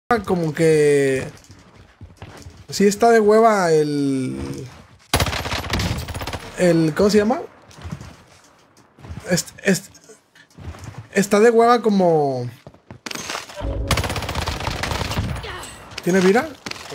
como que... Sí está de hueva el... ¿Cómo se llama? Está de hueva como... ¿Tiene vida?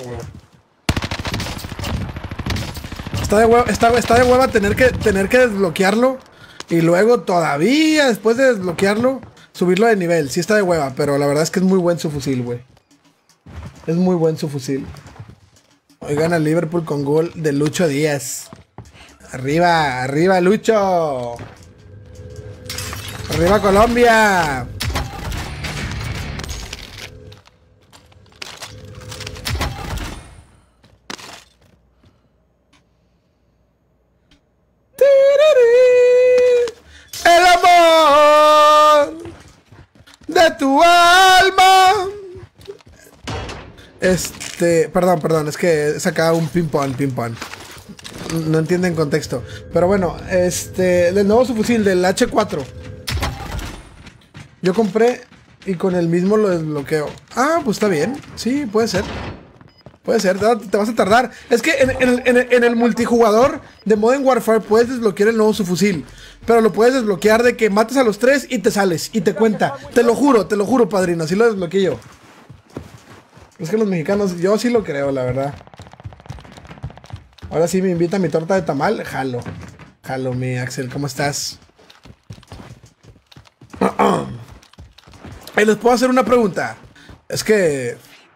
Está de hueva tener que desbloquearlo. Y luego todavía después de desbloquearlo, subirlo de nivel. Sí está de hueva, pero la verdad es que es muy buen su fusil, güey. Es muy buen su fusil. Hoy gana el Liverpool con gol de Lucho Díaz. Arriba, arriba Lucho. Arriba Colombia. El amor de tu alma. Perdón, es que sacaba un ping-pong. No entienden contexto. Pero bueno, del nuevo subfusil del H4. Yo compré y con el mismo lo desbloqueo. Ah, pues está bien. Sí, puede ser. Puede ser, te vas a tardar. Es que en el multijugador de Modern Warfare puedes desbloquear el nuevo subfusil. Pero lo puedes desbloquear de que mates a los 3 y te sales. Y te cuenta. Te lo juro, padrino. Así lo desbloqueé yo. Es que los mexicanos, yo sí lo creo, la verdad. Ahora sí me invita a mi torta de tamal. Jalo. Jalo, mi Axel. ¿Cómo estás? Les puedo hacer una pregunta. Es que...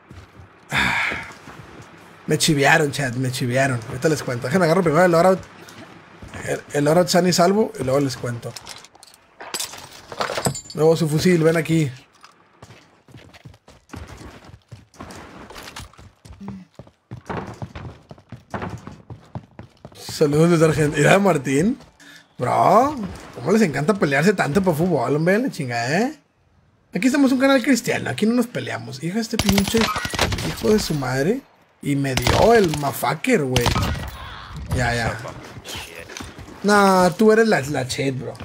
me chiviaron, chat. Me chiviaron. Ahorita les cuento. Déjenme agarro primero el loadout. El loadout sano y salvo. Y luego les cuento. Luego su fusil. Ven aquí. Saludos desde Argentina, Martín. Bro, ¿cómo les encanta pelearse tanto por fútbol, hombre? La chingada, ¿eh? Aquí estamos un canal cristiano, aquí no nos peleamos. Hija, este pinche hijo de su madre. Y me dio el mafaker, güey. Ya. Nah, tú eres la chet, bro.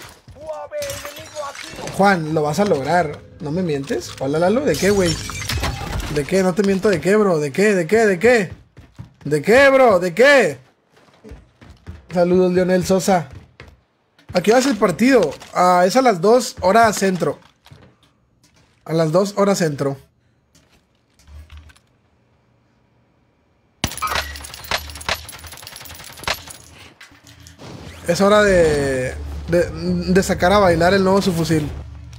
Juan, lo vas a lograr. ¿No me mientes? Hola, Lalo. ¿De qué, güey? ¿De qué? No te miento. ¿De qué, bro? ¿De qué? ¿De qué? ¿De qué? ¿De qué, bro? ¿De qué? Saludos, Lionel Sosa. Aquí va a ser el partido. Es a las 2 horas centro. A las 2 horas centro. Es hora de sacar a bailar el nuevo subfusil.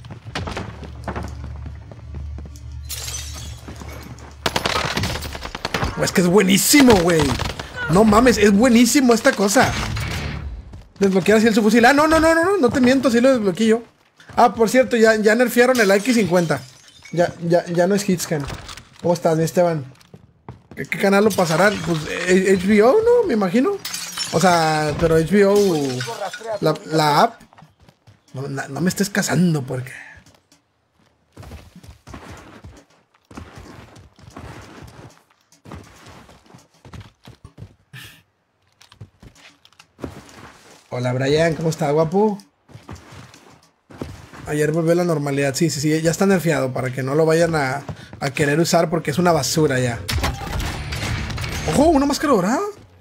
Es que es buenísimo, güey. No mames, es buenísimo esta cosa. Desbloquear así el subfusil. Ah, no te miento, así lo desbloqueé yo. Ah, por cierto, ya nerfearon el X50. Ya no es hitscan. ¿Cómo estás, mi Esteban? ¿Qué canal lo pasarán? Pues HBO, ¿no? Me imagino. O sea, pero HBO... La app... No me estés cazando porque... Hola, Brian, ¿cómo está, guapo? Ayer volvió a la normalidad. Sí, ya está nerfeado para que no lo vayan a querer usar porque es una basura ya. ¡Ojo! ¿Una máscara dorada?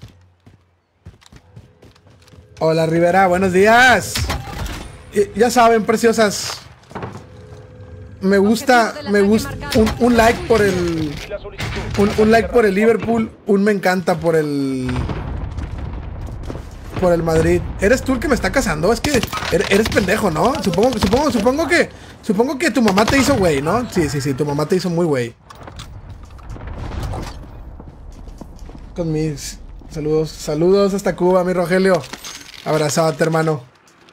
Hola, Rivera, buenos días. Ya saben, preciosas. Me gusta un like por el... Un like por el Liverpool. Un me encanta por el Madrid. ¿Eres tú el que me está casando? Es que eres pendejo, ¿no? Supongo que tu mamá te hizo güey, ¿no? Sí, tu mamá te hizo muy güey. Con mis saludos hasta Cuba, mi Rogelio. Abrazate, hermano.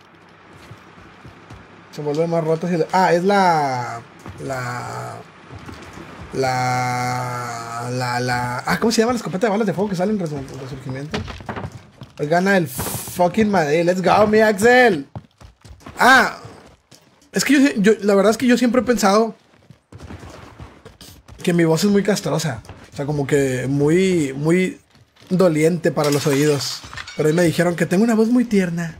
Se vuelven más rotos y... es ¿cómo se llama la escopeta de balas de fuego que sale en Resurgimiento? Hoy gana el fucking Madrid. Let's go, mi Axel. Es que yo la verdad es que yo siempre he pensado que mi voz es muy castrosa. O sea, como que muy doliente para los oídos. Pero hoy me dijeron que tengo una voz muy tierna.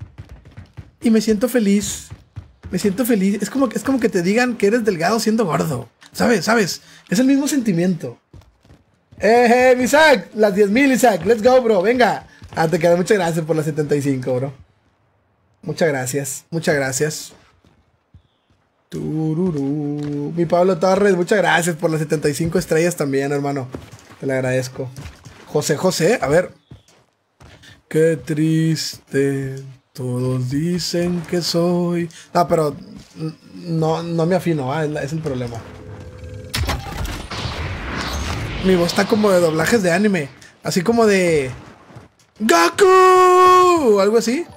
Y me siento feliz. Es como que te digan que eres delgado siendo gordo. ¿Sabes? Es el mismo sentimiento. Isaac, las 10,000, Isaac. Let's go, bro. Venga. Te quedo. Muchas gracias por las 75, bro. Muchas gracias. Tururú. Mi Pablo Torres, muchas gracias por las 75 estrellas también, hermano. Te lo agradezco. José, a ver. Qué triste. Todos dicen que soy... No, pero no me afino, es el problema. Mi voz está como de doblajes de anime. Así como de... ¡Goku! O algo así.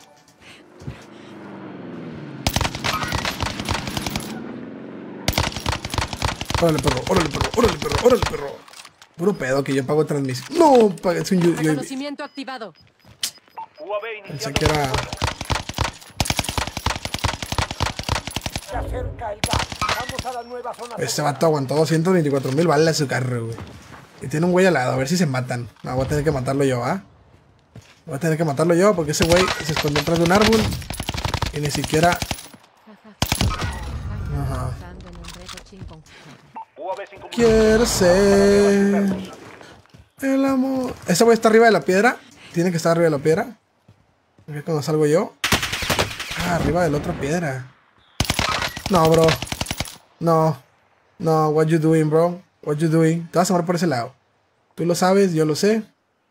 Órale, perro. Puro pedo que yo pago transmisión. No, pagué un reconocimiento activado. Pensé que era... Este vato aguantó 224,000 balas de su carro, güey. Y tiene un güey al lado, a ver si se matan. No, voy a tener que matarlo yo, Voy a tener que matarlo yo porque ese güey se escondió detrás de un árbol. Y ni siquiera... Ajá. Quiero ser... el amor... Ese güey está arriba de la piedra. Tiene que estar arriba de la piedra. A ver cuando salgo yo. Arriba de la otra piedra. No, bro. No, what you doing, bro? What you doing? Te vas a morir por ese lado. Tú lo sabes, yo lo sé.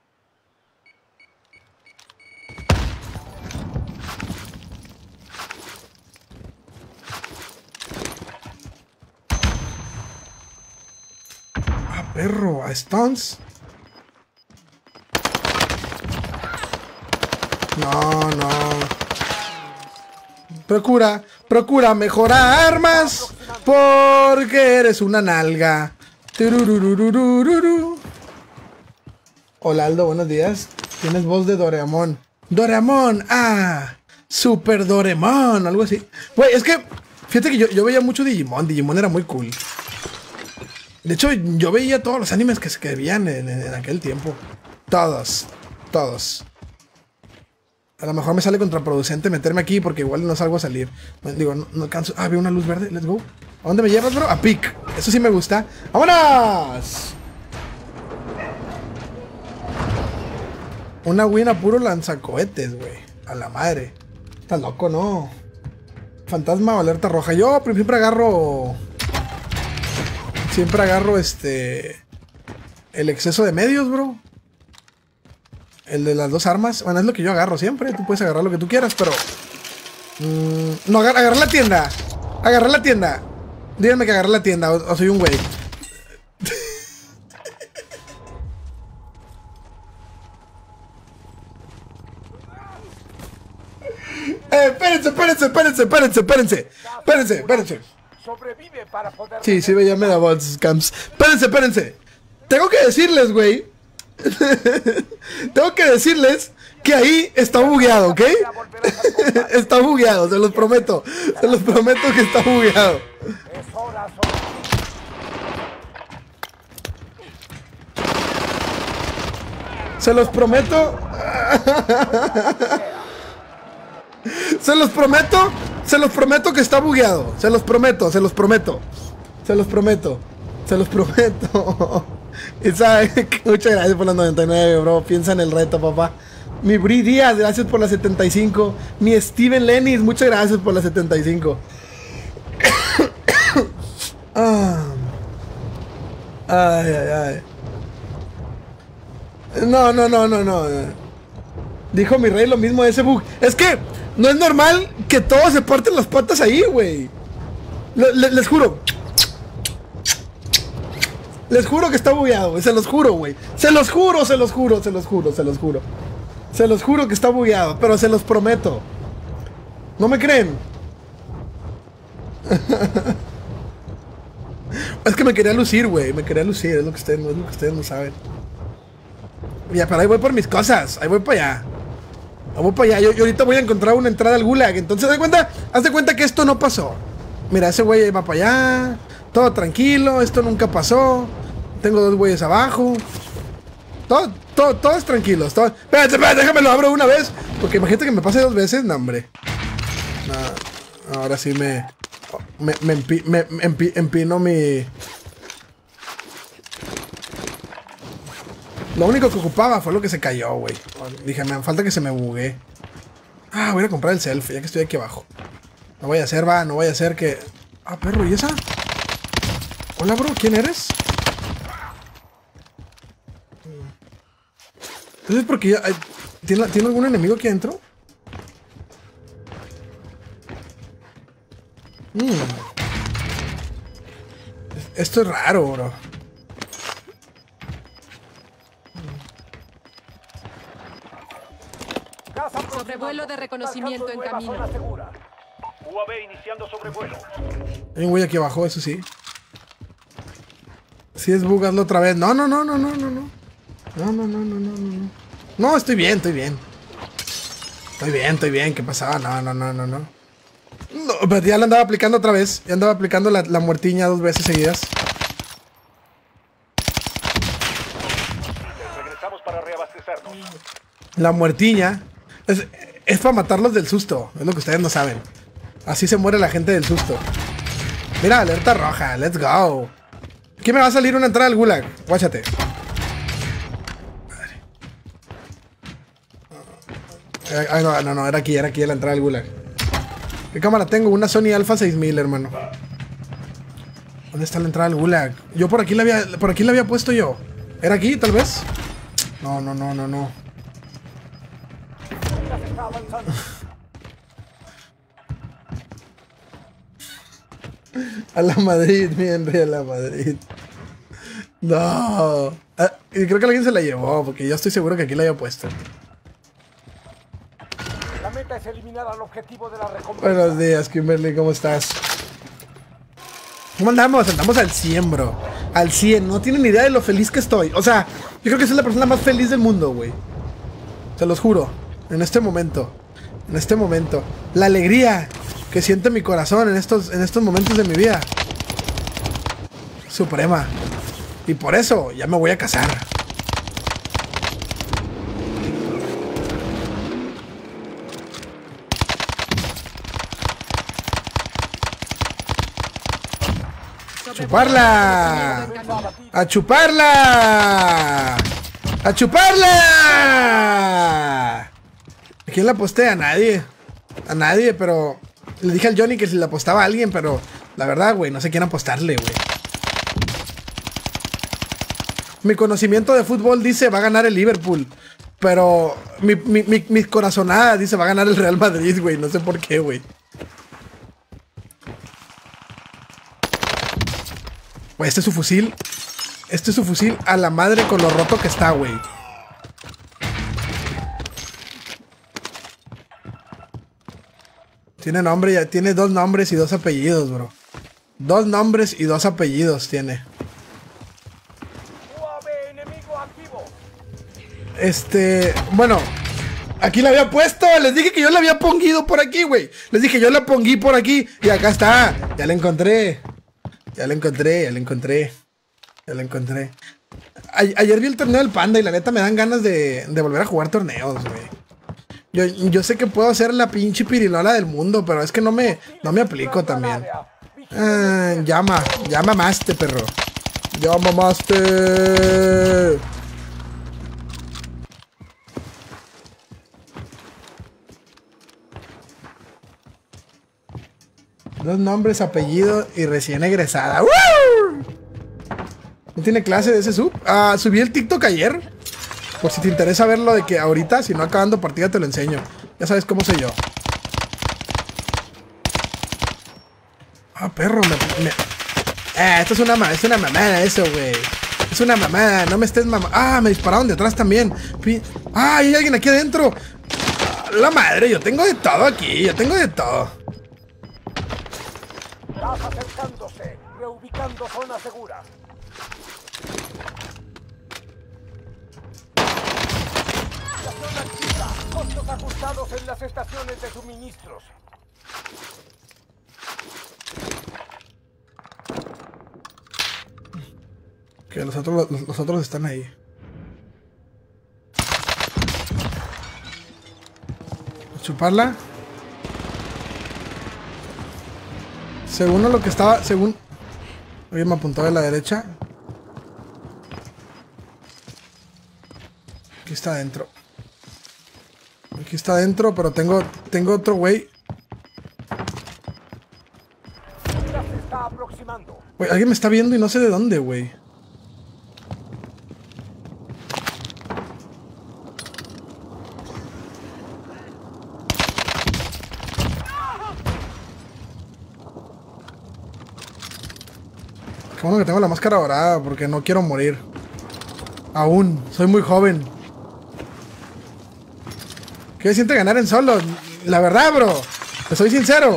Perro, a Stones. No. Procura mejorar armas. Porque eres una nalga. Hola Aldo, buenos días. Tienes voz de Doraemon. Doraemon, Super Doraemon, algo así. Güey, es que, fíjate que yo veía mucho Digimon. Digimon era muy cool. De hecho, yo veía todos los animes que se veían en aquel tiempo. Todos. A lo mejor me sale contraproducente meterme aquí porque igual no salgo a salir. Digo, no alcanzo. Veo una luz verde. Let's go. ¿A dónde me llevas, bro? A Pic. Eso sí me gusta. ¡Vámonos! Una win a puro lanzacohetes, güey. A la madre. Estás loco, ¿no? Fantasma o alerta roja. Yo siempre agarro... el exceso de medios, bro. El de las dos armas. Bueno, es lo que yo agarro siempre. Tú puedes agarrar lo que tú quieras, pero... no, agarrar la tienda. Agarrar la tienda. Díganme que agarrar la tienda o soy un güey. Espérense. Sí, ya me da bots, camps. Espérense. Tengo que decirles, güey. Tengo que decirles que ahí está bugueado, ¿ok? Está bugueado, se los prometo. Se los prometo que está bugueado. Se los prometo. Se los prometo que está bugueado. Se los prometo. Isaac, muchas gracias por las 99, bro. Piensa en el reto, papá. Mi Bri Díaz, gracias por las 75. Mi Steven Lenis, muchas gracias por las 75. Ay. No. Dijo mi rey lo mismo de ese bug. Es que no es normal que todos se parten las patas ahí, güey. Les juro. Les juro que está bugueado, güey. Se los juro, güey. Se los juro que está bugueado, pero se los prometo. ¿No me creen? Es que me quería lucir, güey. Es lo que ustedes no saben. Ya, pero ahí voy por mis cosas. Ahí voy para allá. Yo ahorita voy a encontrar una entrada al gulag. Entonces, haz de cuenta que esto no pasó. Mira, ese güey va para allá. Todo tranquilo. Esto nunca pasó. Tengo dos güeyes abajo. Todos tranquilos. Espérate, déjame lo abro una vez. Porque imagínate que me pase dos veces. No, hombre. No, ahora sí me... empino mi... Lo único que ocupaba fue lo que se cayó, güey. Dije, me falta que se me bugue. Ah, voy a comprar el selfie, ya que estoy aquí abajo. No voy a hacer, no voy a hacer que... Ah, perro, ¿y esa? Hola, bro, ¿quién eres? Entonces, porque ya... ¿Tiene algún enemigo aquí adentro? Esto es raro, bro. Sobrevuelo de reconocimiento en camino. UAV iniciando sobrevuelo. Hay un güey aquí abajo, eso sí. Si es bug, hazlo otra vez. No. No, estoy bien. Estoy bien. ¿Qué pasaba? No, pero ya la andaba aplicando otra vez. Ya andaba aplicando la muertiña 2 veces seguidas. Regresamos para reabastecernos. La muertiña es para matarlos del susto. Es lo que ustedes no saben. Así se muere la gente del susto. Mira, alerta roja. Let's go. Aquí me va a salir una entrada al gulag. Guáchate. Ay, no, era aquí la entrada al gulag. ¿Qué cámara tengo? Una Sony Alpha 6000, hermano. ¿Dónde está la entrada al gulag? Yo por aquí la había puesto yo. ¿Era aquí, tal vez? No. A la Madrid, mi Henry, a la Madrid. No. Y creo que alguien se la llevó, porque yo estoy seguro que aquí la había puesto. La meta es eliminar al objetivo de la recompensa. Buenos días, Kimberly, ¿cómo estás? ¿Cómo andamos? Andamos al 100, bro. Al 100, no tienen ni idea de lo feliz que estoy. O sea, yo creo que soy la persona más feliz del mundo, güey. Se los juro. En este momento. La alegría que siente mi corazón en estos momentos de mi vida. Suprema. Y por eso ya me voy a casar. ¡Chuparla! ¡A chuparla! ¡A chuparla! ¿A quién la aposté? A nadie. A nadie, pero... Le dije al Johnny que si la apostaba a alguien, pero... La verdad, güey, no sé quién apostarle, güey. Mi conocimiento de fútbol dice va a ganar el Liverpool. Pero... Mi corazonada dice va a ganar el Real Madrid, güey. No sé por qué, güey. Güey, este es su fusil. Este es su fusil a la madre con lo roto que está, güey. Tiene nombre, ya tiene 2 nombres y 2 apellidos, bro. 2 nombres y 2 apellidos tiene. UAV enemigo activo. Bueno, aquí la había puesto. Les dije que yo la había pongido por aquí, güey. Les dije yo la ponguí por aquí. Y acá está. Ya la encontré. Ayer vi el torneo del Panda y la neta me dan ganas de volver a jugar torneos, güey. Yo sé que puedo ser la pinche pirilola del mundo, pero es que no me aplico también. Ya mamaste, perro. Ya mamaste. Dos nombres, apellido y recién egresada. ¡Woo! ¿No tiene clase de ese sub? Subí el TikTok ayer. Por si te interesa verlo de que ahorita, si no acabando partida, te lo enseño. Ya sabes cómo soy yo. Perro, esto es una mamada eso, güey. Es una mamada, no me estés mamada. Me dispararon detrás también. Hay alguien aquí adentro. La madre, yo tengo de todo aquí, yo tengo de todo. Gas acercándose, reubicando zona segura. Estación activa, costos ajustados en las estaciones de suministros. Que los otros están ahí. ¿Chuparla? Según lo que estaba... Según... Oye, me apuntó de la derecha. Aquí está adentro. Aquí está adentro, pero tengo otro güey. Ya se está aproximando. Güey, alguien me está viendo y no sé de dónde, güey. Qué bueno que tengo la máscara dorada porque no quiero morir. Aún, soy muy joven. ¿Qué se siente ganar en solo? La verdad, bro. Te soy sincero.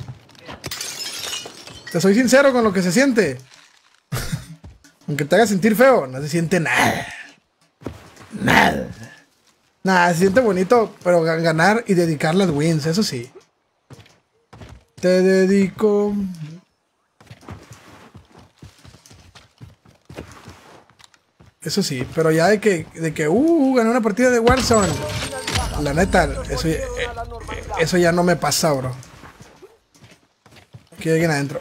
Te soy sincero con lo que se siente. Aunque te haga sentir feo, no se siente nada. Nada. Nada, se siente bonito, pero ganar y dedicar las wins, eso sí. Te dedico... Eso sí, pero ya de que gané una partida de Warzone. La neta, eso ya no me pasa, bro. Aquí hay alguien adentro.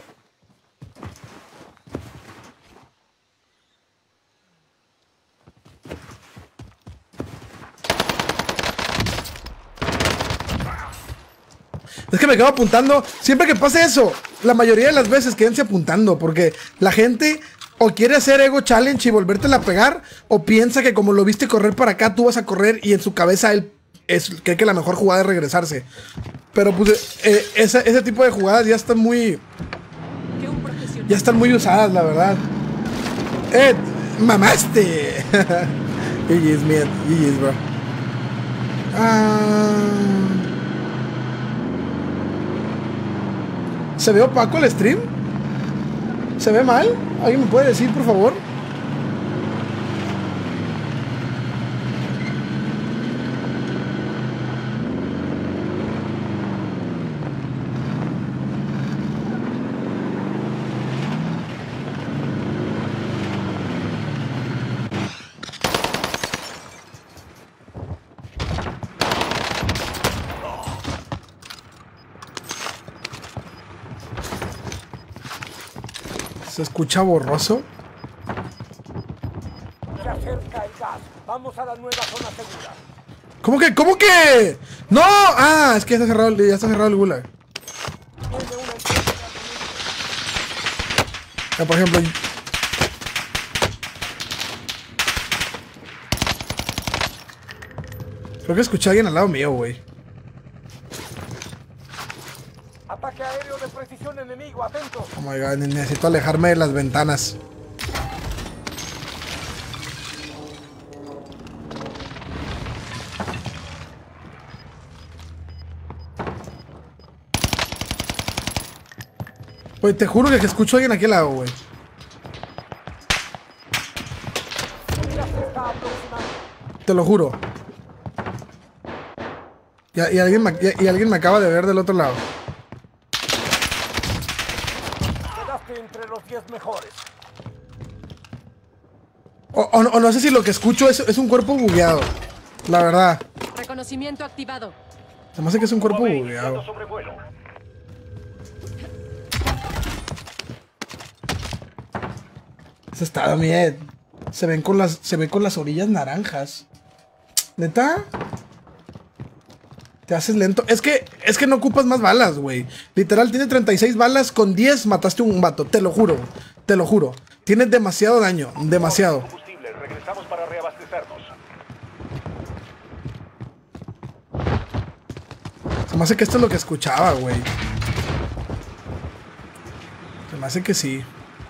Es que me quedo apuntando. Siempre que pase eso, la mayoría de las veces quédense apuntando. Porque la gente o quiere hacer ego challenge y volvértela a pegar, o piensa que como lo viste correr para acá, tú vas a correr y en su cabeza él cree que la mejor jugada es regresarse. Pero pues ese tipo de jugadas ya están muy... Ya están muy usadas, la verdad. ¡Mamaste! GG's, man. GG's, bro. ¿Se ve opaco el stream? ¿Se ve mal? ¿Alguien me puede decir, por favor? ¿Se escucha borroso? Se acerca el gas. Vamos a la nueva zona segura. ¿Cómo que? ¿Cómo que? ¡No! Ah, es que ya está cerrado el gulag. Por ejemplo... Creo que escuché a alguien al lado mío, güey. Ataque aéreo de precisión enemigo, atento. Oh my god, necesito alejarme de las ventanas. Güey, te juro que escucho a alguien aquí al lado, güey. Te lo juro. Y alguien me acaba de ver del otro lado. Quedaste entre los 10 mejores. O no sé si lo que escucho es un cuerpo bugueado. La verdad. Reconocimiento activado. Se me hace que es un cuerpo bugueado. Eso está bien. Se ven con las orillas naranjas. ¿Neta? Te haces lento. Es que no ocupas más balas, güey. Literal, tiene 36 balas. Con 10 mataste a un vato. Te lo juro. Te lo juro. Tienes demasiado daño. Demasiado. Regresamos para reabastecernos. Se me hace que esto es lo que escuchaba, güey. Se me hace que sí.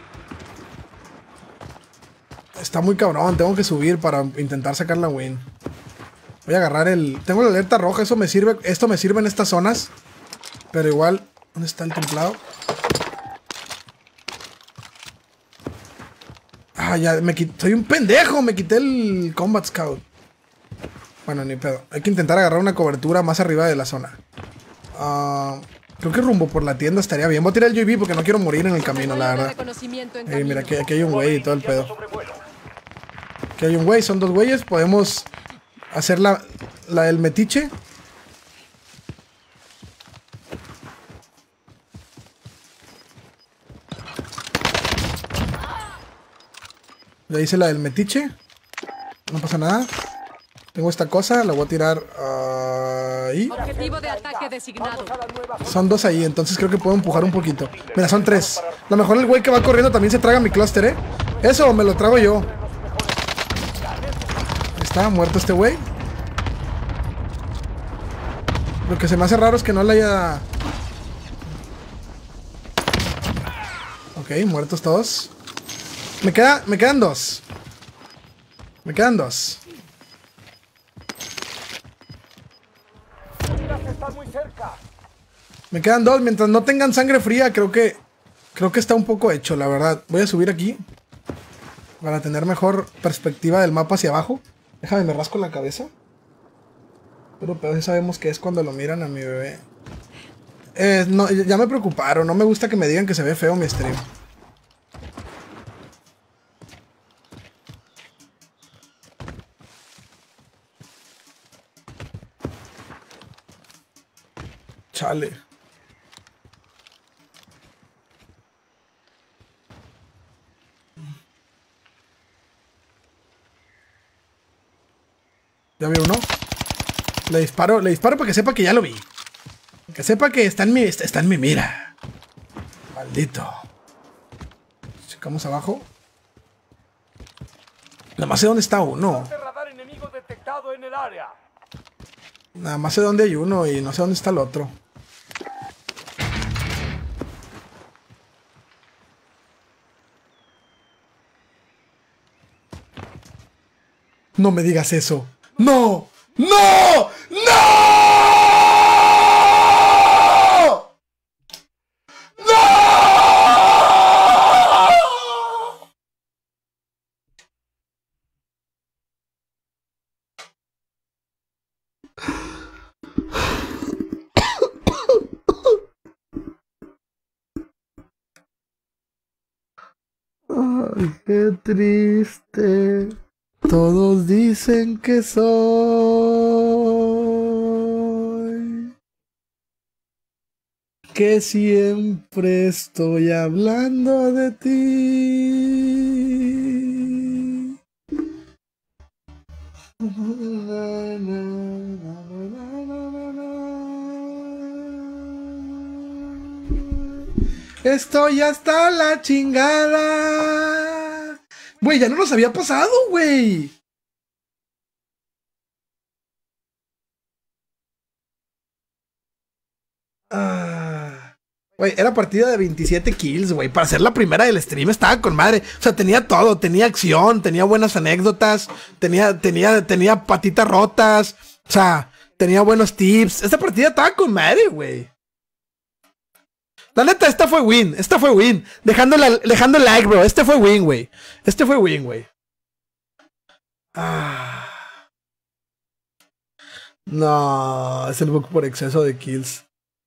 Está muy cabrón. Tengo que subir para intentar sacar la win. Voy a agarrar el... Tengo la alerta roja. Eso me sirve. Esto me sirve en estas zonas. Pero igual... ¿Dónde está el templado? Ah, ya me quité... Soy un pendejo. Me quité el Combat Scout. Bueno, ni pedo. Hay que intentar agarrar una cobertura más arriba de la zona. Creo que rumbo por la tienda estaría bien. Voy a tirar el UAV porque no quiero morir en el camino, la verdad. Mira, aquí hay un güey y todo el pedo. Aquí hay un güey. Son dos güeyes. Podemos hacer la del metiche. Ya hice la del metiche. No pasa nada. Tengo esta cosa, la voy a tirar ahí. Objetivo de ataque designado. Son 2 ahí, entonces creo que puedo empujar un poquito. Mira, son 3. A lo mejor el güey que va corriendo también se traga mi clúster, ¿eh? Eso, me lo trago yo. Ahí está, muerto este güey. Lo que se me hace raro es que no le haya... Ok, muertos todos. Me quedan 2. Me quedan 2. Están muy cerca. Me quedan 2. Mientras no tengan sangre fría, creo que está un poco hecho, la verdad. Voy a subir aquí para tener mejor perspectiva del mapa hacia abajo. Déjame, me rasco la cabeza. Pero ya sabemos que es cuando lo miran a mi bebé. No, ya me preocuparon. No me gusta que me digan que se ve feo mi stream. Chale. Ya vi uno. Le disparo para que sepa que ya lo vi. Que sepa que está en mi mira. Maldito. Checamos abajo. Nada más sé dónde está uno. Radar enemigo detectado en el área. Nada más sé dónde hay uno y no sé dónde está el otro. No me digas eso. ¡No! ¡No! ¡No! ¡No! Ay, qué triste. Todos dicen que soy, que siempre estoy hablando de ti. Estoy hasta la chingada. Güey, ya no nos había pasado, güey. Güey, era partida de 27 kills, güey. Para ser la primera del stream estaba con madre. O sea, tenía todo. Tenía acción, tenía buenas anécdotas, tenía patitas rotas. O sea, tenía buenos tips. Esta partida estaba con madre, güey. La neta, esta fue win. Dejando el like, bro. Este fue win, güey. No, es el bug por exceso de kills.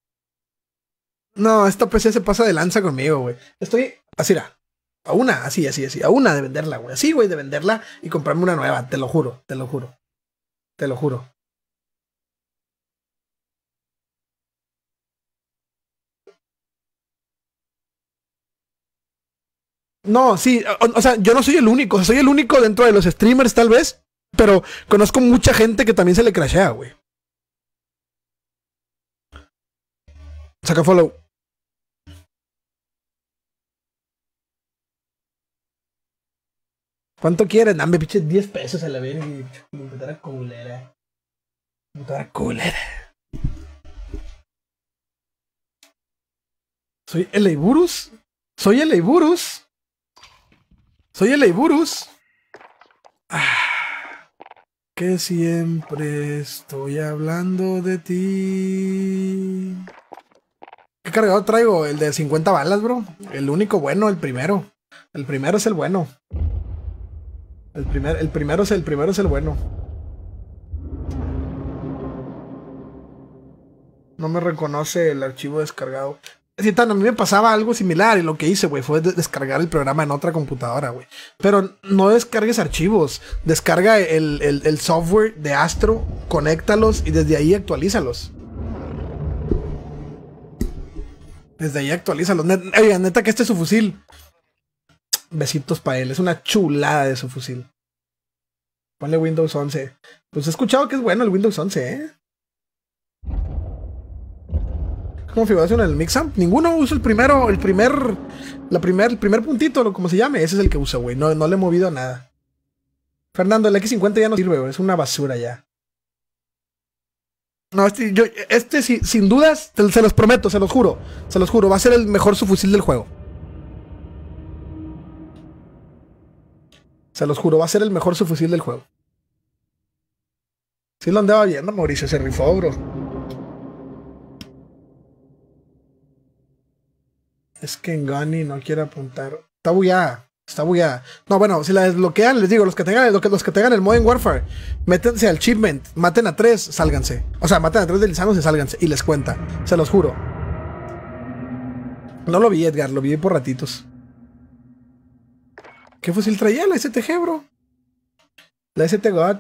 No, esta PC se pasa de lanza conmigo, güey. Estoy así, a una, así. A una de venderla, güey. Así, güey, de venderla y comprarme una nueva. Te lo juro. No, sí, o sea, yo no soy el único. Soy el único dentro de los streamers, tal vez. Pero conozco mucha gente que también se le crashea, güey. Saca follow. ¿Cuánto quieren? Dame, pinche 10 pesos a la verga. Computadora culera. Soy el Eiburus. Que siempre estoy hablando de ti. ¿Qué cargador traigo? El de 50 balas, bro. El único bueno, el primero. El primero es el bueno. El primero es el bueno. No me reconoce el archivo descargado. Sí, a mí me pasaba algo similar y lo que hice, güey, fue descargar el programa en otra computadora, güey. Pero no descargues archivos. Descarga el software de Astro, conéctalos y desde ahí actualízalos. Oigan, neta que este es su fusil. Besitos para él. Es una chulada de su fusil. Ponle Windows 11. Pues he escuchado que es bueno el Windows 11, ¿eh? Configuración en el Mixamp. Ninguno usa el primer puntito, como se llame. Ese es el que usa, güey. No le he movido nada. Fernando, el X50 ya no sirve, güey. Es una basura ya. No, sin dudas, se los prometo, se los juro. Se los juro, va a ser el mejor subfusil del juego. Se los juro, va a ser el mejor subfusil del juego. Sí lo andaba viendo, Mauricio, se rifó, bro. Es que Ngani no quiere apuntar. Está bugueada. Está bugueada. No, bueno, si la desbloquean, les digo, los que tengan el Modern Warfare, métanse al achievement, maten a 3, sálganse. O sea, maten a 3 deslizándose, sálganse. Y les cuenta. Se los juro. No lo vi, Edgar, lo vi por ratitos. ¿Qué fusil traía? La STG, bro. La ST God.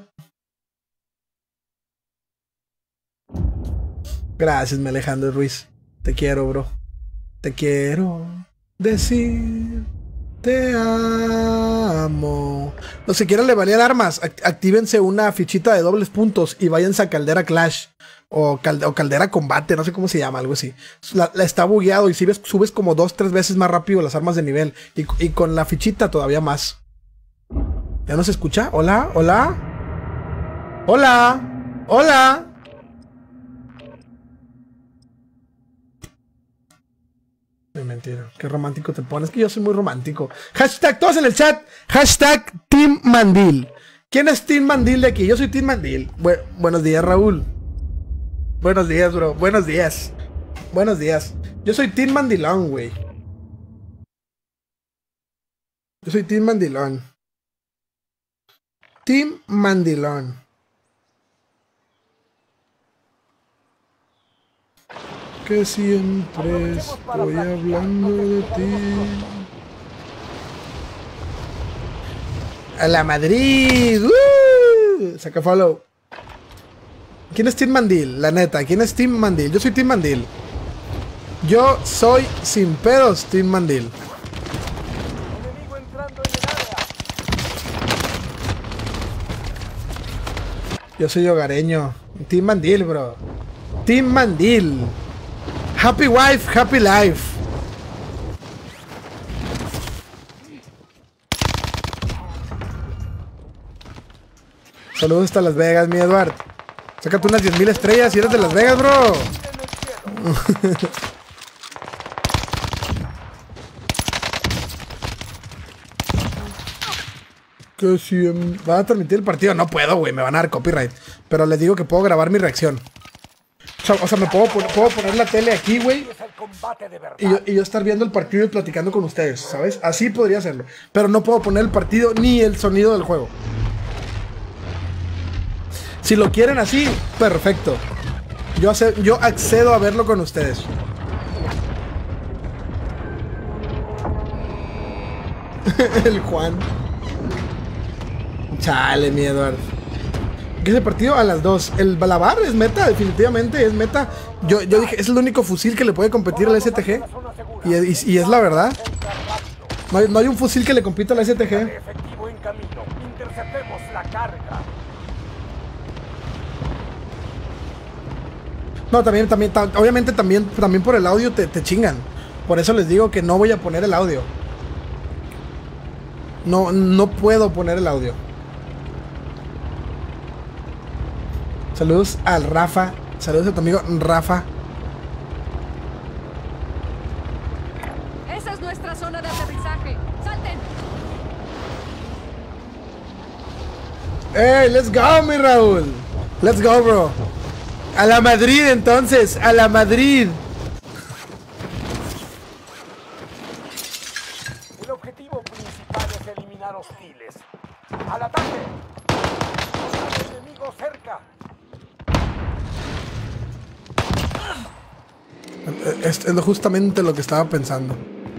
Gracias, mi Alejandro Ruiz. Te quiero, bro. Te quiero decir te amo. Los que quieran le valían armas, actívense una fichita de dobles puntos y váyanse a Caldera Clash o Caldera Combate, no sé cómo se llama, algo así. La está bugueado y si subes como 2-3 veces más rápido las armas de nivel y con la fichita todavía más. ¿Ya no se escucha? Hola, hola. Hola, hola. Mentira, qué romántico te pones, que yo soy muy romántico. Hashtag, todos en el chat. Hashtag Team Mandil. ¿Quién es Team Mandil de aquí? Yo soy Team Mandil. Buenos días, Raúl. Buenos días, bro. Buenos días. Buenos días. Yo soy Team Mandilón, güey. Yo soy Team Mandilón. Team Mandilón. Que siempre estoy hablando de ti. A la Madrid. Saca follow. ¿Quién es Team Mandil? La neta, ¿quién es Team Mandil? Yo soy Team Mandil. Yo soy sin pedos Team Mandil. Yo soy hogareño. Team Mandil, bro. Team Mandil. Happy wife, happy life. Saludos hasta Las Vegas, mi Eduard. Sácate unas 10,000 estrellas y eres de Las Vegas, bro. Que si van a transmitir el partido, no puedo, güey, me van a dar copyright. Pero les digo que puedo grabar mi reacción. O sea, me puedo poner la tele aquí, güey. Y yo estar viendo el partido y platicando con ustedes, ¿sabes? Así podría hacerlo. Pero no puedo poner el partido ni el sonido del juego. Si lo quieren así, perfecto. Yo accedo a verlo con ustedes. El Juan. Chale, mi Eduardo. ¿Qué es el partido? A las 2. El Balabar es meta, definitivamente es meta. Yo dije, es el único fusil que le puede competir al STG. Y es la verdad. No hay un fusil que le compita al STG. No, obviamente también por el audio te chingan. Por eso les digo que no voy a poner el audio. No puedo poner el audio. Saludos al Rafa. Saludos a tu amigo Rafa. Esa es nuestra zona de aterrizaje. ¡Salten! ¡Hey! ¡Let's go, mi Raúl! ¡Let's go, bro! ¡A la Madrid, entonces! ¡A la Madrid! El objetivo principal es eliminar hostiles. ¡Al ataque! ¡Enemigo cerca! Es justamente lo que estaba pensando.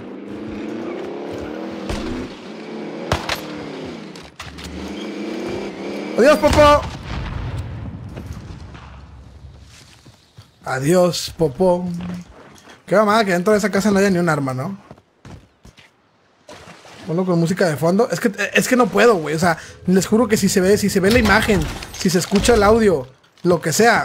Adiós, Popo. Adiós, Popo. Qué mamada que dentro de esa casa no haya ni un arma, ¿no? Ponlo con música de fondo. Es que no puedo, güey. O sea, les juro que si se ve la imagen, si se escucha el audio, lo que sea,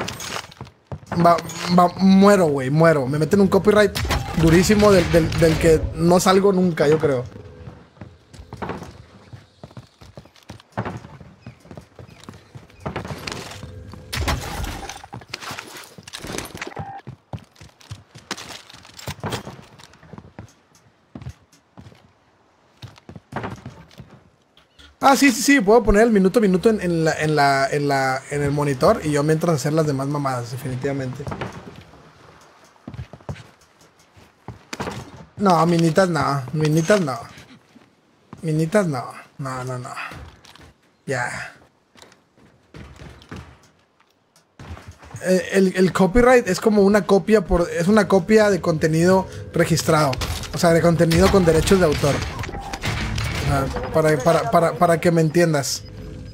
muero, güey, muero. Me meten un copyright durísimo del que no salgo nunca, yo creo. Ah, sí, puedo poner el minuto en el monitor y yo mientras hacer las demás mamadas, definitivamente. No, minitas no, minitas no. Minitas no, no. Ya. El copyright es como una copia es una copia de contenido registrado. O sea, de contenido con derechos de autor. Para que me entiendas.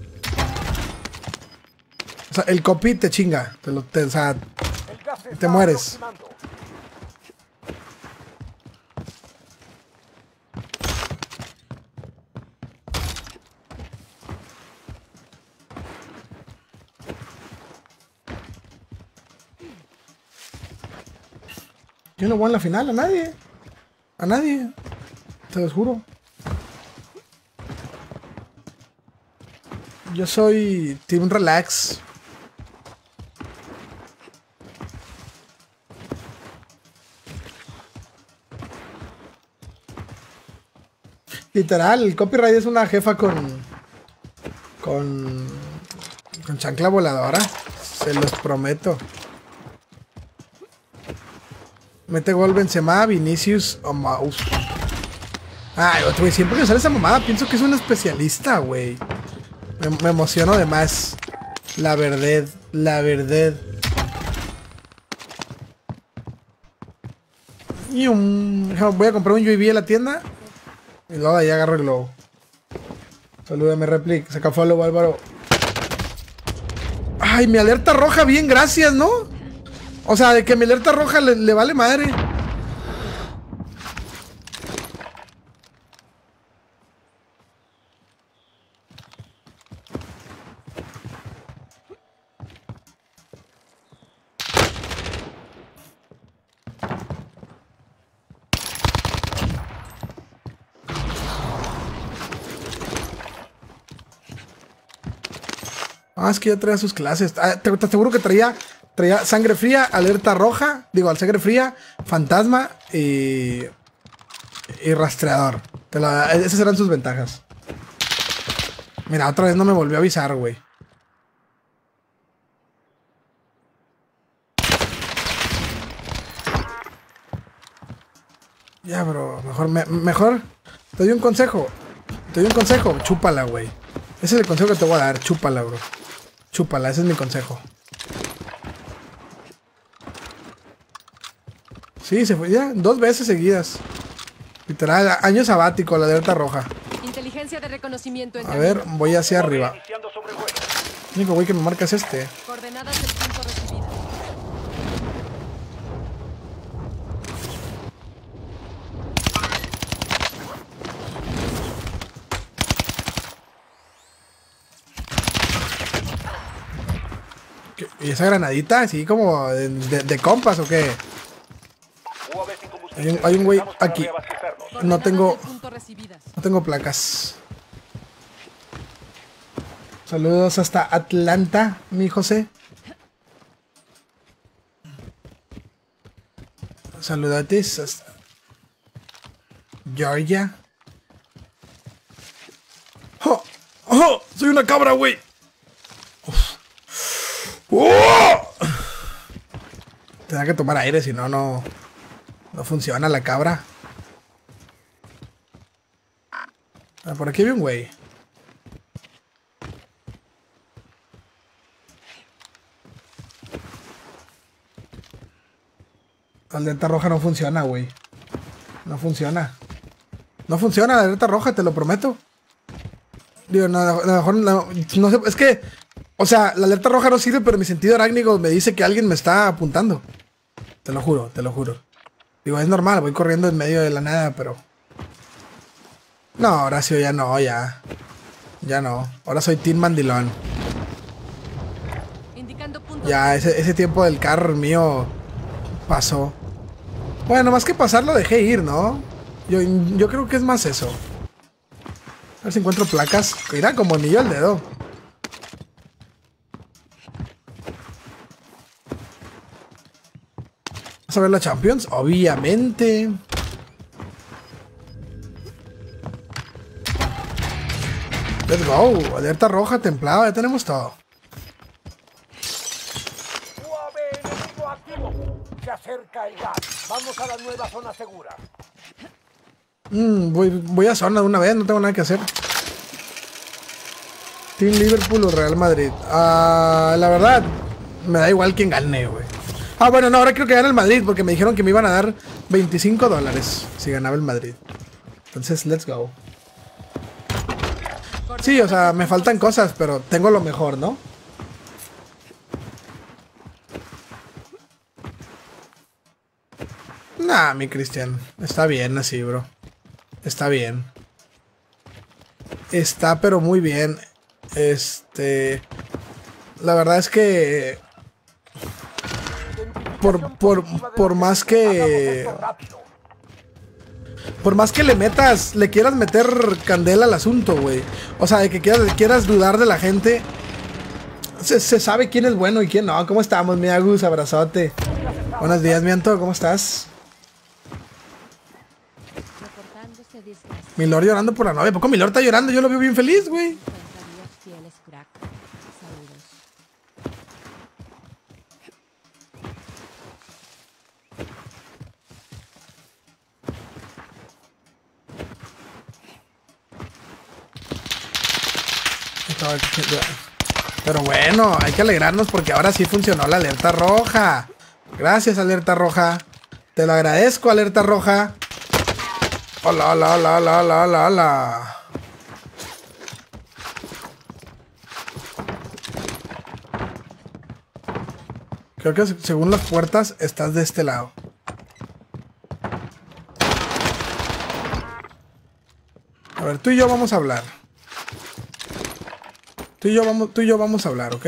O sea, el copy te chinga. O sea, te mueres. Yo no voy en la final a nadie. A nadie. Te lo juro. Yo soy Team Relax. Literal, el copyright es una jefa con chancla voladora. Se los prometo. Mete gol Benzema, Vinicius o Mouse. Ay, otro güey, siempre que sale esa mamada pienso que es un especialista, güey. Me emociono de más. La verdad. Y voy a comprar un UAV en la tienda. Y luego de ahí agarro el globo. Salúdame, Replic. Saca follow, Álvaro. Ay, mi alerta roja, bien, gracias, ¿no? O sea, de que mi alerta roja le vale madre. Ah, es que ya traía sus clases. Te aseguro que traía sangre fría, alerta roja. Digo, al sangre fría, fantasma y rastreador. Esas eran sus ventajas. Mira, otra vez no me volvió a avisar, güey. Ya, bro. Mejor. Te doy un consejo. Chúpala, güey. Ese es el consejo que te voy a dar. Chúpala, bro. Chúpala, ese es mi consejo. Sí, se fue ya 2 veces seguidas. Literal, año sabático, la alerta roja. Inteligencia de reconocimiento en A ver, voy hacia arriba. El único güey que me marca es este. Coordenadas del punto recibidas. ¿Y esa granadita? ¿Así como de compas o qué? Hay un güey aquí. No tengo placas. Saludos hasta Atlanta, mi José. Saludates hasta Georgia. ¡Oh! ¡Oh! ¡Soy una cabra, güey! ¡Oh! Tendrá que tomar aire, si no, no funciona la cabra. Ah, por aquí hay un güey. La alerta roja no funciona, güey. No funciona. No funciona la alerta roja, te lo prometo. Digo, no, a lo mejor no sé, es que, o sea, la alerta roja no sirve, pero mi sentido arácnido me dice que alguien me está apuntando. Te lo juro, te lo juro. Digo, es normal, voy corriendo en medio de la nada, pero No, Horacio, ya no, ya. Ya no. Ahora soy Team Mandilón. Indicando punto. Ya, ese tiempo del carro mío pasó. Bueno, más que pasar lo dejé ir, ¿no? Yo creo que es más eso. A ver si encuentro placas. Mira, como anillo al dedo. ¿Vas a ver la Champions? Obviamente. Let's go. Alerta roja, templado. Ya tenemos todo. UAV enemigo activo. Se acerca el gas. Vamos a la nueva zona segura. Voy a zona de una vez. No tengo nada que hacer. Team Liverpool o Real Madrid. La verdad, me da igual quién gane, güey. Bueno, no, ahora creo que gana el Madrid porque me dijeron que me iban a dar $25 si ganaba el Madrid. Entonces, let's go. Sí, o sea, me faltan cosas, pero tengo lo mejor, ¿no? Nah, mi Cristian. Está bien así, bro. Está bien. Está, pero muy bien. La verdad es que... Por más que... Por más que le quieras meter candela al asunto, güey. O sea, de que quieras dudar de la gente. Se sabe quién es bueno y quién no. ¿Cómo estamos, mi Agus? Abrazote. Buenos días, mi Anto. ¿Cómo estás? Reportándose desgaste. Milord llorando por la novia. ¿Por qué Milord está llorando? Yo lo veo bien feliz, güey. Comentarios fieles, crack. Saludos. Pero bueno, hay que alegrarnos porque ahora sí funcionó la alerta roja. Gracias, alerta roja. Te lo agradezco, alerta roja. Hola, hola, hola, hola, hola, hola, hola. Creo que según las puertas estás de este lado. A ver, tú y yo vamos a hablar. Tú y yo vamos a hablar, ¿ok?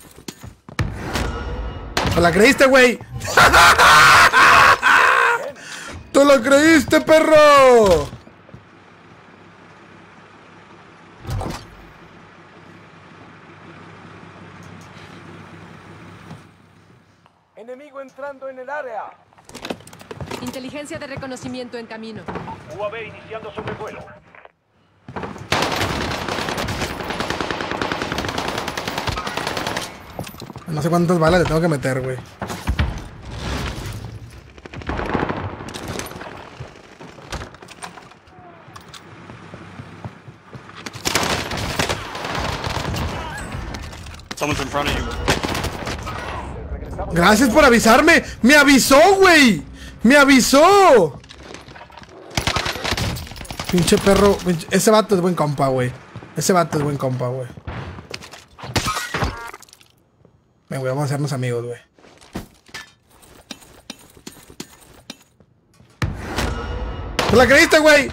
¿Te la creíste, güey? ¡Te lo creíste, perro! Enemigo entrando en el área. Inteligencia de reconocimiento en camino. UAV iniciando sobrevuelo. No sé cuántas balas le tengo que meter, güey. Someone's in front of you. Gracias por avisarme. ¡Me avisó, güey! ¡Me avisó! Pinche perro. Ese vato es buen compa, güey. Ese vato es buen compa, güey. Ven, güey, vamos a hacernos amigos, güey. ¿Te la creíste, güey?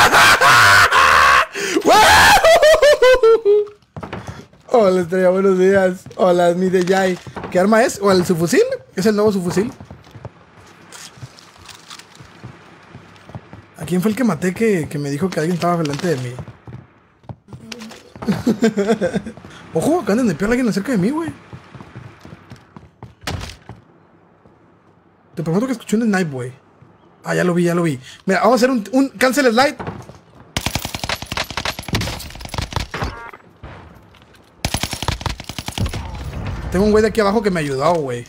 Hola, Estrella, buenos días. Hola, mi de Jai. ¿Qué arma es? ¿O el subfusil? ¿Es el nuevo subfusil? ¿A quién fue el que maté que me dijo que alguien estaba delante de mí? Ojo, acaban de pegar a alguien cerca de mí, güey. Te prometo que escuché un snipe, güey. Ah, ya lo vi, ya lo vi. Mira, vamos a hacer un cancel slide. Tengo un güey de aquí abajo que me ayudó, güey.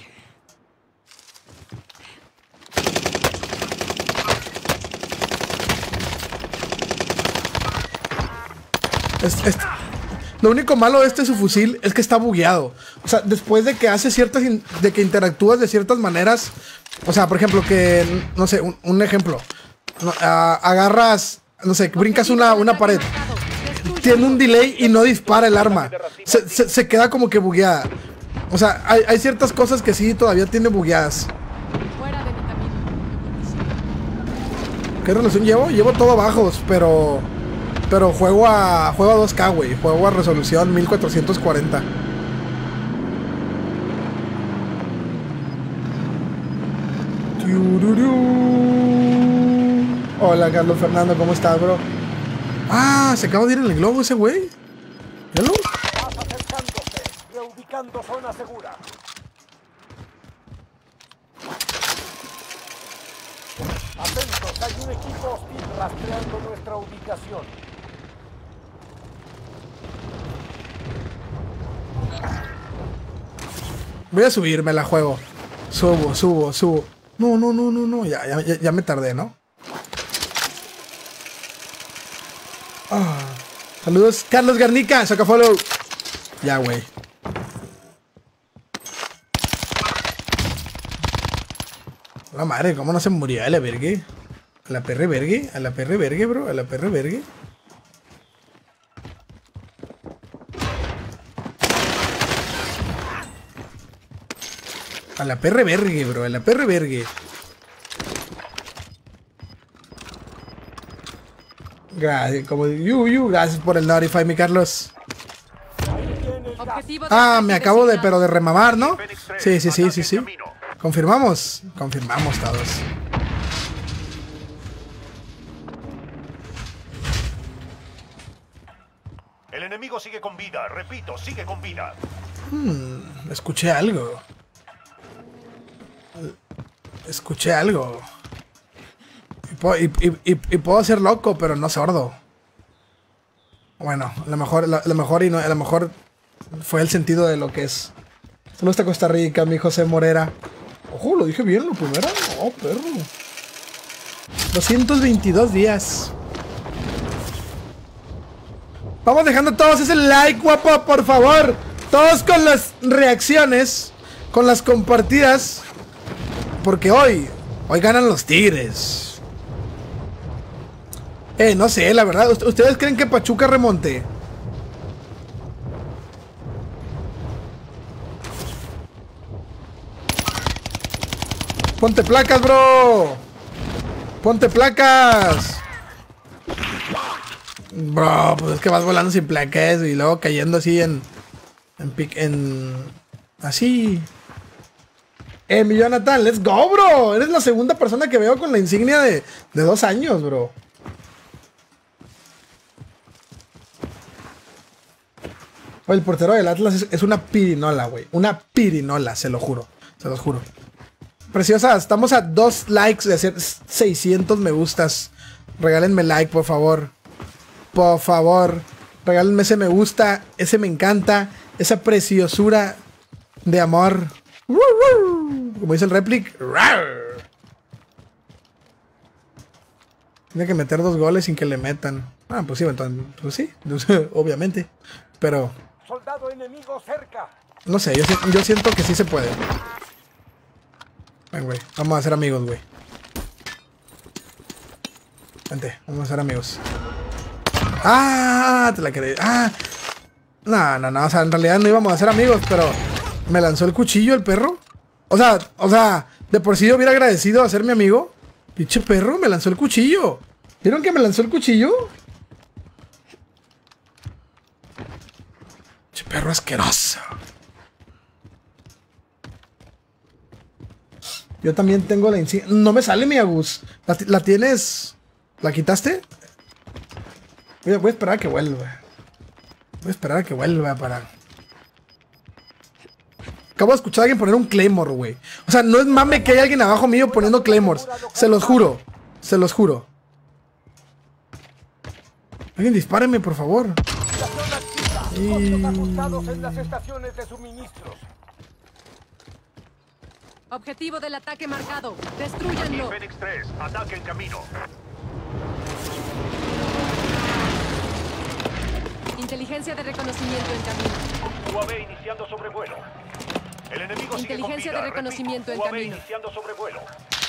Lo único malo de este subfusil es que está bugueado. O sea, después de que hace ciertas... de que interactúas de ciertas maneras. O sea, por ejemplo, que... No sé, un ejemplo. Agarras... No sé, brincas una pared. Tiene un delay y no dispara el arma. Se queda como que bugueada. O sea, hay ciertas cosas que sí todavía tiene bugueadas. Fuera de mi camino. ¿Qué resolución llevo? Llevo todo bajos, pero juego a 2K, güey. Juego a resolución 1440. Hola, Carlos Fernando, ¿cómo estás, bro? Ah, se acaba de ir en el globo ese güey. ¿Míralo? Vas acercándose, reubicando zona segura. Atentos, hay un equipo hostil rastreando nuestra ubicación. Voy a subirme la juego. Subo. No. Ya me tardé, ¿no? Ah. Saludos, Carlos Garnica, saca follow. Ya, güey. La madre, ¿cómo no se murió a la vergue? A la perre vergue, bro, a la perre vergue. A la perre vergue, bro, a la perre vergue. Gracias, como gracias por el notify, mi Carlos. Ah, me acabo de, pero de remamar, ¿no? Sí. Confirmamos todos. El enemigo sigue con vida, repito, sigue con vida. Escuché algo. Y puedo ser loco, pero no sordo. Bueno, a lo mejor fue el sentido de lo que es. Saludos a Costa Rica, mi José Morera. Ojo, lo dije bien, lo primero. Oh, perro. 222 días. Vamos dejando todos ese like, guapo, por favor. Todos con las reacciones, con las compartidas. Porque hoy ganan los Tigres. No sé, la verdad. ¿Ustedes creen que Pachuca remonte? Ponte placas, bro. Ponte placas. Bro, pues es que vas volando sin placas y luego cayendo así así. Mi Jonathan, let's go, bro. Eres la segunda persona que veo con la insignia de 2 años, bro. Oye, el portero del Atlas es una pirinola, güey. Una pirinola, se lo juro. Se los juro. Preciosa, estamos a 2 likes de hacer 600 me gustas. Regálenme like, por favor. Por favor. Regálenme ese me gusta, ese me encanta, esa preciosura de amor. Como dice el réplica. Tiene que meter 2 goles sin que le metan. Ah, pues sí, entonces, pues sí, obviamente. Pero Soldado enemigo cerca. no sé, yo siento que sí se puede. Ven, güey, vamos a ser amigos, güey. Vente, vamos a ser amigos. Ah, te la quería. Ah, no, o sea, en realidad no íbamos a ser amigos, pero me lanzó el cuchillo el perro. O sea, de por sí yo hubiera agradecido a ser mi amigo. Pinche perro, me lanzó el cuchillo. ¿Vieron que me lanzó el cuchillo? Pinche perro asqueroso. Yo también tengo la insignia. No me sale, mi Agus. ¿La tienes? ¿La quitaste? Voy a esperar a que vuelva. Voy a esperar a que vuelva para... Acabo de escuchar a alguien poner un Claymore, güey. O sea, no es mame que hay alguien abajo mío poniendo Claymores. Se los juro. Se los juro. Alguien dispáreme, por favor. Costos ajustados en las estaciones de suministros. Objetivo del ataque marcado. Destrúyanlo. Fénix 3, ataque en camino. Inteligencia de reconocimiento en camino. UAV iniciando sobrevuelo. El enemigo sigue con Inteligencia vida. de reconocimiento en UAV camino. iniciando sobrevuelo.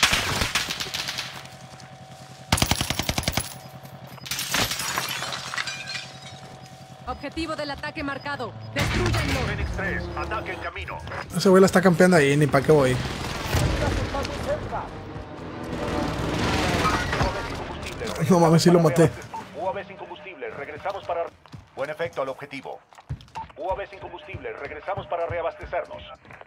Objetivo del ataque marcado. Destrúyanlo. Fénix 3, ataque en camino. Ese güey la está campeando ahí, ni para qué voy. No mames, sí lo maté. UAV sin combustible, regresamos para... Buen efecto al objetivo. UAV sin combustible, regresamos para reabastecernos.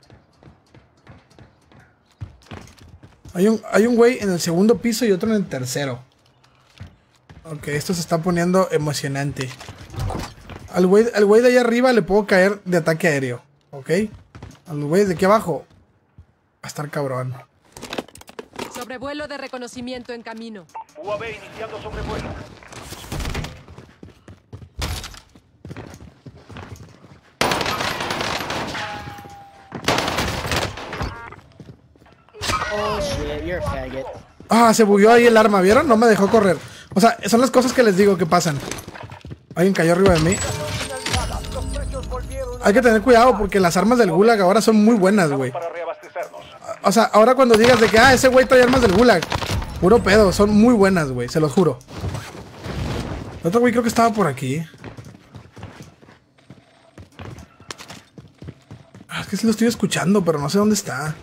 Hay un güey en el segundo piso y otro en el tercero. Ok, esto se está poniendo emocionante. Al güey de allá arriba le puedo caer de ataque aéreo. Ok. Al güey de aquí abajo va a estar cabrón. Sobrevuelo de reconocimiento en camino. UAV iniciando sobrevuelo. Oh shit, you're a faggot. Ah, se bugueó ahí el arma, ¿vieron? No me dejó correr. O sea, son las cosas que les digo que pasan. Alguien cayó arriba de mí. Hay que tener cuidado porque las armas del Gulag ahora son muy buenas, güey. Para reabastecernos. O sea, ahora cuando digas de que, ese güey trae armas del Gulag, puro pedo, son muy buenas, güey, se los juro. El otro güey creo que estaba por aquí. Es que sí lo estoy escuchando, pero no sé dónde está.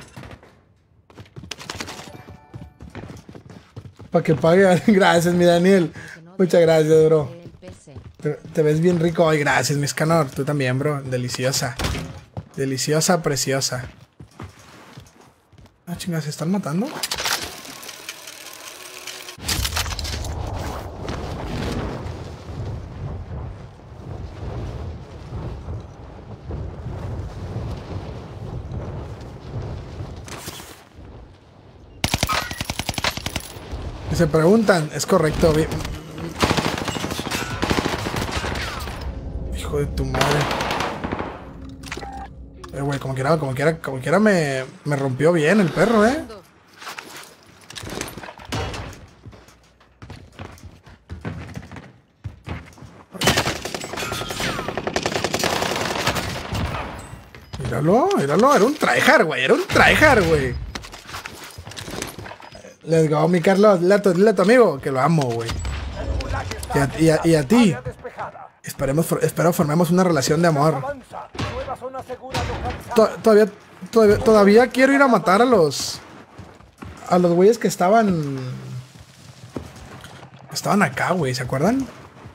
Para que pague. Gracias, mi Daniel. Muchas gracias, bro. Te ves bien rico hoy. Gracias, mi Scanor. Tú también, bro. Deliciosa. Deliciosa, preciosa. Ah, chingas, ¿se están matando? Y se preguntan, es correcto. Hijo de tu madre. Güey, como quiera me rompió bien el perro, Míralo, era un tryhard, güey. Let's go, mi Carlos, dile a tu amigo que lo amo, güey. Y a ti. Espero formemos una relación de amor. Todavía quiero ir a matar a los güeyes que estaban acá, güey, ¿se acuerdan?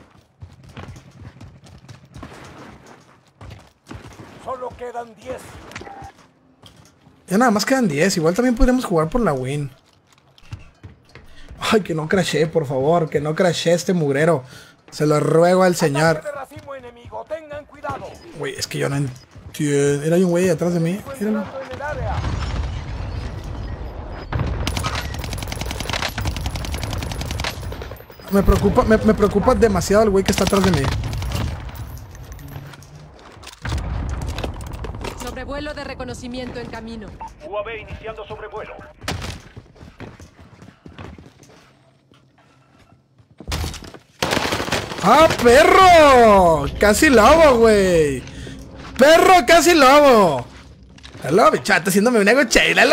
Solo quedan 10. Ya nada más quedan 10, igual también podríamos jugar por la win. Ay, que no crashee, por favor, que no crashee este mugrero. Se lo ruego al señor. Güey, es que yo no entiendo. Era un güey atrás de mí. Me preocupa demasiado el güey que está atrás de mí. Sobrevuelo de reconocimiento en camino. UAV iniciando sobrevuelo. ¡Ah, perro! Casi lobo, güey. ¡Perro, casi lobo! Hello, mi chat, haciéndome un ego chailalo.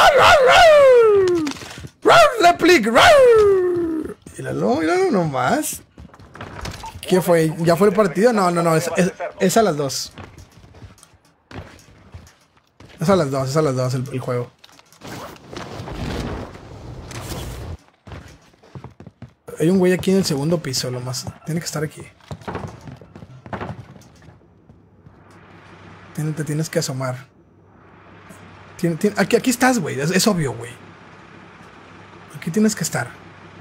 ¡Replic! Míralo nomás. ¿Qué fue? ¿Ya fue el partido? No, es a las 2. Es a las 2 el juego. Hay un güey aquí en el segundo piso, lo más. Tiene que estar aquí. Te tienes que asomar. Aquí estás, güey. Es obvio, güey. Aquí tienes que estar.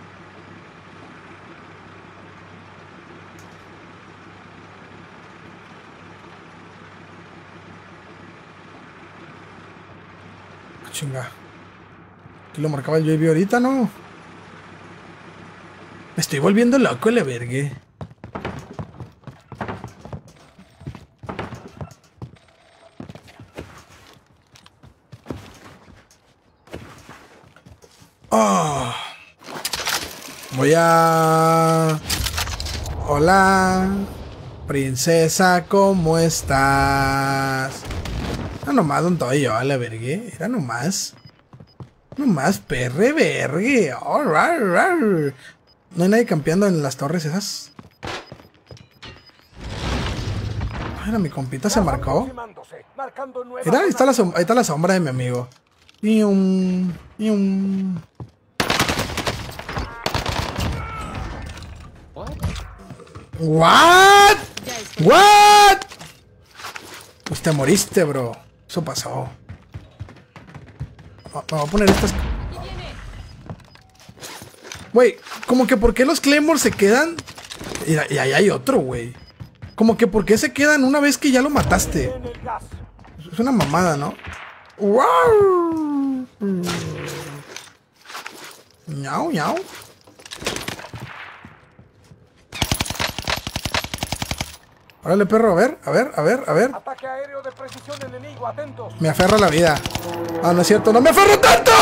Chinga. Aquí lo marcaba el JB ahorita, ¿no? Me estoy volviendo loco, le vergue. Oh. Voy a... Hola, princesa, ¿cómo estás? No nomás, don Toyo, a la vergue. Era nomás. Nomás, perre, vergue. Oh, rar, rar. No hay nadie campeando en las torres esas. Mira, mi compita se marcó. Mira, ahí está la sombra de mi amigo. ¿What? ¿What? Pues te moriste, bro. Eso pasó. Me voy a poner estas... Güey, como que ¿por qué los Claymore se quedan? Y ahí hay otro, güey. Como que ¿por qué se quedan una vez que ya lo mataste? Es una mamada, ¿no? ¡Wow! Ñau, ñau. Órale, perro, a ver. Ataque aéreo de precisión enemigo, atentos. Me aferra la vida. Ah, no es cierto, ¡no me aferro tanto!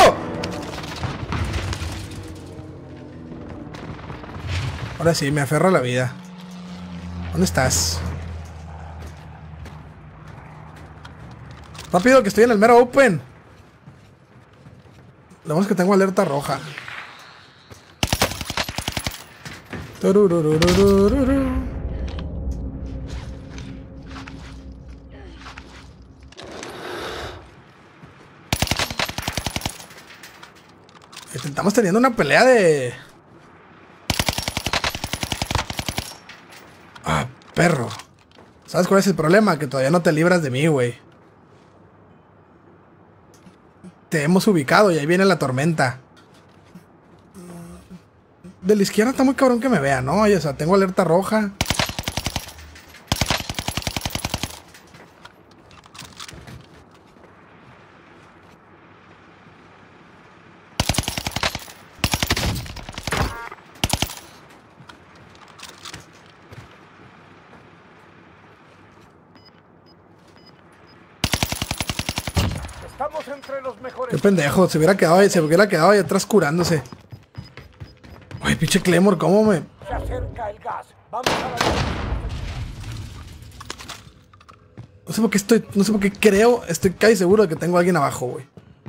Ahora sí, me aferra la vida. ¿Dónde estás? Rápido, que estoy en el mero open. Lo bueno es que tengo alerta roja. Tururururururu. Estamos teniendo una pelea de... Ah, perro. ¿Sabes cuál es el problema? Que todavía no te libras de mí, güey. Te hemos ubicado y ahí viene la tormenta. De la izquierda está muy cabrón que me vea, ¿no? O sea, tengo alerta roja. Estamos entre los mejores. Qué pendejo, se hubiera quedado ahí atrás curándose. Ay, pinche Claymore, ¿cómo me...? Se acerca el gas. Vamos a la... No sé por qué creo, estoy casi seguro de que tengo a alguien abajo, güey.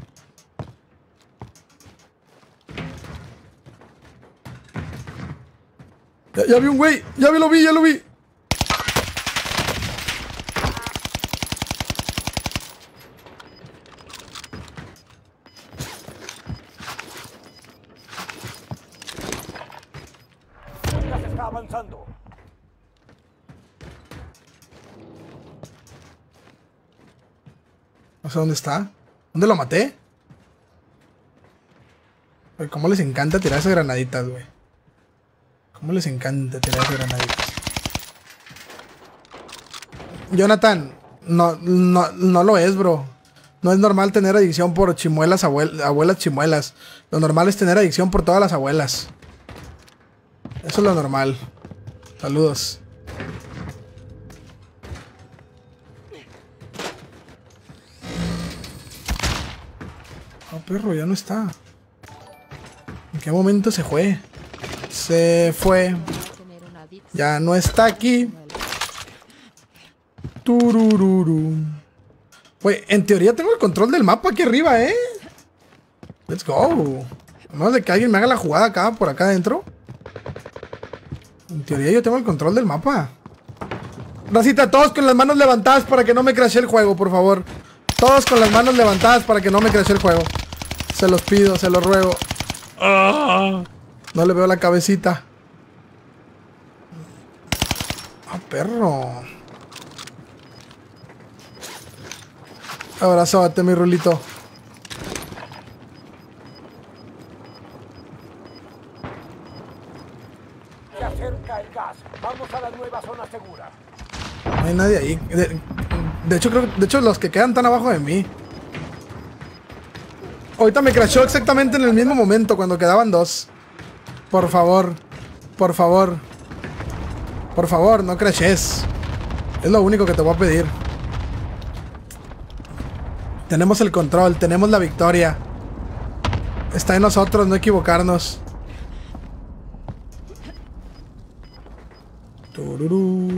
Ya vi un güey, ya lo vi. Ya se está avanzando. No sé dónde está. ¿Dónde lo maté? Güey, cómo les encanta tirar esas granaditas, güey. Cómo les encanta tirar esas granaditas. Jonathan, no lo es, bro. No es normal tener adicción por chimuelas, abuelas chimuelas. Lo normal es tener adicción por todas las abuelas. Eso es lo normal. Saludos. Oh, perro, ya no está. ¿En qué momento se fue? Se fue. Ya no está aquí. Turururu. Güey, en teoría tengo el control del mapa aquí arriba, ¿eh? Let's go. A menos de que alguien me haga la jugada acá, por acá adentro. En teoría yo tengo el control del mapa. Racita, todos con las manos levantadas para que no me crashe el juego, por favor. Todos con las manos levantadas para que no me crashe el juego. Se los pido, se los ruego. No le veo la cabecita. Ah, perro. Abrazate, mi Rulito. Se acerca el gas. Vamos a la nueva zona segura. No hay nadie ahí. De hecho, los que quedan tan abajo de mí. Ahorita me crashó exactamente en el mismo momento cuando quedaban dos. Por favor. Por favor. Por favor, no crashes. Es lo único que te voy a pedir. Tenemos el control, tenemos la victoria. Está en nosotros no equivocarnos. Tururú.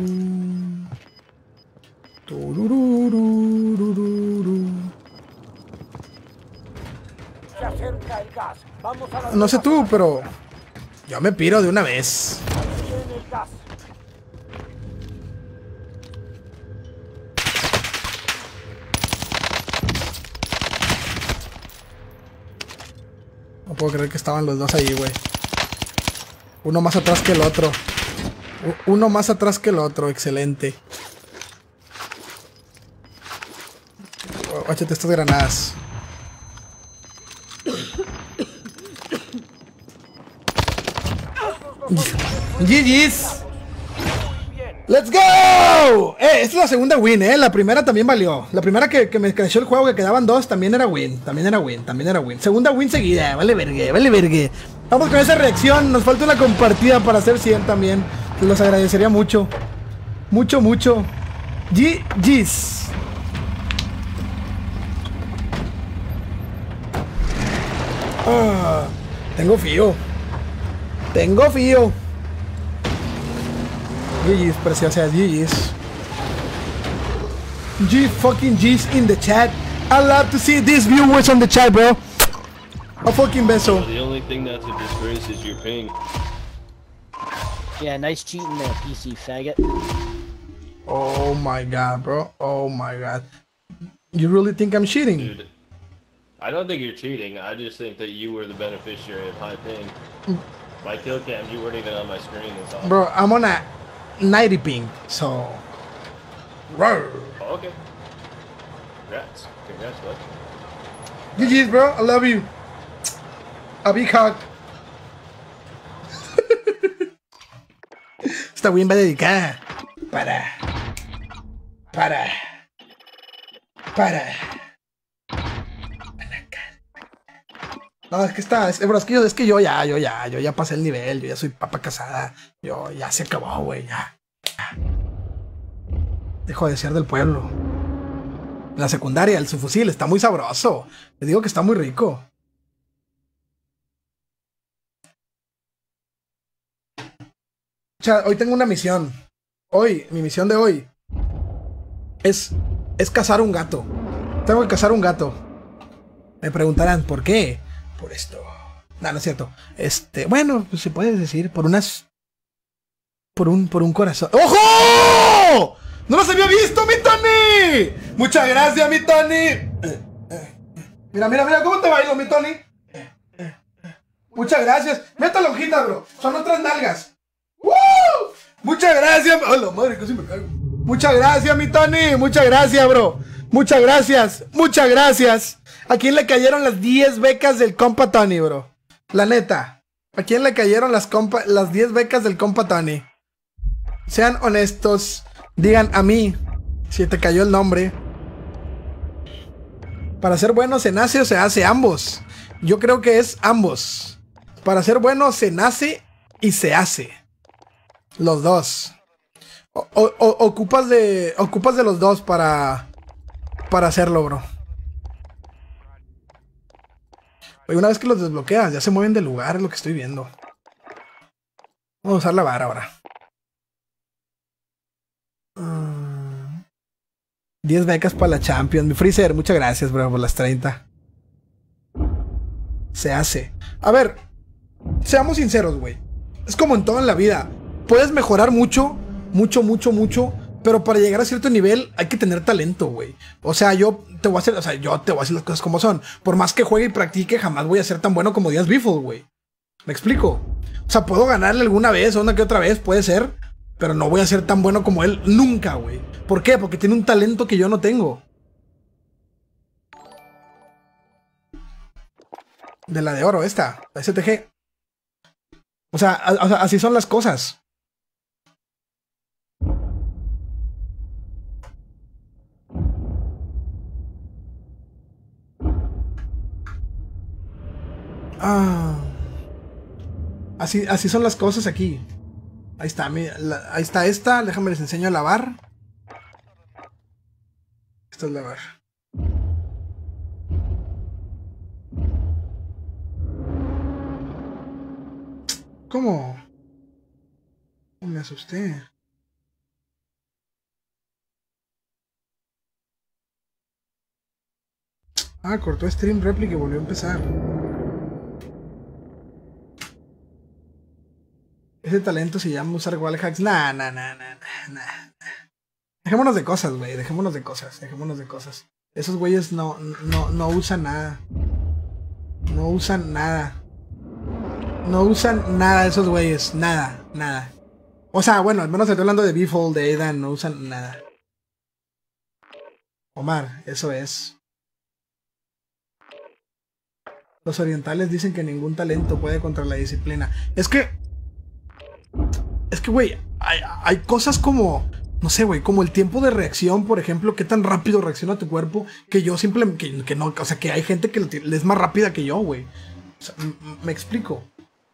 Tururururururu. Se acerca el gas. Vamos a la No sé nueva tú, zona pero yo me piro de una vez. segura. Viene el gas. No puedo creer que estaban los dos ahí, güey. Uno más atrás que el otro. Uno más atrás que el otro, excelente. Échate estas granadas. GG's. ¡Let's go! Esta es la segunda win, La primera también valió. La primera que me creció el juego, que quedaban dos, también era win. También era win. Segunda win seguida. Vale vergue. Vamos con esa reacción. Nos falta una compartida para hacer 100 también. Los agradecería mucho. Mucho. GG's. Tengo fío. GG's, preciosas, GG's. G's in the chat. I love to see these viewers on the chat, bro. A fucking beso. The only thing that's a disgrace is your ping. Yeah, nice cheating there, PC faggot. Oh my god, bro. Oh my god. You really think I'm cheating? Dude, I don't think you're cheating. I just think that you were the beneficiary of high ping. My kill cam, you weren't even on my screen. Bro, I'm on a 90 ping, so... Roar. Oh, okay. Congrats, bud. GG's, bro. I love you. A big hug. Esta win va dedicada para. No, es que bro, es que yo ya pasé el nivel, yo ya soy papa casada, yo ya se acabó, güey, ya. Dejo de ser del pueblo. La secundaria, el subfusil, está muy sabroso. Les digo que está muy rico. O sea, hoy tengo una misión. Mi misión de hoy es cazar un gato. Tengo que cazar un gato. Me preguntarán, ¿por qué? Por esto. No, no es cierto. Bueno, pues se puede decir, por un corazón. ¡Ojo! ¡No los había visto, mi Tony! Muchas gracias, mi Tony. Mira, ¿cómo te bailo, mi Tony? Muchas gracias. Mira esta lonjita, bro. Son otras nalgas. ¡Woo! Muchas gracias. ¡Oh, la madre! Casi me caigo. Muchas gracias, mi Tony. Muchas gracias, bro. Muchas gracias. ¿A quién le cayeron las 10 becas del compa Tony, bro? La neta. ¿A quién le cayeron las 10 becas del compa Tony? Sean honestos. Digan a mí si te cayó el nombre. Para ser bueno, ¿se nace o se hace? Ambos. Yo creo que es ambos. Para ser bueno, se nace y se hace. Los dos. Ocupas de los dos para hacerlo, bro. Oye, una vez que los desbloqueas, ya se mueven de lugar, es lo que estoy viendo. Vamos a usar la vara ahora. 10 becas para la Champions. Mi Freezer, muchas gracias, bro, por las 30. Se hace. A ver, seamos sinceros, güey. Es como en todo en la vida. Puedes mejorar mucho, pero para llegar a cierto nivel hay que tener talento, güey. O sea, yo te voy a decir las cosas como son. Por más que juegue y practique, jamás voy a ser tan bueno como Díaz Biffle, güey. ¿Me explico? O sea, puedo ganarle alguna vez o una que otra vez, puede ser, pero no voy a ser tan bueno como él nunca, güey. ¿Por qué? Porque tiene un talento que yo no tengo. De la de oro, esta, la STG. O sea, así son las cosas. Así son las cosas aquí. Ahí está, ahí está esta. Déjame les enseño a lavar. Esta es lavar. ¿Cómo? Me asusté. Cortó stream réplica y volvió a empezar. Ese talento se llama usar wallhacks. Nah. Dejémonos de cosas, güey. Dejémonos de cosas. Esos güeyes no usan nada. No usan nada esos güeyes. Nada. O sea, bueno, al menos estoy hablando de Bifold, de Aidan, no usan nada. Omar, eso es. Los orientales dicen que ningún talento puede contra la disciplina. Es que, güey, hay cosas como, no sé, güey, como el tiempo de reacción, por ejemplo, qué tan rápido reacciona tu cuerpo, que yo simplemente, que no, o sea, que hay gente que es más rápida que yo, güey. O sea, me explico.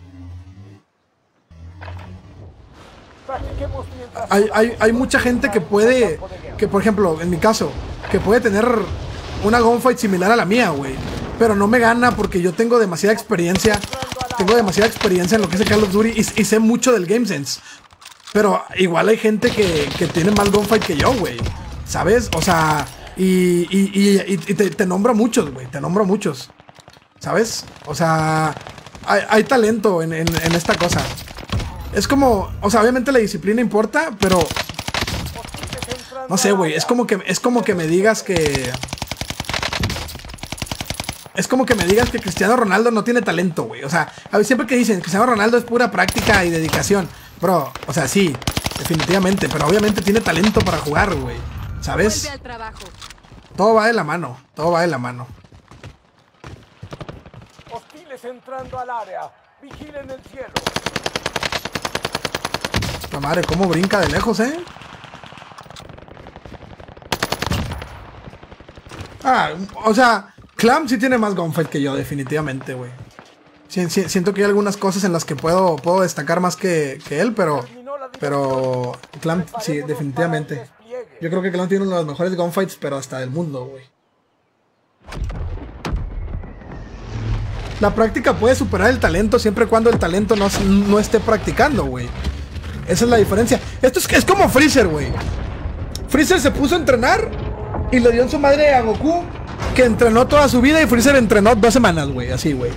Hay mucha gente que puede, que por ejemplo, en mi caso, que puede tener una gunfight similar a la mía, güey. Pero no me gana porque yo tengo demasiada experiencia. Tengo demasiada experiencia en lo que es el Call of Duty y sé mucho del Game Sense. Pero igual hay gente que tiene más gunfight que yo, güey. ¿Sabes? O sea, y te nombro muchos, güey. Te nombro muchos. ¿Sabes? O sea, hay talento en esta cosa. Es como, o sea, obviamente la disciplina importa, pero no sé, güey, es como que me digas que Cristiano Ronaldo no tiene talento, güey. O sea, a ver, siempre que dicen Cristiano Ronaldo es pura práctica y dedicación, bro, o sea, sí, definitivamente, pero obviamente tiene talento para jugar, güey. ¿Sabes? Vuelve al trabajo. Todo va de la mano, todo va de la mano. Hostiles entrando al área. Vigilen el cielo. La madre, cómo brinca de lejos, ¿eh? Ah, o sea, Clam sí tiene más gunfight que yo, definitivamente, güey. Siento que hay algunas cosas en las que puedo destacar más que él, pero Clam sí, definitivamente. Yo creo que Clam tiene uno de los mejores gunfights, pero hasta del mundo, güey. La práctica puede superar el talento siempre y cuando el talento no esté practicando, güey. Esa es la diferencia. Esto es como Freezer, güey. Freezer se puso a entrenar y le dio en su madre a Goku, que entrenó toda su vida, y Freezer entrenó 2 semanas, güey. Así, güey.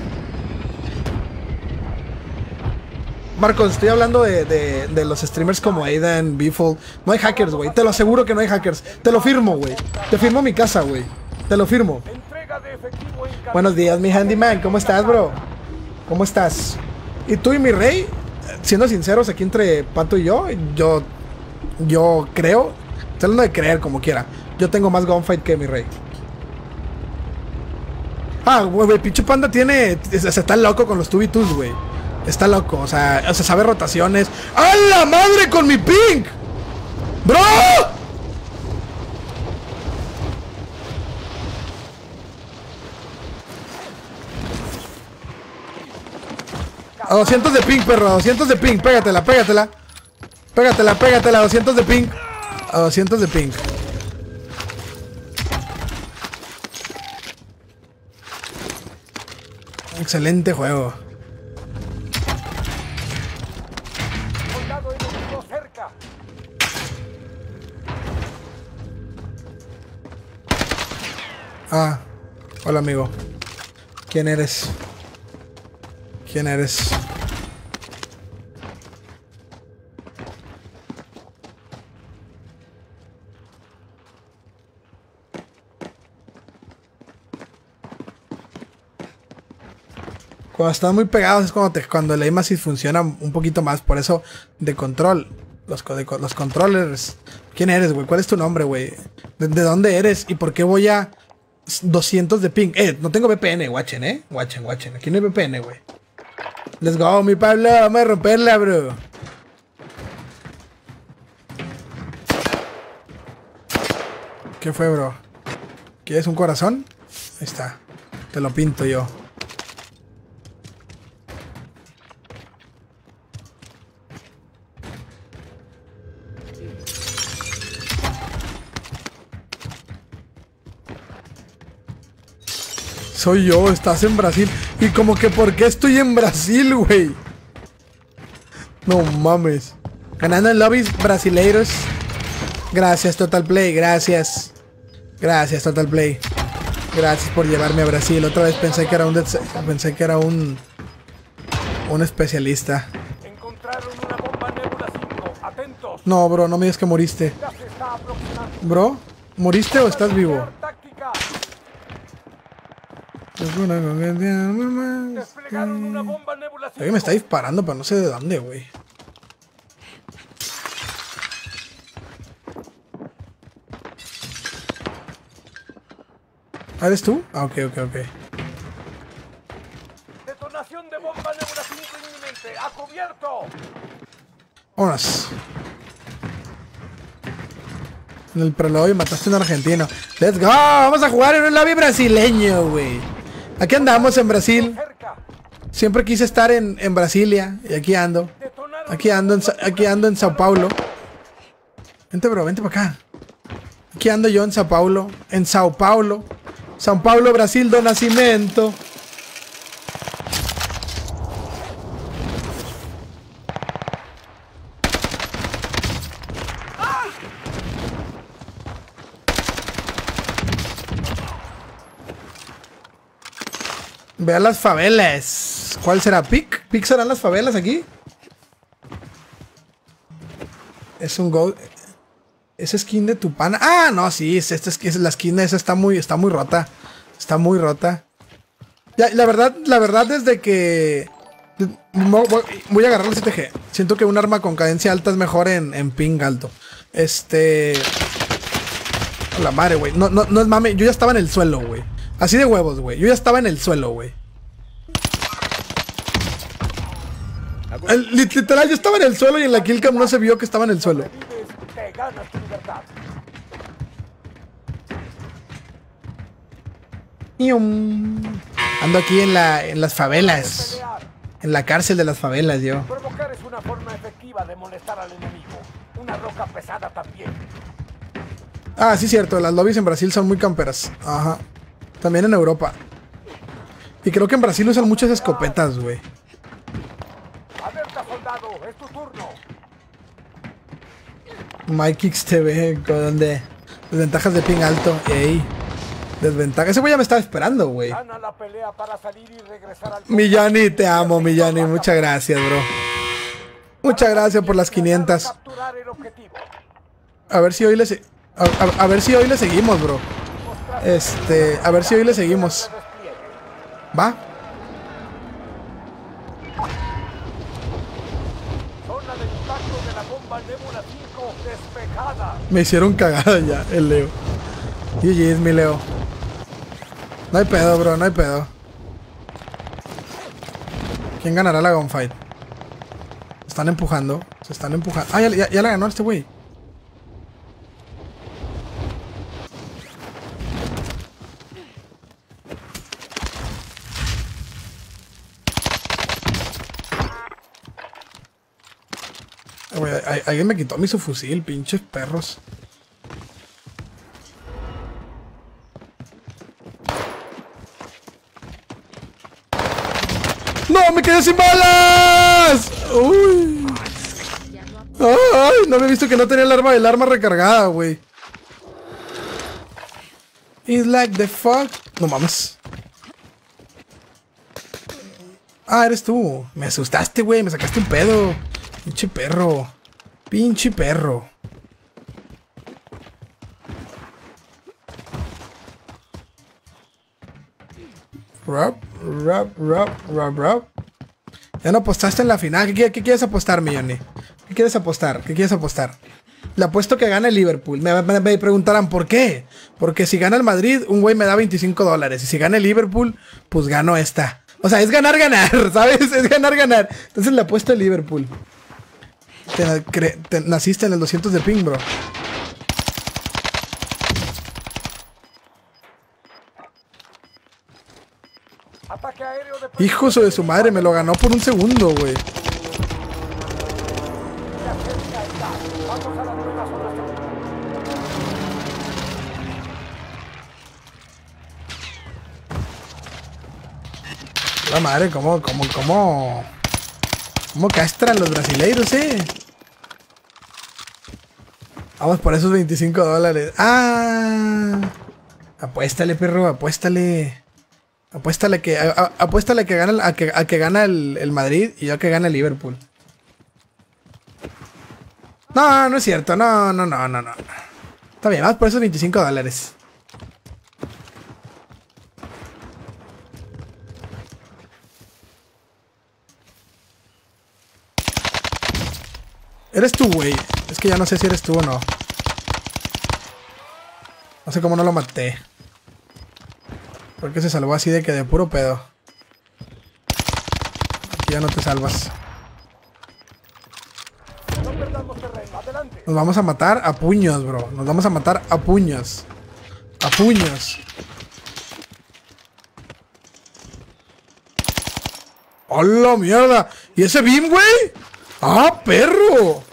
Marcos, estoy hablando de los streamers como Aidan, Bifold. No hay hackers, güey. Te lo aseguro que no hay hackers. Te lo firmo, güey. Te firmo mi casa, güey. Te lo firmo. Buenos días, mi handyman. ¿Cómo estás, bro? ¿Cómo estás? ¿Y tú y mi rey? Siendo sinceros, aquí entre Pato y yo creo, estoy hablando de creer como quiera, yo tengo más gunfight que mi rey. Ah, güey, pinche panda se está loco con los 2v2s, güey. Está loco, o sea, sabe rotaciones. ¡A la madre con mi ping! ¡Bro! A 200 de ping, perro, a 200 de ping, pégatela. Pégatela, 200 de ping. A 200 de ping. Excelente juego. Soldado enemigo cerca. Ah, hola amigo. ¿Quién eres? ¿Quién eres? Cuando están muy pegados es cuando el aim assist funciona un poquito más. Por eso, de control. Los controllers. ¿Quién eres, güey? ¿Cuál es tu nombre, güey? ¿De dónde eres? ¿Y por qué voy a 200 de ping? No tengo VPN, guachen, Guachen. Aquí no hay VPN, güey. Let's go, mi Pablo. Vamos a romperla, bro. ¿Qué fue, bro? ¿Quieres un corazón? Ahí está. Te lo pinto yo. Soy yo, estás en Brasil. Y como que, ¿por qué estoy en Brasil, güey? No mames. Ganando en lobbies brasileiros. Gracias, Total Play, gracias. Gracias, Total Play. Gracias por llevarme a Brasil. Otra vez pensé que era un especialista. Encontraron una bomba Nebula 5. Atentos. No, bro, no me digas que moriste. Ya se está aproximando. Bro, ¿moriste o estás vivo? Táctica. Desplegaron una bomba Nebula 5. Alguien me está disparando, pero no sé de dónde, güey. ¿Eres tú? Ah, ok. Detonación de bomba Nebula 5 inminente. ¡A cubierto! Vámonos. En el prologue mataste a un argentino. ¡Let's go! Vamos a jugar en un lobby brasileño, güey. Aquí andamos en Brasil. Cerca. Siempre quise estar en Brasilia. Y aquí ando. Aquí ando en Sao Paulo. Vente, bro, vente para acá. Aquí ando yo en Sao Paulo. En Sao Paulo. Sao Paulo, Brasil do Nascimento. Vean las favelas. ¿Cuál será? ¿Pic? ¿Pic serán las favelas aquí? Es un go. Esa skin de tu pana. Ah, no, sí, es la skin esa está muy rota. Está muy rota. Ya, la verdad desde que voy a agarrar el CTG. Siento que un arma con cadencia alta es mejor en ping alto. La madre, güey. No es mame. Yo ya estaba en el suelo, güey. Así de huevos, güey. Yo ya estaba en el suelo, güey. Literal, yo estaba en el suelo y en la killcam no se vio que estaba en el suelo. Te ganas tu libertad. Ando aquí en las favelas. En la cárcel de las favelas, yo. Provocar es una forma efectiva de molestar al enemigo. Una roca pesada también. Ah, sí, cierto. Las lobbies en Brasil son muy camperas. Ajá. También en Europa. Y creo que en Brasil usan muchas escopetas, güey. Alerta, soldado, es tu turno. MyKicks TV, ¿dónde? Desventajas de ping alto. Ey. Desventaja. Ese güey ya me estaba esperando, güey. Gana la pelea para salir y regresar al... Millani, te amo, Millani. Muchas gracias, bro. Muchas gracias por las 500. Capturar el objetivo. A ver si hoy le seguimos, bro. A ver si hoy le seguimos. ¿Va? Zona de impacto de la bomba Nebula 5 despejada. Me hicieron cagada ya, el Leo. GG, es mi Leo. No hay pedo, bro, no hay pedo. ¿Quién ganará la gunfight? Se están empujando. Ah, ya la ganó este güey. Güey, alguien me quitó mi subfusil, pinches perros. ¡No! ¡Me quedé sin balas! ¡Uy! ¡Ay! No me he visto que no tenía el arma recargada, güey. It's like the fuck. No mames. Ah, eres tú. Me asustaste, güey. Me sacaste un pedo. Pinche perro. Pinche perro. Rap. Ya no apostaste en la final. ¿Qué quieres apostar, Milloni? ¿Qué quieres apostar? Le apuesto que gana el Liverpool. Me preguntarán ¿por qué? Porque si gana el Madrid, un güey me da $25. Y si gana el Liverpool, pues gano esta. O sea, es ganar, ¿sabes? Es ganar. Entonces le apuesto al Liverpool. Te naciste en el 200 de ping, bro. Ataque aéreo de... Hijo de su madre, me lo ganó por un segundo, güey. Vamos a la nueva zona. La madre, cómo castran los brasileiros, Vamos por esos $25. Ah, apuéstale, perro, apuéstale. Apuéstale que gana a que gana el Madrid y yo a que gana el Liverpool. No es cierto, no. Está bien, vamos por esos $25. Eres tú, güey. Es que ya no sé si eres tú o no. No sé cómo no lo maté. Creo que se salvó así de que de puro pedo. Aquí ya no te salvas. No perdamos terreno. Adelante. Nos vamos a matar a puños, bro. Nos vamos a matar a puños. A puños. ¡Hola, mierda! ¿Y ese beam, güey? ¡Ah, perro!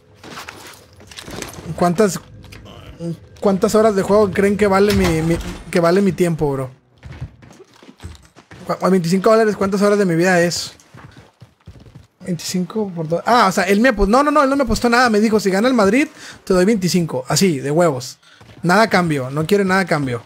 ¿Cuántas horas de juego creen que vale mi tiempo, bro? $25, ¿cuántas horas de mi vida es? 25 por 2. Ah, o sea, él me apostó. No, él no me apostó nada. Me dijo, si gana el Madrid, te doy 25. Así, de huevos. Nada a cambio. No quiere nada a cambio.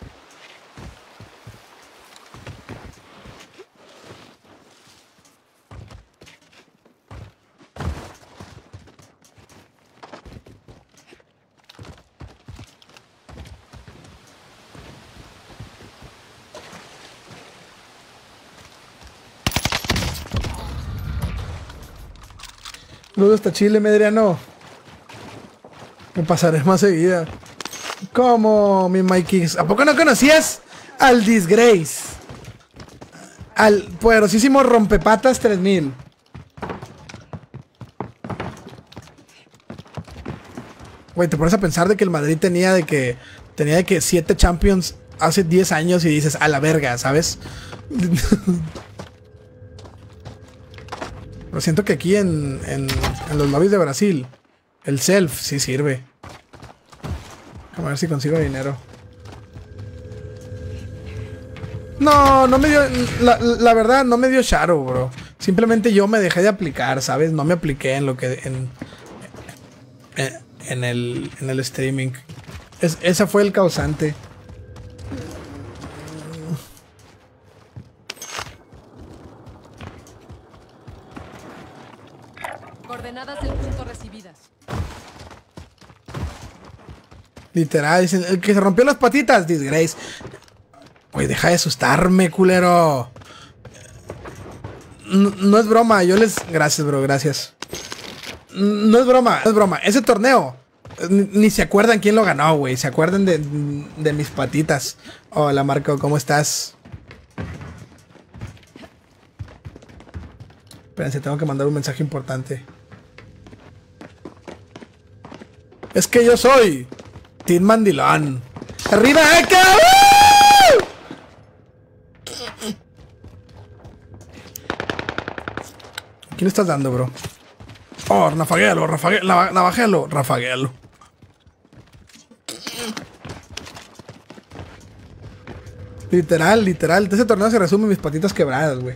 Luego hasta Chile, Medriano. Me pasaré más seguida. ¿Cómo, mi Mikey? ¿A poco no conocías al Disgrace? Al poderosísimo Rompepatas 3000. Güey, te pones a pensar de que el Madrid tenía de que 7 Champions hace 10 años y dices, a la verga, ¿sabes? Lo siento que aquí en los lobbies de Brasil el self sí sirve. A ver si consigo dinero. No me dio... La verdad, no me dio Shadow, bro. Simplemente yo me dejé de aplicar, ¿sabes? No me apliqué en lo que... En el streaming. Ese fue el causante. Coordenadas del punto recibidas. Literal, dicen, el que se rompió las patitas, Disgrace. Oye, deja de asustarme, culero. No es broma, yo les... Gracias, bro, gracias. No es broma, no es broma. Ese torneo, ni se acuerdan quién lo ganó, güey. Se acuerdan de mis patitas. Hola, Marco, ¿cómo estás? Espérense, tengo que mandar un mensaje importante. Es que yo soy Team Mandilón. ¡Arriba, acá! ¿Quién le estás dando, bro? Oh, nafaguéalo, navajealo, rafaguéalo. Literal. De ese torneo se resume mis patitas quebradas, güey.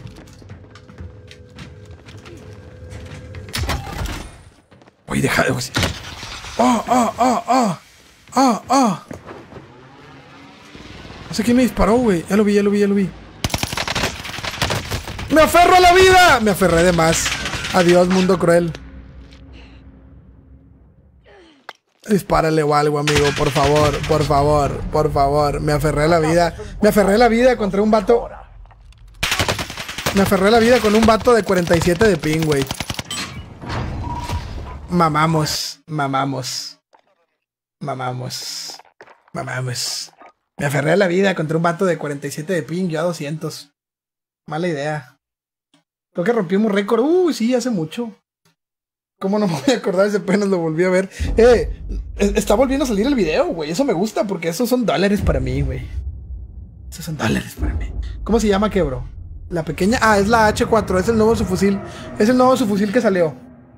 Oye, deja de... Oh. No sé quién me disparó, güey. Ya lo vi. ¡Me aferro a la vida! Me aferré de más. Adiós, mundo cruel. Dispárale o algo, amigo. Por favor. Me aferré a la vida contra un vato. Me aferré a la vida con un vato de 47 de ping, güey. Mamamos. Me aferré a la vida contra un vato de 47 de ping, yo a 200. Mala idea. Creo que rompimos récord. Sí, hace mucho. ¿Cómo no me voy a acordar? Ese apenas lo volví a ver. Está volviendo a salir el video, güey. Eso me gusta porque esos son dólares para mí, güey. Esos son dólares para mí. ¿Cómo se llama, qué, bro? La pequeña... Ah, es la H4. Es el nuevo subfusil. Es el nuevo subfusil que salió.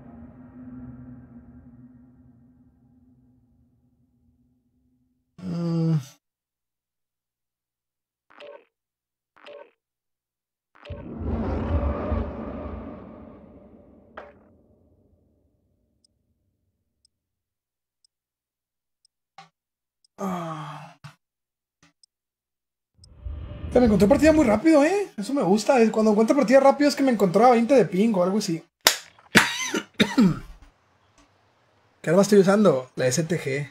Me encontré partida muy rápido, Eso me gusta. Cuando encuentro partida rápido es que me encontró a 20 de ping o algo así. ¿Qué arma estoy usando? La STG.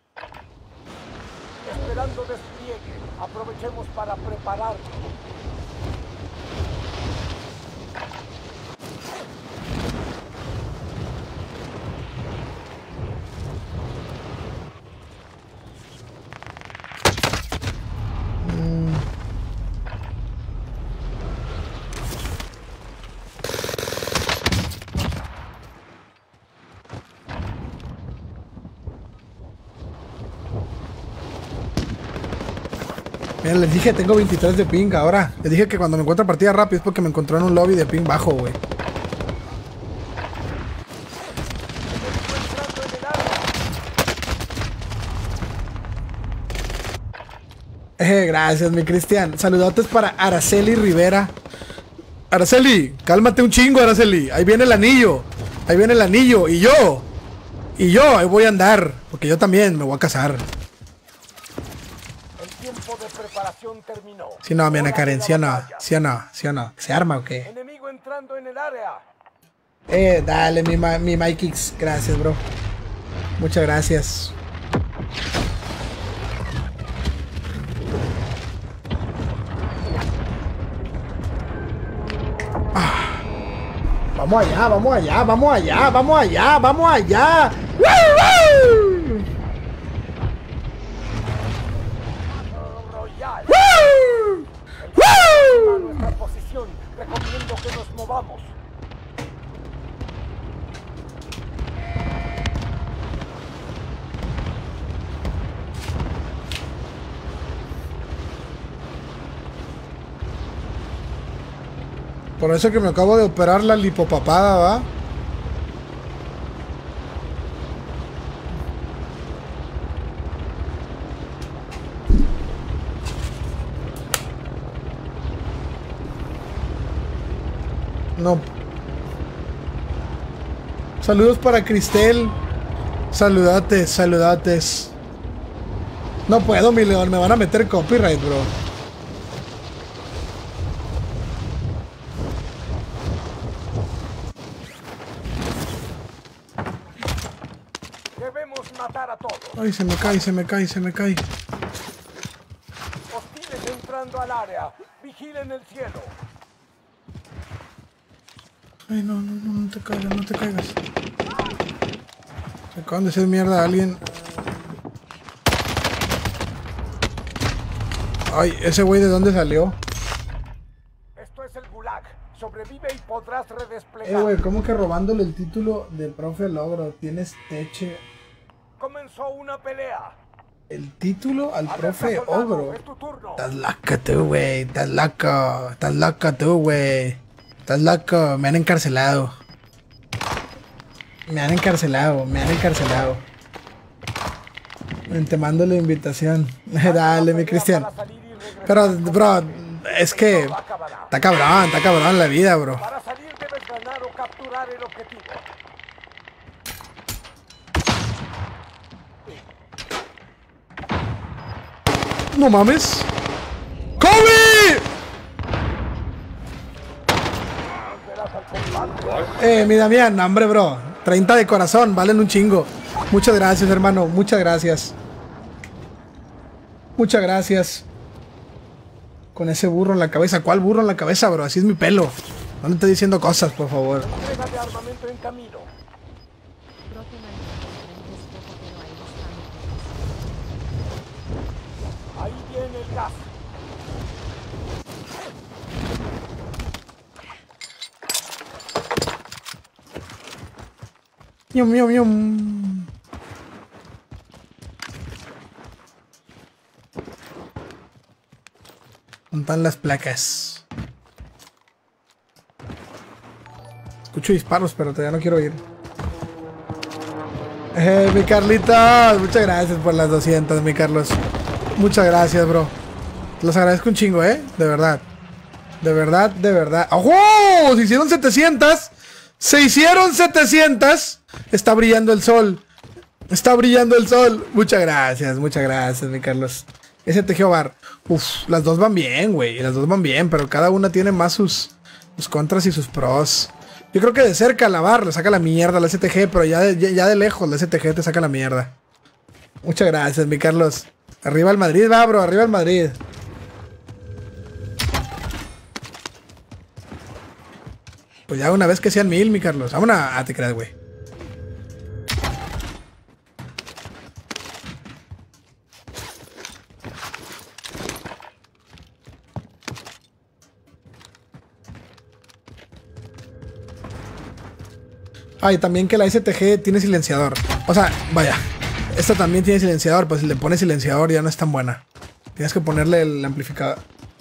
Esperando despliegue. Aprovechemos para prepararnos. Mira, les dije, tengo 23 de ping ahora. Les dije que cuando me encuentro partida rápido es porque me encontró en un lobby de ping bajo, güey. Gracias, mi Cristian. Saludotes para Araceli Rivera. Araceli, cálmate un chingo, Araceli. Ahí viene el anillo. Ahí viene el anillo. Y yo, ahí voy a andar. Porque yo también me voy a casar. El tiempo de preparación terminó. Sí, no, mi Ana Hora Karen, de sí o la no. batalla. Sí o no, sí o no. ¿Se arma o qué? Enemigo entrando en el área. Dale, mi Mikix. Gracias, bro. Muchas gracias. Vamos allá, vamos allá, vamos allá, vamos allá, vamos allá. ¡Woo! Royal. ¡Woo! A ¡Woo! nuestra posición. Recomiendo que nos movamos. Por eso que me acabo de operar la lipopapada, ¿va? No. Saludos para Cristel. Saludates, saludates. No puedo, mi león. Me van a meter copyright, bro. Debemos matar a todos. Ay, se me cae, se me cae, se me cae. Hostiles entrando al área. Vigilen el cielo. Ay, no, no, no, no te caigas, no te caigas. Se acaban de hacer mierda a alguien. Ay, ese güey de dónde salió. Esto es el Gulag. Sobrevive y podrás redesplegar. Güey, ¿cómo que robándole el título de profe logro? Tienes teche. Comenzó una pelea. El título al Alerta, profe soldado, ogro. es tu turno. Estás loca tú, güey. Estás loco. Estás loco tú, güey. Estás loco. Me han encarcelado. Me han encarcelado. Me han encarcelado. Te mando la invitación. Dale, mi Cristian. Para salir y regresar. Pero, bro, es que está cabrón la vida, bro. Para salir debes ganar o capturar el objetivo. No mames. ¡Kobe! Mi Damián, hombre, bro. 30 de corazón, valen un chingo. Muchas gracias, hermano. Muchas gracias. Muchas gracias. Con ese burro en la cabeza. ¿Cuál burro en la cabeza, bro? Así es mi pelo. No me estés diciendo cosas, por favor. Entrega de armamento en camino. Ahí viene el gas. Ñom, ñom, ñom. ¿Dónde están las placas? Escucho disparos, pero todavía no quiero ir. Mi Carlitos, muchas gracias por las 200, mi Carlos. Muchas gracias, bro. Te los agradezco un chingo, de verdad. De verdad, de verdad. ¡Oh! Se hicieron 700. Se hicieron 700. Está brillando el sol. Está brillando el sol. Muchas gracias, mi Carlos. Ese tejió bar. Uf, las dos van bien, güey. Las dos van bien, pero cada una tiene más sus contras y sus pros. Yo creo que de cerca la bar le saca la mierda la STG, pero ya de lejos la STG te saca la mierda. Muchas gracias, mi Carlos. Arriba el Madrid, va, bro. Arriba el Madrid. Pues ya una vez que sean 1000, mi Carlos. Vámonos a... te creas, güey. Ah, y también que la STG tiene silenciador. O sea, vaya. Esta también tiene silenciador, pues si le pones silenciador ya no es tan buena. Tienes que ponerle el amplificador.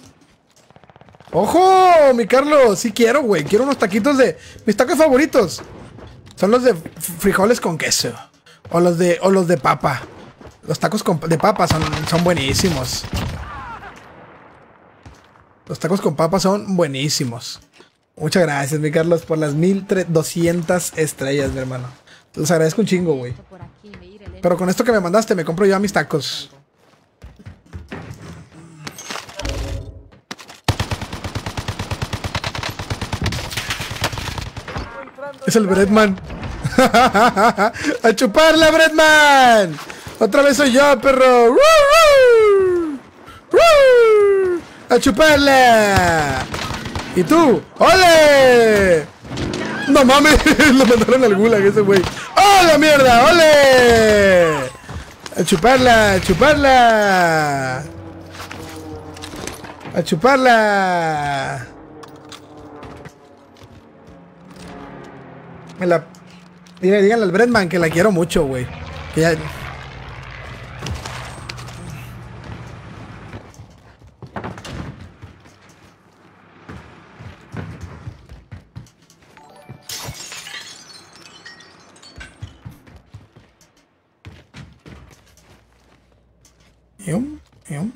¡Ojo! Mi Carlos, sí quiero, güey. Quiero unos taquitos de... Mis tacos favoritos son los de frijoles con queso. O los de papa. Los tacos de papa son buenísimos. Los tacos con papa son buenísimos. Muchas gracias, mi Carlos, por las 1200 estrellas, mi hermano. Te los agradezco un chingo, güey. Pero con esto que me mandaste, me compro yo mis tacos. Es el Breadman. ¡A chuparla, Breadman! Otra vez soy yo, perro. ¡Woo! ¡Woo! ¡A chuparla! ¿Y tú? ¡Ole! ¡No mames! Lo mandaron al gulag ese güey. ¡Oh, la mierda! ¡Ole! ¡A chuparla! ¡A chuparla! ¡A chuparla! Díganle al Breadman que la quiero mucho, güey. Que ya... Yum, yum.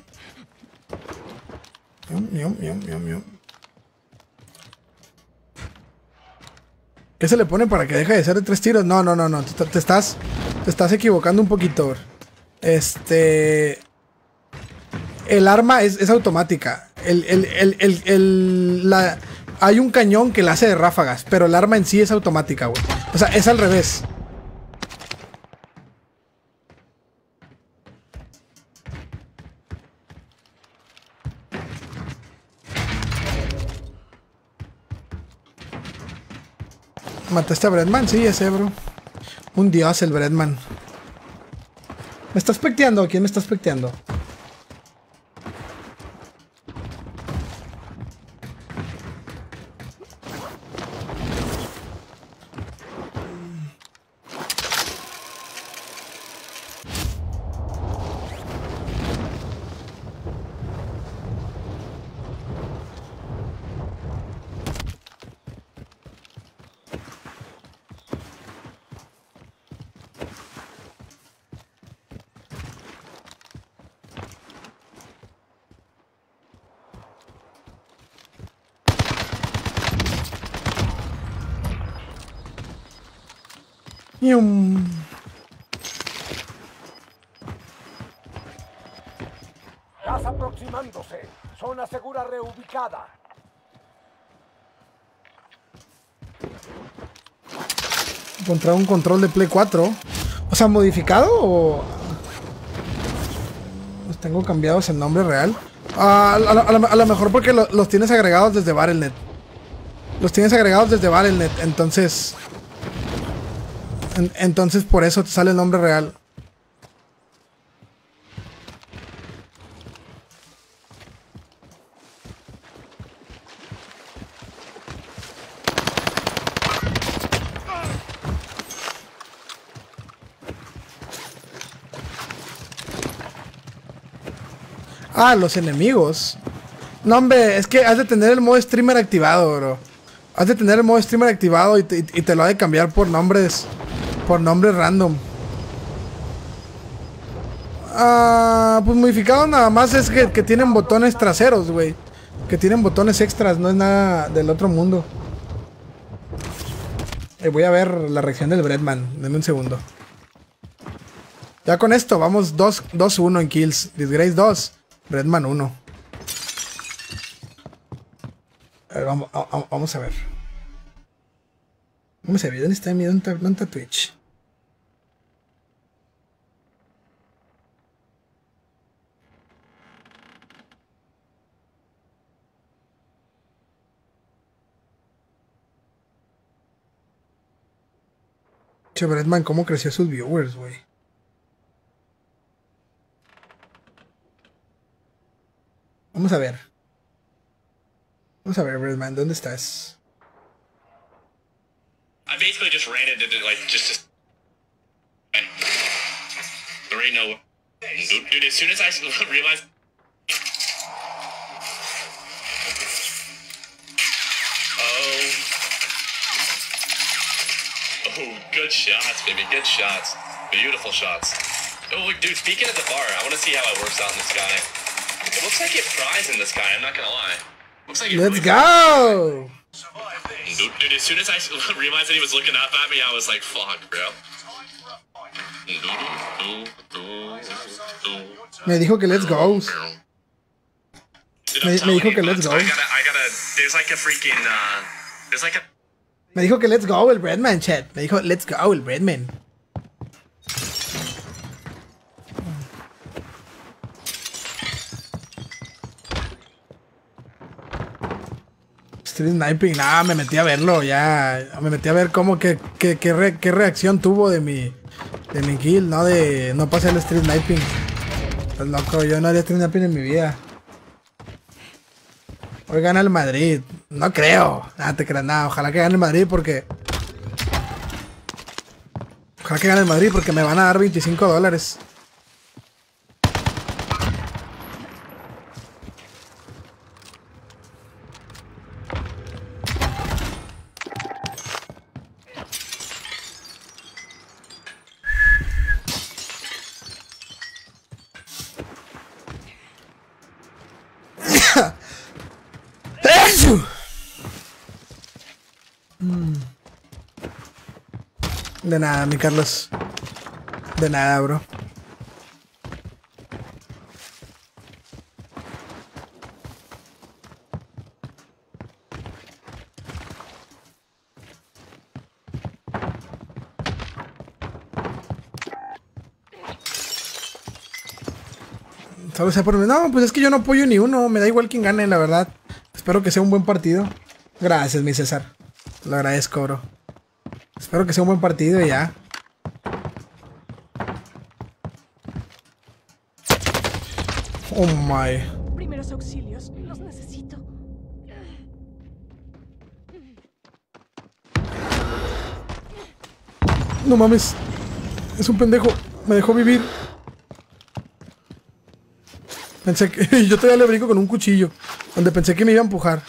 Yum, yum, yum, yum, yum. ¿Qué se le pone para que deje de ser de 3 tiros? No. Te estás equivocando un poquito. El arma es automática. Hay un cañón que la hace de ráfagas, pero el arma en sí es automática, güey. O sea, es al revés. ¿Mataste a Breadman? Sí, ese, bro. Un dios el Breadman. ¿Me estás pecteando? ¿Quién me estás pecteando? Gas aproximándose. Zona segura reubicada. Encontrar un control de Play 4. O sea, ¿modificado o...? Los tengo cambiados el nombre real. A lo mejor porque los tienes agregados desde Battle.net. Los tienes agregados desde Battle.net, entonces... Entonces por eso te sale el nombre real. Ah, los enemigos. No, hombre, es que has de tener el modo streamer activado, bro. Has de tener el modo streamer activado y te lo ha de cambiar por nombres random. Pues modificado nada más es que tienen botones traseros, güey. Que tienen botones extras, no es nada del otro mundo. Voy a ver la reacción del Breadman. Denme un segundo. Ya con esto, vamos 2-1 en kills. Disgrace 2, Breadman 1. A ver, vamos a ver. Vamos a ver, ¿dónde está mi ¿dónde está Twitch? Che, Breadman, ¿cómo creció sus viewers, güey? Vamos a ver. Vamos a ver, Breadman, ¿dónde estás? I basically just ran it into like just there ain't no dude, as soon as I realized Good shots, baby. Good shots. Beautiful shots. Oh, dude, speaking of the bar, I want to see how it works out in the sky. It looks like it fries in the sky, I'm not gonna lie. Looks like it Let's really go. Dude, as soon as I realized that he was looking up at me, I was like, fuck, bro. Me dijo que let's go. Dude, Me dijo que let's go. I gotta, there's like a freaking, there's like a... Me dijo que let's go el Breadman, chat. Me dijo let's go el Breadman. Street Sniping, nada, me metí a verlo, ya. Me metí a ver cómo, qué reacción tuvo de mi kill, no de, no pasé el Street Sniping. Estás loco, yo no haría Street Sniping en mi vida. Hoy gana el Madrid, no creo, nada te creas, nada, ojalá que gane el Madrid porque... Ojalá que gane el Madrid porque me van a dar $25. De nada, mi Carlos. De nada, bro. Solo sea por mí. No, pues es que yo no apoyo ni uno. Me da igual quien gane, la verdad. Espero que sea un buen partido. Gracias, mi César. Lo agradezco, bro. Espero que sea un buen partido y ya. Oh my. Primeros auxilios, los necesito. No mames. Es un pendejo. Me dejó vivir. Pensé que... Yo todavía le brinco con un cuchillo. Donde pensé que me iba a empujar.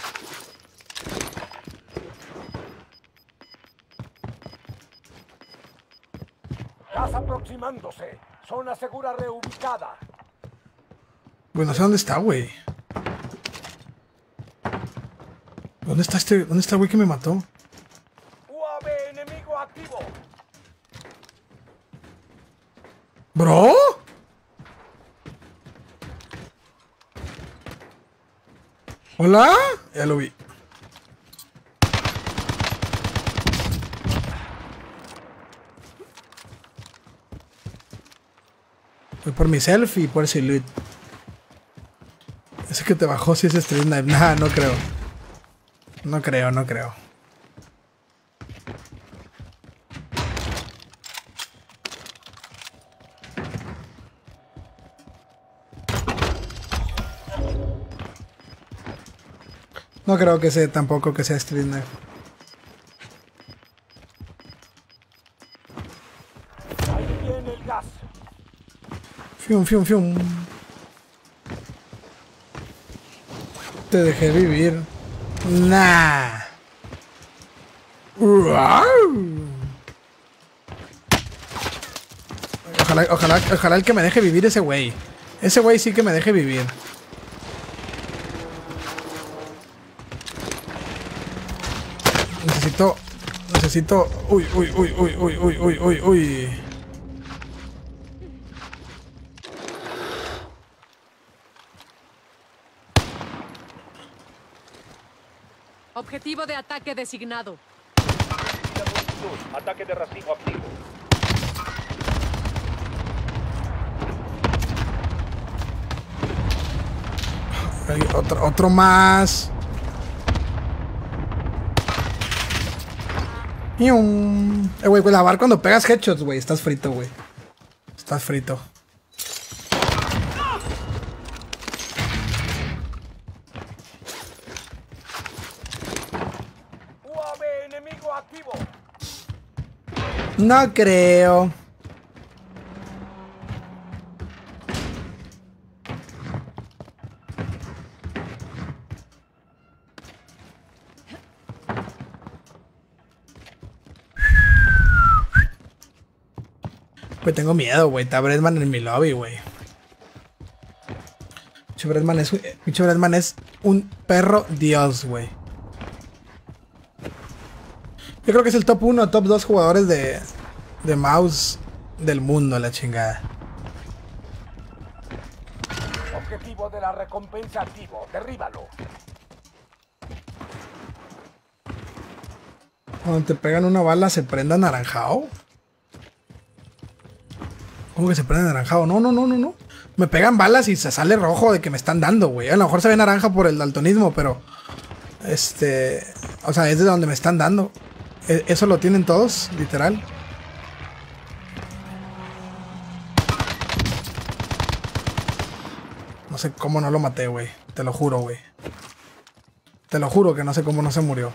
Gas aproximándose. Zona segura reubicada. Güey, no sé dónde está, güey. ¿Dónde está este? ¿Dónde está el güey que me mató? UAV enemigo activo. ¿Bro? ¿Hola? Ya lo vi. Voy por mi selfie y por Silhouette. Ese que te bajó si es Street Knife. Nah, no creo. No creo, no creo. No creo que sea tampoco que sea Street Knife. Ahí viene el gas. Fium, fium, fium. Te dejé vivir. Nah. Ojalá el que me deje vivir ese güey. Ese güey sí que me deje vivir. Necesito. Uy. Objetivo de ataque designado. Ataque de racimo activo. Otro más. Güey, la bar cuando pegas headshots, güey. Estás frito, güey. Estás frito. UAV enemigo activo. No creo. Pues tengo miedo, güey. Está Bretman en mi lobby, güey. Pinche Bretman es un perro dios, güey. Yo creo que es el top 1 o top 2 jugadores de mouse del mundo, la chingada. Objetivo de la recompensa activo. Derríbalo. Cuando te pegan una bala, ¿se prende anaranjado? ¿Cómo que se prende anaranjado? No. Me pegan balas y se sale rojo de que me están dando, güey. A lo mejor se ve naranja por el daltonismo, pero... o sea, es de donde me están dando. Eso lo tienen todos, literal. No sé cómo no lo maté, güey. Te lo juro, güey. Te lo juro que no sé cómo no se murió.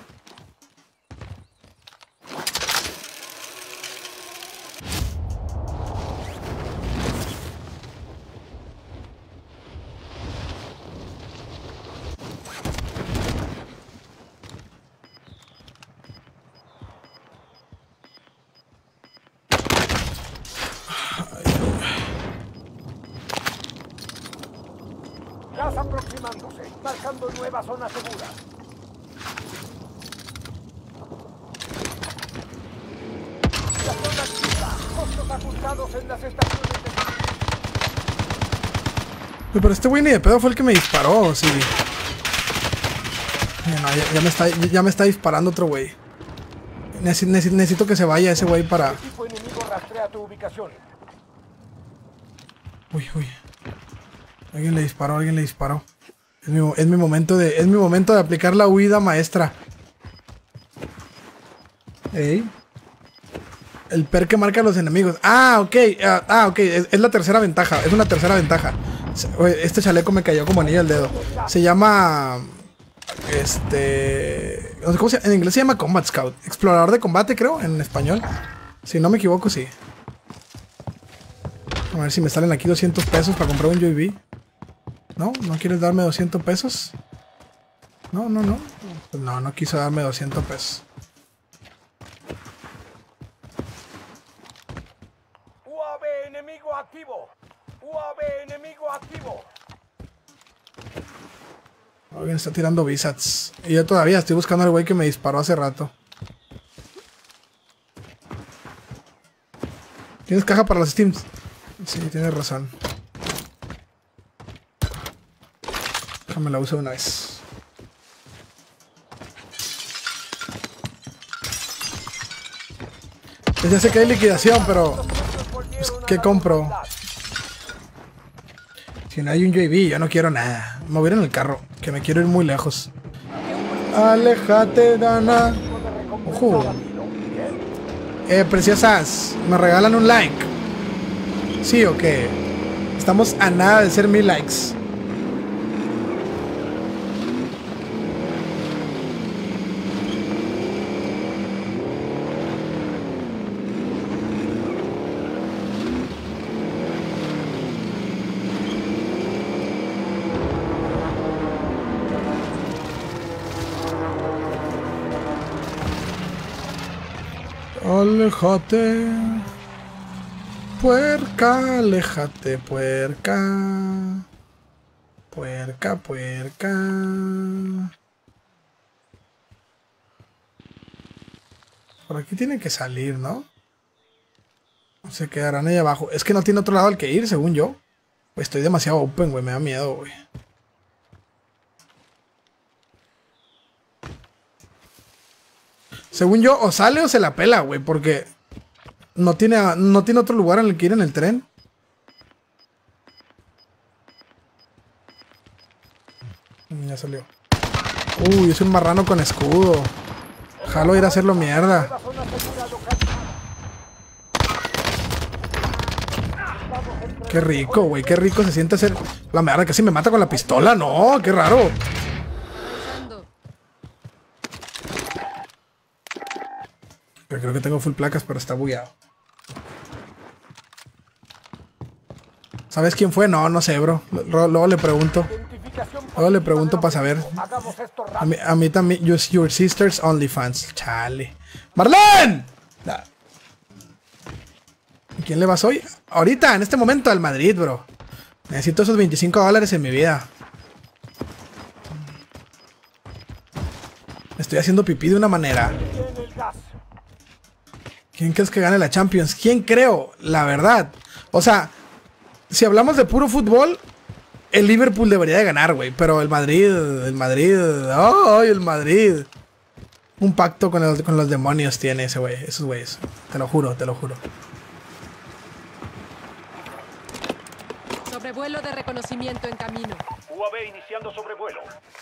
Gas aproximándose, marcando nueva zona segura. La zona activa, costos ajustados en las estaciones de... Pero este güey ni de pedo fue el que me disparó, sí. No, ya me está disparando otro güey. Necesito que se vaya ese güey para... El equipo enemigo rastrea tu ubicación. Uy. Alguien le disparó. Es mi momento de aplicar la huida maestra. Ey. El per que marca a los enemigos. Ok. Es la tercera ventaja. Es una tercera ventaja. Este chaleco me cayó como anillo al dedo. Se llama... no sé cómo se llama. En inglés se llama Combat Scout. Explorador de combate, creo. En español. Si no me equivoco, sí. A ver si me salen aquí 200 pesos para comprar un UAV. ¿No? ¿No quieres darme 200 pesos? No. Pues no quiso darme 200 pesos. UAV enemigo activo. UAV enemigo activo. Alguien está tirando VSATs. Y yo todavía estoy buscando al güey que me disparó hace rato. ¿Tienes caja para los Steams? Sí, tienes razón. Déjame la uso una vez. Pues ya sé que hay liquidación, pero... pues, ¿qué compro? Si no hay un UAV, yo no quiero nada. Me voy a ir en el carro, que me quiero ir muy lejos. Aléjate, Dana. Ojo. Preciosas, ¿me regalan un like? ¿Sí o qué? Estamos a nada de ser 1000 likes. Aléjate, puerca, aléjate, puerca. Puerca. Por aquí tiene que salir, ¿no? Se quedarán ahí abajo. Es que no tiene otro lado al que ir, según yo. Pues estoy demasiado open, güey. Me da miedo, güey. Según yo, o sale o se la pela, güey, porque no tiene otro lugar en el que ir en el tren. Ya salió. Uy, es un marrano con escudo. Jalo ir a hacerlo mierda. Qué rico, güey, qué rico se siente hacer la mierda. Casi me mata con la pistola, no, qué raro. Pero creo que tengo full placas, pero está bugueado. ¿Sabes quién fue? No sé, bro. Luego le pregunto. Luego le pregunto para saber. A mí también. Your sister's OnlyFans. Chale. ¡Marlene! quién le vas hoy? Ahorita, en este momento, al Madrid, bro. Necesito esos $25 en mi vida. Me estoy haciendo pipí de una manera. Tiene el gas. ¿Quién crees que gane la Champions? ¿Quién creo? La verdad. O sea, si hablamos de puro fútbol, el Liverpool debería de ganar, güey. Pero el Madrid. ¡Ay, el Madrid! Un pacto con los demonios tiene ese güey. Esos güeyes. Te lo juro, te lo juro. Sobrevuelo de reconocimiento en camino. UAV iniciando sobrevuelo.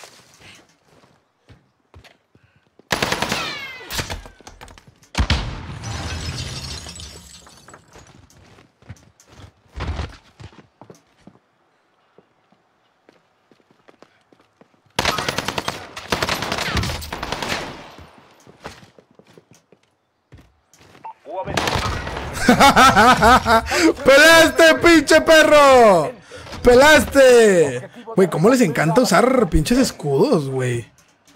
UAV. ¡Pelaste, pinche perro! ¡Pelaste! Güey, ¿cómo les encanta usar pinches escudos, güey?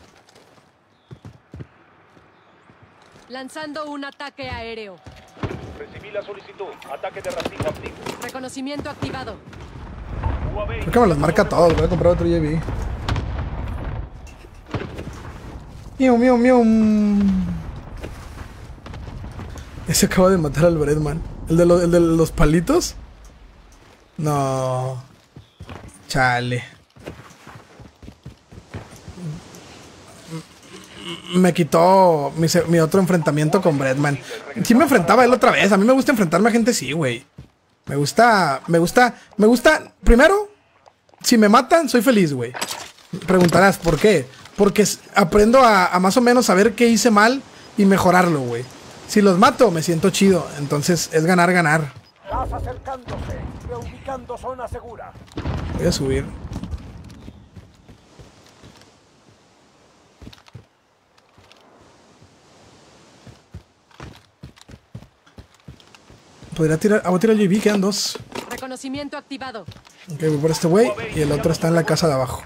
Lanzando un ataque aéreo. Recibí la solicitud. Ataque de racismo activo. Reconocimiento activado. UAV. Creo que me los marca todos. Voy a comprar otro JB. Miau, miau, miau. Ese acaba de matar al Breadman. ¿El de los palitos? No. Chale. Me quitó mi otro enfrentamiento con Breadman. Sí me enfrentaba a él otra vez. A mí me gusta enfrentarme a gente así, güey. Me gusta. Primero, si me matan, soy feliz, güey. Preguntarás, ¿por qué? Porque aprendo a más o menos saber qué hice mal y mejorarlo, güey. Si los mato, me siento chido. Entonces, es ganar, ganar. Gas acercándose. Reubicando zona segura. Voy a subir. Podría tirar. Voy a tirar el JB, quedan dos. Reconocimiento activado. Ok, voy por este güey. Y el otro está en la casa de abajo.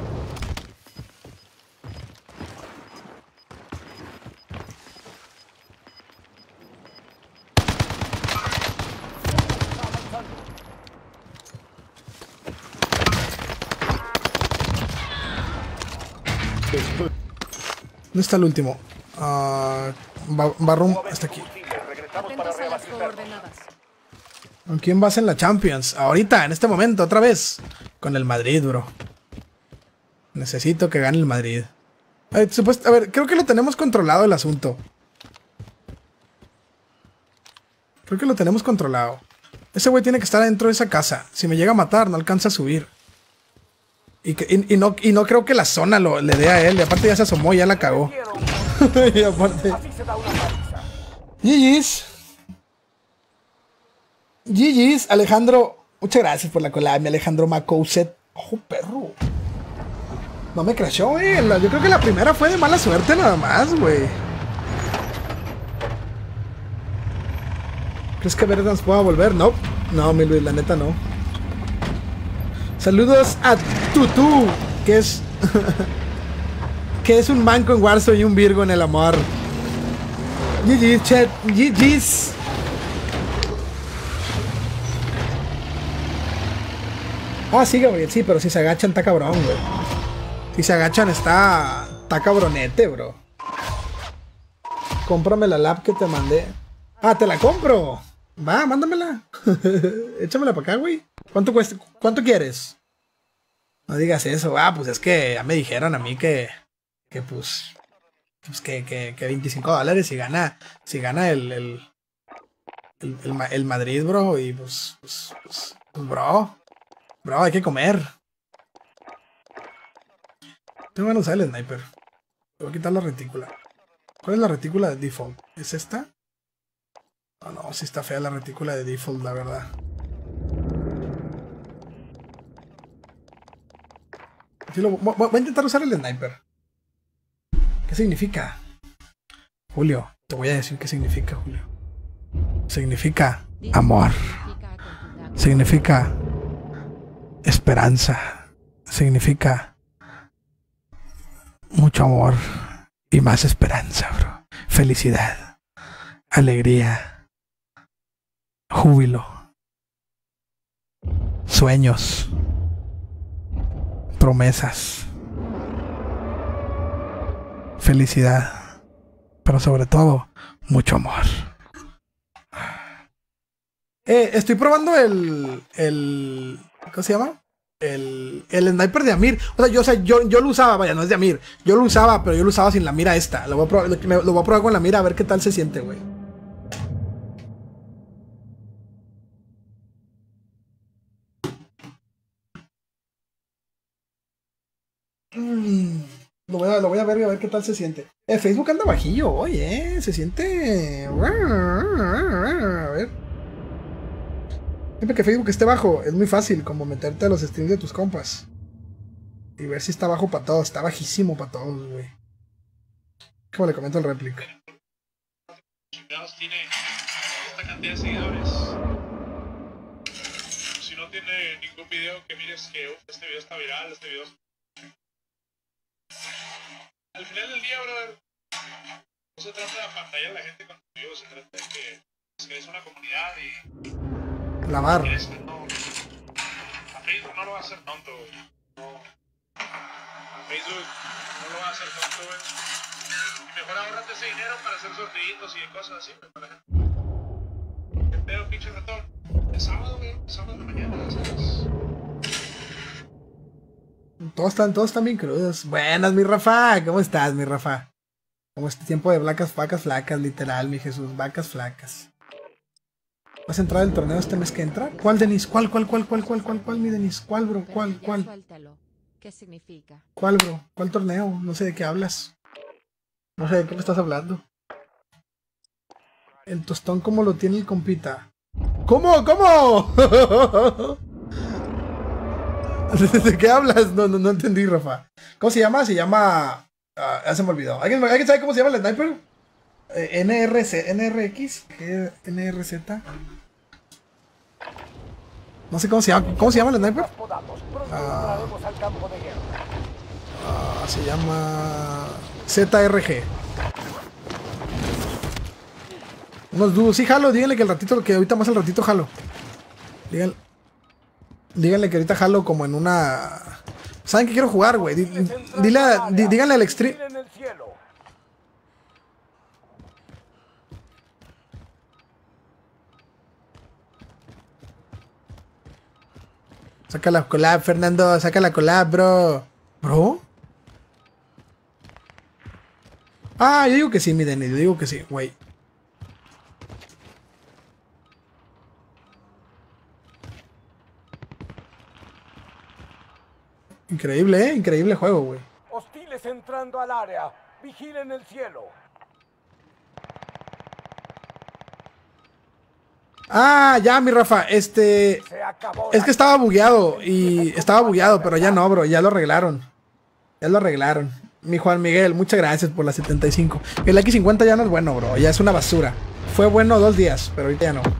¿Dónde está el último? Barroom está aquí. Regresamos para Atentos a las reabastecernos. coordenadas. ¿Con quién vas en la Champions? Ahorita, en este momento, otra vez. Con el Madrid, bro. Necesito que gane el Madrid. A ver, creo que lo tenemos controlado el asunto. Creo que lo tenemos controlado. Ese güey tiene que estar dentro de esa casa. Si me llega a matar, no alcanza a subir. Y no creo que la zona le dé a él. Y aparte ya se asomó, ya la cagó. Y aparte... Así se da una paliza. GG's. GG's, Alejandro. Muchas gracias por la collab, mi Alejandro Macouset. Ojo, perro. No me crashó, yo creo que la primera fue de mala suerte nada más, güey. ¿Crees que Verdansk pueda volver? No. No, mi Luis, la neta no. Saludos a Tutu, que es... que es un manco en Warzone y un virgo en el amor. GG's, chat. GG's. Ah, sí, Gabriel, sí, pero si se agachan está cabrón, güey. Si se agachan está cabronete, bro. Cómprame la lap que te mandé. Ah, te la compro. Va, mándamela. Échamela para acá, güey. ¿Cuánto cuesta? ¿Cuánto quieres? No digas eso. Ah, pues es que ya me dijeron a mí que pues que $25 si gana el Madrid, bro. Y pues bro, hay que comer. Tengo ganas de usar el sniper. Te voy a quitar la retícula. ¿Cuál es la retícula de default? ¿Es esta? No, sí está fea la retícula de default, la verdad. Sí, voy a intentar usar el sniper. ¿Qué significa? Julio, te voy a decir qué significa, Julio. Significa amor. Significa esperanza. Significa mucho amor y más esperanza, bro. Felicidad, alegría, Júbilo. Sueños. Promesas. Felicidad. Pero sobre todo, mucho amor. Estoy probando ¿cómo se llama? El sniper de Amir. O sea, yo lo usaba, vaya, no es de Amir. Yo lo usaba, pero yo lo usaba sin la mira esta. Lo voy a probar con la mira a ver qué tal se siente, güey. Lo voy a ver qué tal se siente. Facebook anda bajillo hoy, se siente. A ver. Siempre que Facebook esté bajo, es muy fácil como meterte a los streams de tus compas. Y ver si está bajo para todos. Está bajísimo para todos, güey. ¿Cómo le comento el réplica? Tiene esta cantidad de seguidores. Si no tiene ningún video que mires que este video está viral, este video... Al final del día, brother, no se trata de apantallar a la gente contigo, se trata de que es una comunidad y... Lavar. No, a Facebook no lo va a hacer tonto, güey. No. A Facebook no lo va a hacer tonto, güey. Y mejor ahorrate ese dinero para hacer sortiditos y cosas así, güey, para la gente. ¿Qué pedo, pinche ratón? Es sábado, güey. Sábado de la mañana, ¿sabes? Todos están bien crudos. Buenas, mi Rafa. ¿Cómo estás, mi Rafa? Como este tiempo de vacas flacas, literal, mi Jesús. Vacas flacas. ¿Vas a entrar al torneo este mes que entra? ¿Cuál, Denis? ¿Cuál, mi Denis? ¿Cuál, bro? ¿Cuál? Suéltalo. ¿Qué significa? ¿Cuál, bro? ¿Cuál torneo? No sé de qué hablas. No sé de qué me estás hablando. El tostón, ¿cómo lo tiene el compita? ¿Cómo? ¿De qué hablas? No entendí, Rafa. ¿Cómo se llama? Se llama... ya se me olvidó. ¿Alguien sabe cómo se llama el sniper? NRX. ¿Qué? NRZ. No sé cómo se llama. ¿Cómo se llama el sniper? Se llama... ZRG. Unos dudos. Sí, jalo. Díganle que ahorita más al ratito jalo. Díganle que ahorita jalo como en una... ¿Saben que quiero jugar, güey? Díganle al extreme... Saca la collab, Fernando. Saca la collab, bro. ¿Bro? Ah, yo digo que sí, mi Denis. Yo digo que sí, güey. Increíble, increíble juego, güey. Hostiles entrando al área. Vigilen el cielo. Ah, ya, mi Rafa, es que estaba bugueado pero ya no, bro, ya lo arreglaron. Mi Juan Miguel, muchas gracias por las 75. El X50 ya no es bueno, bro, ya es una basura. Fue bueno 2 días, pero ahorita ya no.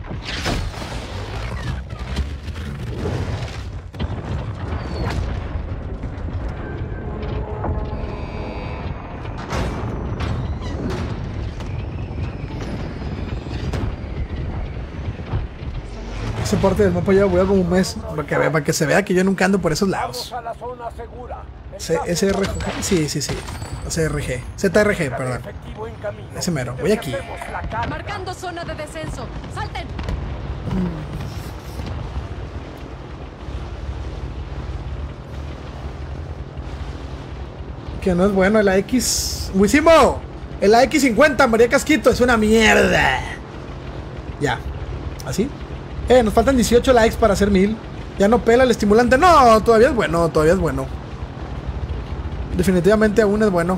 Esa parte del mapa ya voy a como un mes para que se vea que yo nunca ando por esos lados. SRG, sí. SRG, ZRG, perdón. Ese mero, voy aquí. Marcando zona de descenso. ¡Salten! Que no es bueno el AX. ¡Wisimo! El AX50, María Casquito, es una mierda. Ya, así. Nos faltan 18 likes para hacer 1000. Ya no pela el estimulante. No, todavía es bueno, Definitivamente aún es bueno.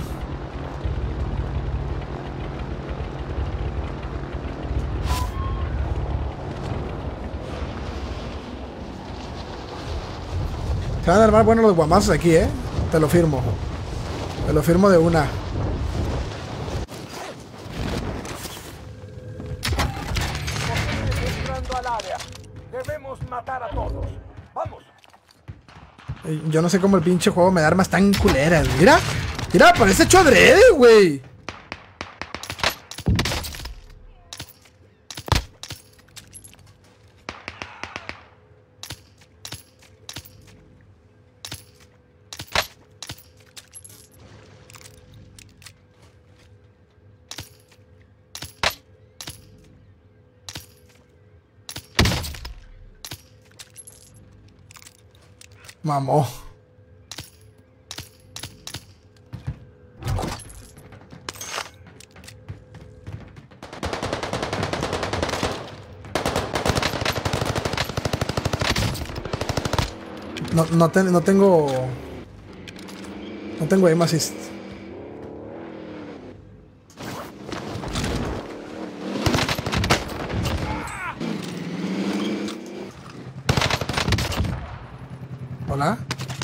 Se van a armar buenos los guamazos aquí, Te lo firmo. Te lo firmo de una. Debemos matar a todos. Vamos. Yo no sé cómo el pinche juego me da armas tan culeras. Mira, parece hecho adrede, güey. Mamó. No tengo aim assist. Hola.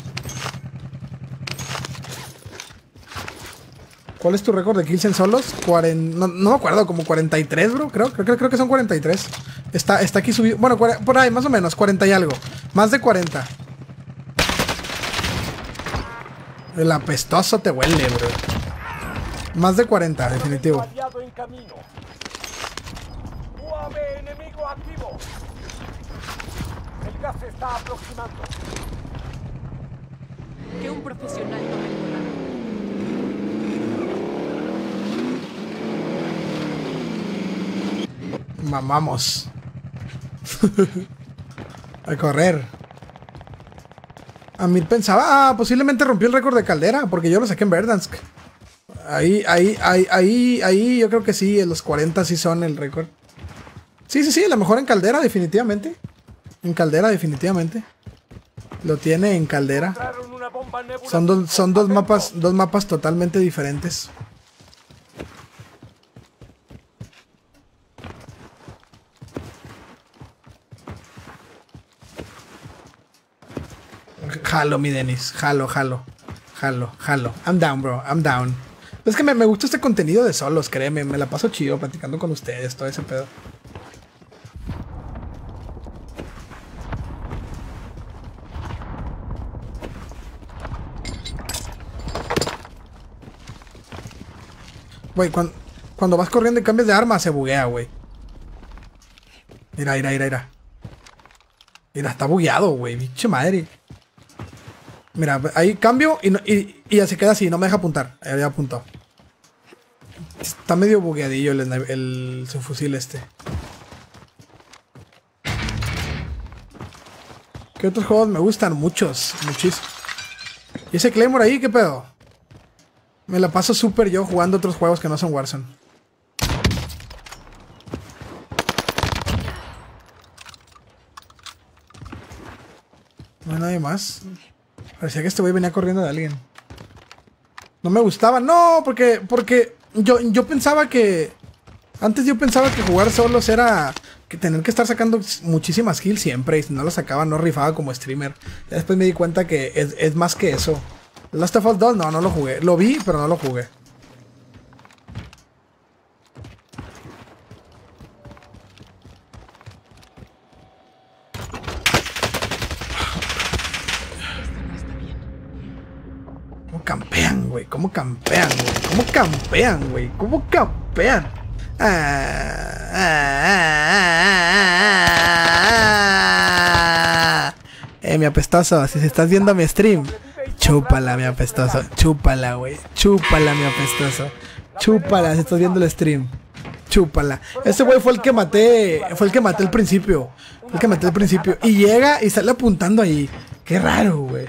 ¿Cuál es tu récord de kills en solos? No me acuerdo, como 43, bro. Creo que son 43. Está aquí subido. Bueno, por ahí, más o menos, 40 y algo. Más de 40. El apestoso te huele, bro. Más de 40, definitivo. Aliado en camino. UAV enemigo activo. El gas se está aproximando. Que un profesional tome el volante. Mamamos. A correr. Amir pensaba, posiblemente rompió el récord de Caldera, porque yo lo saqué en Verdansk. Ahí, yo creo que sí, los 40 sí son el récord. Sí, a lo mejor en Caldera, definitivamente. En Caldera, definitivamente. Lo tiene en Caldera. Son dos mapas totalmente diferentes. Jalo, mi Denis. Jalo. I'm down, bro. I'm down. Es que me gusta este contenido de solos, créeme. Me la paso chido platicando con ustedes, todo ese pedo. Güey, cuando vas corriendo y cambias de arma, se buguea, güey. Mira. Mira, está bugueado, güey. Biche madre. Mira, ahí cambio y ya se queda así, no me deja apuntar. Ahí había apuntado. Está medio bugueadillo el subfusil este. ¿Qué otros juegos me gustan? Muchísimos. ¿Y ese Claymore ahí? ¿Qué pedo? Me la paso súper yo jugando otros juegos que no son Warzone. No hay nadie más. Parecía que este güey venía corriendo de alguien. No me gustaba. No, porque yo pensaba que... Antes yo pensaba que jugar solos era... Que tener que estar sacando muchísimas kills siempre. Y si no lo sacaba, no rifaba como streamer. Y después me di cuenta que es más que eso. Last of Us 2, no lo jugué. Lo vi, pero no lo jugué. ¿Cómo campean, güey? Mi apestoso, si estás viendo mi stream, chúpala, mi apestoso. Chúpala, güey. Chúpala, mi apestoso. Chúpala, si estás viendo el stream. Chúpala. Ese güey fue el que maté. Fue el que maté al principio. Y llega y sale apuntando ahí. Qué raro, güey.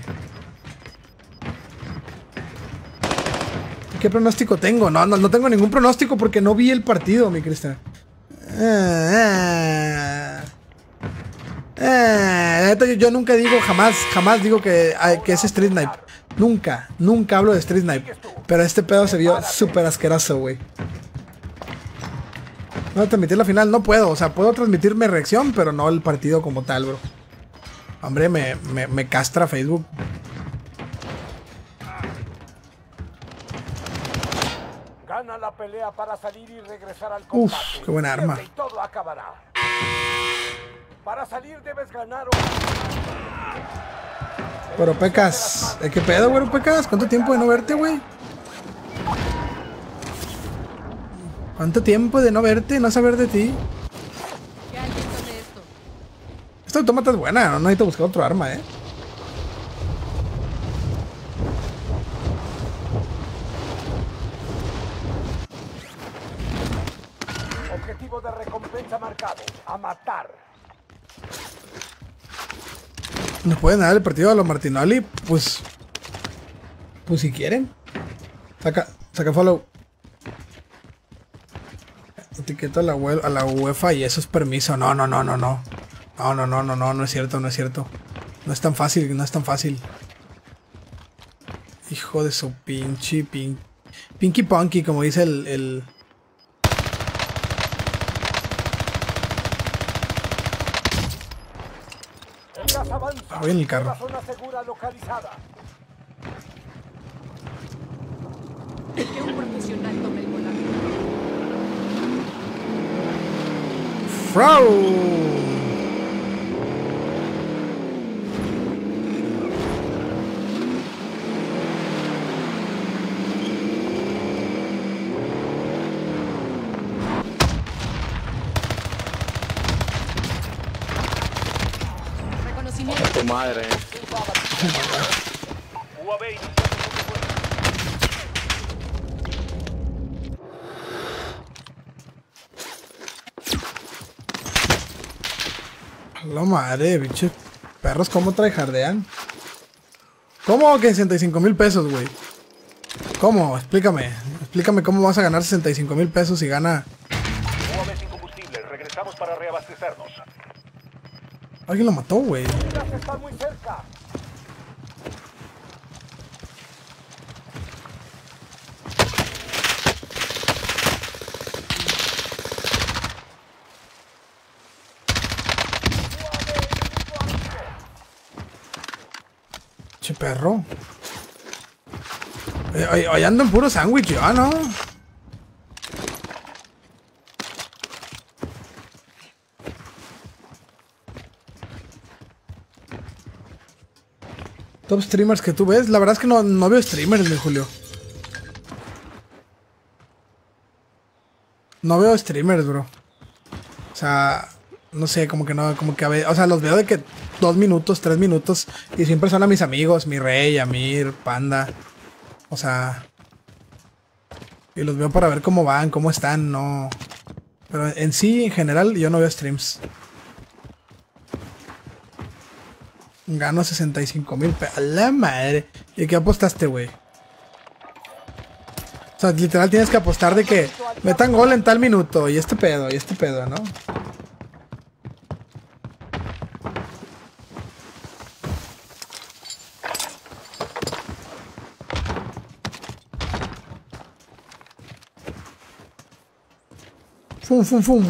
¿Qué pronóstico tengo? No tengo ningún pronóstico porque no vi el partido, mi Cristian. Yo nunca digo, jamás digo que es Street Snipe. Nunca hablo de Street Snipe. Pero este pedo se vio súper asqueroso, güey. No transmitir la final, no puedo. O sea, puedo transmitir mi reacción, pero no el partido como tal, bro. Hombre, me castra Facebook. Gana la pelea para salir y regresar al combate. Uf, qué buena arma. Y todo acabará. Para salir debes ganar Pero Pecas, ¿qué pedo, güey, Pecas? ¿Cuánto tiempo de no verte, güey? ¿Cuánto tiempo de no verte, no saber de ti? ¿Qué hay dentro de esto? Esta automata es buena, no necesito buscar otro arma, Objetivo de recompensa marcado. A matar. ¿Nos pueden dar el partido a los Martinoli? Pues si quieren. Saca follow. Etiqueta a la UEFA y eso es permiso. No. No es cierto. No es tan fácil, Hijo de su pinche Pinky Punky, como dice el... Voy en el carro. Zona segura localizada. Que un profesional tome el volante. Frau. Reconocimiento. Tu madre. UAV La madre, bicho. Perros, ¿cómo tryhardean? ¿Cómo que 65,000 pesos, güey? ¿Cómo? Explícame cómo vas a ganar 65,000 pesos si gana... UAV sin combustible. Regresamos para reabastecernos. Alguien lo mató, güey. Está muy cerca. Che perro. Hoy ando en puro sándwich, ya, ¿no? Top streamers que tú ves. La verdad es que no veo streamers, mi Julio. No veo streamers, bro. O sea, no sé, como que no, como que a ver, o sea, los veo de que 2 minutos, 3 minutos. Y siempre son a mis amigos, mi Rey, Amir, Panda. O sea. Y los veo para ver cómo van, cómo están, no. Pero en sí, en general, yo no veo streams. Gano 65,000 pesos. ¡A la madre! ¿Y qué apostaste, güey? O sea, literal tienes que apostar de que metan gol en tal minuto. Y este pedo, ¿no? Fum.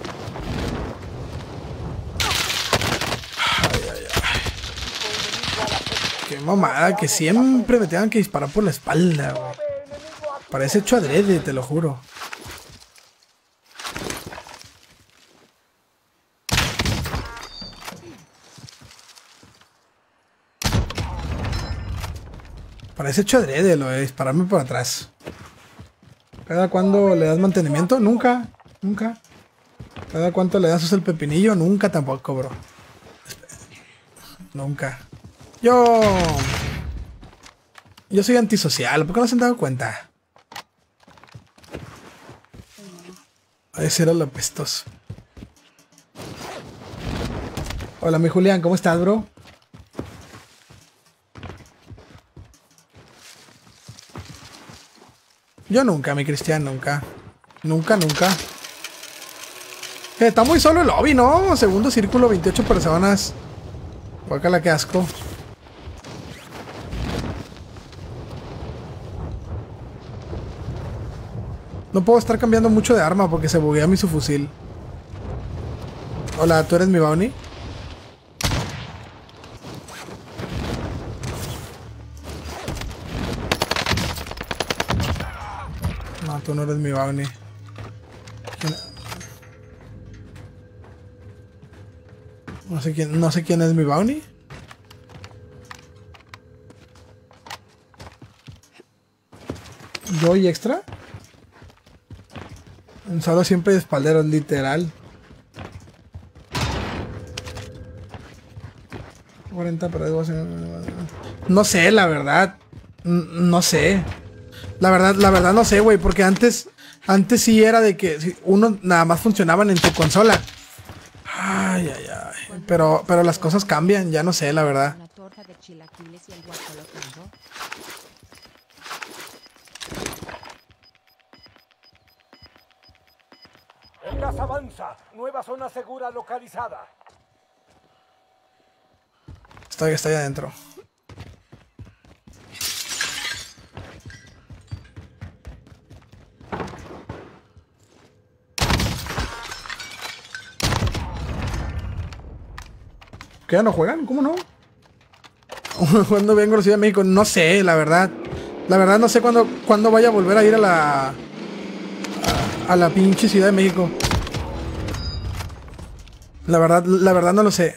Qué mamada, que siempre me tengan que disparar por la espalda, güey. Parece hecho adrede, te lo juro. Parece hecho adrede lo de dispararme por atrás. ¿Cada cuándo le das mantenimiento? Nunca. ¿Cada cuánto le das el pepinillo? Nunca tampoco, bro. Nunca. Yo soy antisocial, ¿por qué no se han dado cuenta? Ese era lo apestoso. Hola, mi Julián, ¿cómo estás, bro? Yo nunca, mi Cristian, nunca. Nunca. Está muy solo el lobby, ¿no? Segundo círculo, 28 personas. Guácala, qué asco. No puedo estar cambiando mucho de arma porque se buguea mi subfusil. Hola, ¿tú eres mi bounty? No, tú no eres mi bounty. No sé quién es mi bounty. ¿Yo y extra? Solo siempre de espalderos, literal. 40 para no sé, la verdad. No sé. La verdad no sé, güey. Porque antes sí era de que uno nada más funcionaban en tu consola. Ay. Pero las cosas cambian, ya no sé, la verdad. Una torta de chilaquiles y el guajolotingo. El gas avanza. Nueva zona segura localizada. Estoy adentro. ¿Qué ya no juegan? ¿Cómo no? ¿Cuándo vengo a la Ciudad de México? No sé, la verdad. La verdad no sé cuándo vaya a volver a ir a la pinche Ciudad de México. La verdad no lo sé.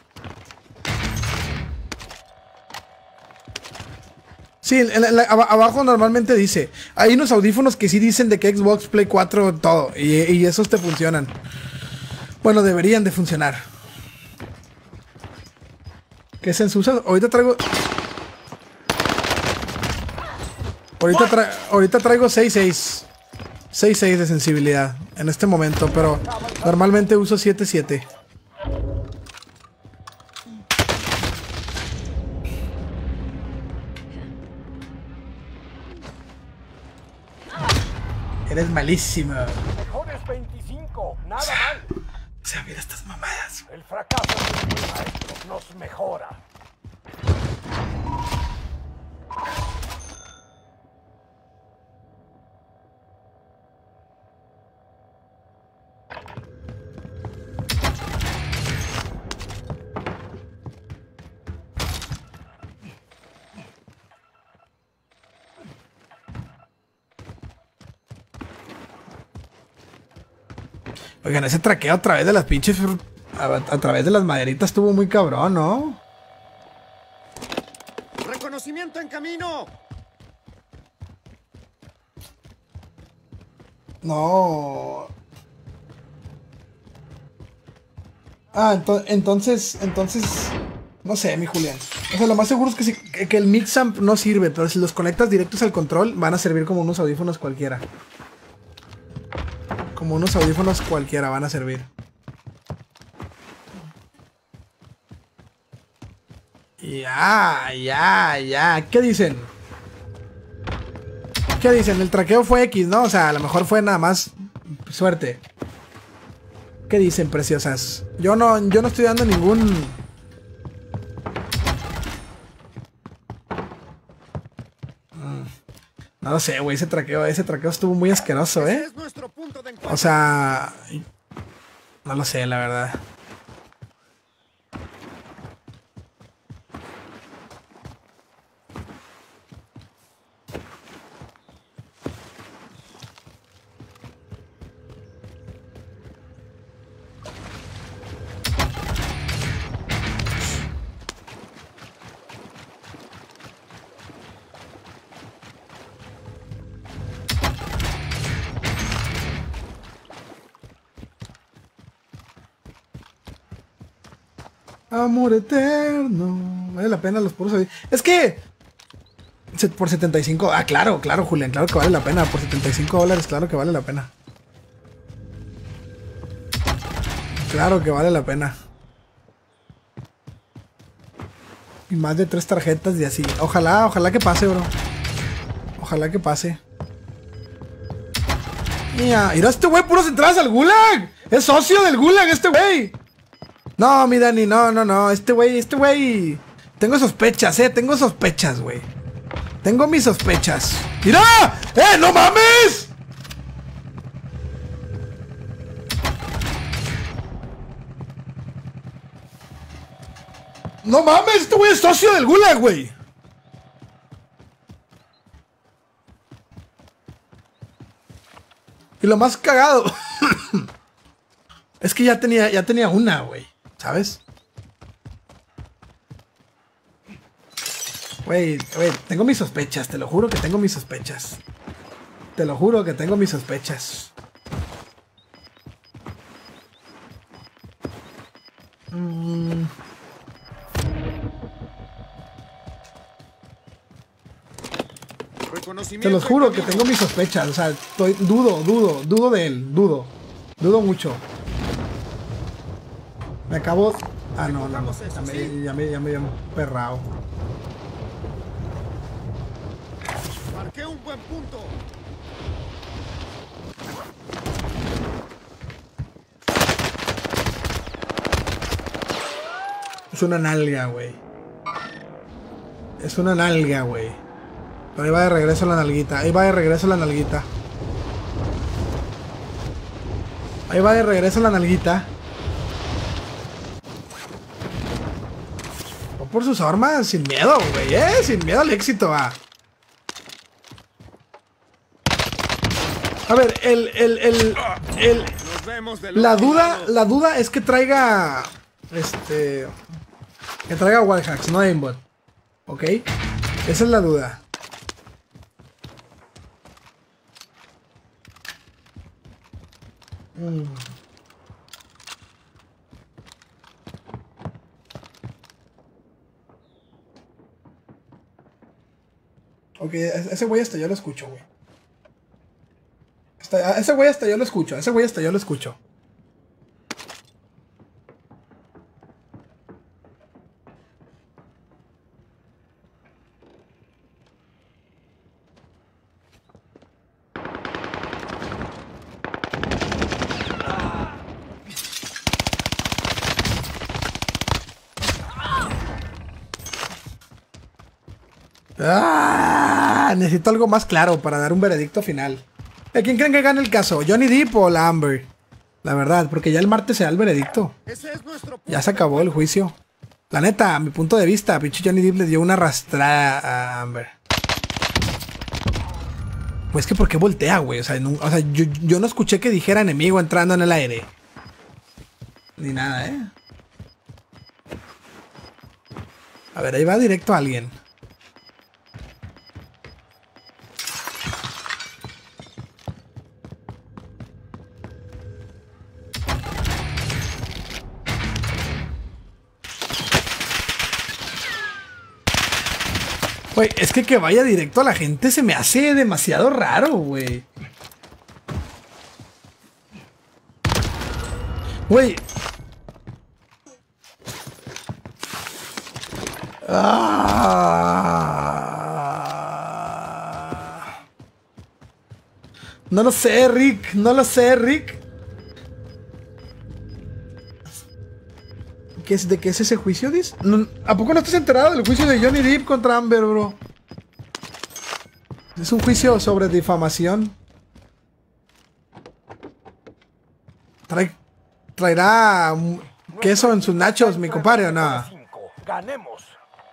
Sí, abajo normalmente dice. Hay unos audífonos que sí dicen de que Xbox, Play 4, todo. Y esos te funcionan. Bueno, deberían de funcionar. ¿Qué se ensucia? Ahorita traigo... Ahorita traigo 6.6. 6.6 de sensibilidad en este momento, pero normalmente uso 7.7. Eres malísimo. Mejores 25. Nada mal. O sea, mira estas mamadas. El fracaso de mi maestro nos mejora. Oigan, ese traqueo a través de las pinches... A través de las maderitas estuvo muy cabrón, ¿no? ¡Reconocimiento en camino! No. Ah, entonces... No sé, mi Julián. O sea, lo más seguro es que el mix-amp no sirve, pero si los conectas directos al control, van a servir como unos audífonos cualquiera. Como unos audífonos cualquiera van a servir. Ya. ¿Qué dicen? ¿Qué dicen? El traqueo fue X, ¿no? O sea, a lo mejor fue nada más suerte. ¿Qué dicen, preciosas? Yo no estoy dando ningún... No lo sé, güey, ese traqueo estuvo muy asqueroso, ¿eh? O sea... No lo sé, la verdad. Amor eterno. Vale la pena los puros. Es que... Por 75... Ah, claro, Julián. Claro que vale la pena. Por $75, claro que vale la pena. Claro que vale la pena. Y más de 3 tarjetas y así. Ojalá que pase, bro. Ojalá que pase. Mira, este güey, puros entradas al Gulag. Es socio del Gulag, este güey. No, mi Dani, no. Este güey. Tengo sospechas, tengo sospechas, güey. Tengo mis sospechas. ¡Mira! ¡No mames! No mames, este güey es socio del Gulag, güey. Y lo más cagado es que ya tenía una, güey. ¿Sabes? Güey, tengo mis sospechas, te lo juro que tengo mis sospechas. Te lo juro que tengo mis sospechas. Te los juro que tengo mis sospechas. O sea, dudo de él. Dudo mucho. Me acabo Ah, no. Ya me había perrado. Marqué un buen punto. Es una nalga, güey. Es una nalga, güey. Pero ahí va de regreso la nalguita. Ahí va de regreso la nalguita. Ahí va de regreso la nalguita. Va por sus armas, sin miedo, güey, sin miedo al éxito, va. A ver, Nos vemos del la otro lado. duda es que traiga, que traiga wallhacks, no aimbot. ¿Ok? Esa es la duda. Ok, ese güey hasta yo lo escucho, güey. Ese güey hasta yo lo escucho, ese güey hasta yo lo escucho. Necesito algo más claro para dar un veredicto final. ¿A quién creen que gane el caso? ¿Johnny Depp o la Amber? La verdad, porque ya el martes se da el veredicto. Ese es nuestro punto. Ya se acabó el juicio. La neta, a mi punto de vista, pinche Johnny Depp le dio una arrastrada a Amber. Pues que ¿por qué voltea, güey? O sea, yo no escuché que dijera enemigo entrando en el aire. Ni nada, A ver, ahí va directo a alguien. Güey, es que vaya directo a la gente se me hace demasiado raro, güey. Güey. No lo sé, Rick. No lo sé, Rick. ¿De qué es ese juicio, Dis? ¿A poco no estás enterado del juicio de Johnny Depp contra Amber, bro? Es un juicio sobre difamación. ¿Traerá queso en sus nachos, mi compadre, o no? Ganemos.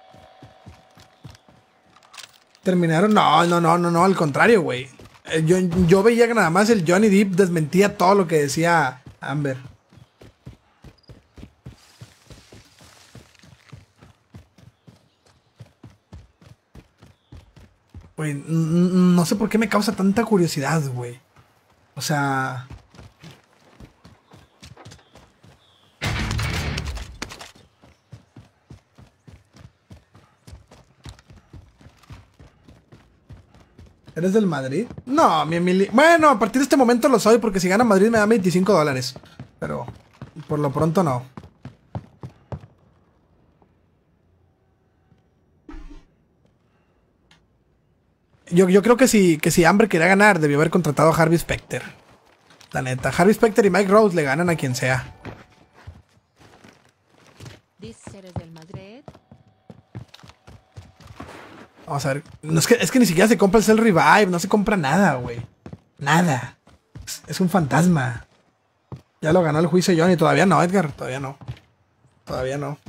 ¿Terminaron? No, al contrario, güey. Yo veía que nada más el Johnny Depp desmentía todo lo que decía Amber. Güey, no sé por qué me causa tanta curiosidad, güey. O sea... ¿Eres del Madrid? No, mi Emily... Bueno, a partir de este momento lo soy porque si gana Madrid me da $25. Pero por lo pronto no. Yo creo que si Amber quería ganar, debió haber contratado a Harvey Specter. La neta, Harvey Specter y Mike Rose le ganan a quien sea. ¿Dices eres del Madrid? Vamos a ver. No, es que ni siquiera se compra el Cell Revive. No se compra nada, güey. Nada. Es un fantasma. Ya lo ganó el juicio Johnny. Todavía no, Edgar. Todavía no. Todavía no.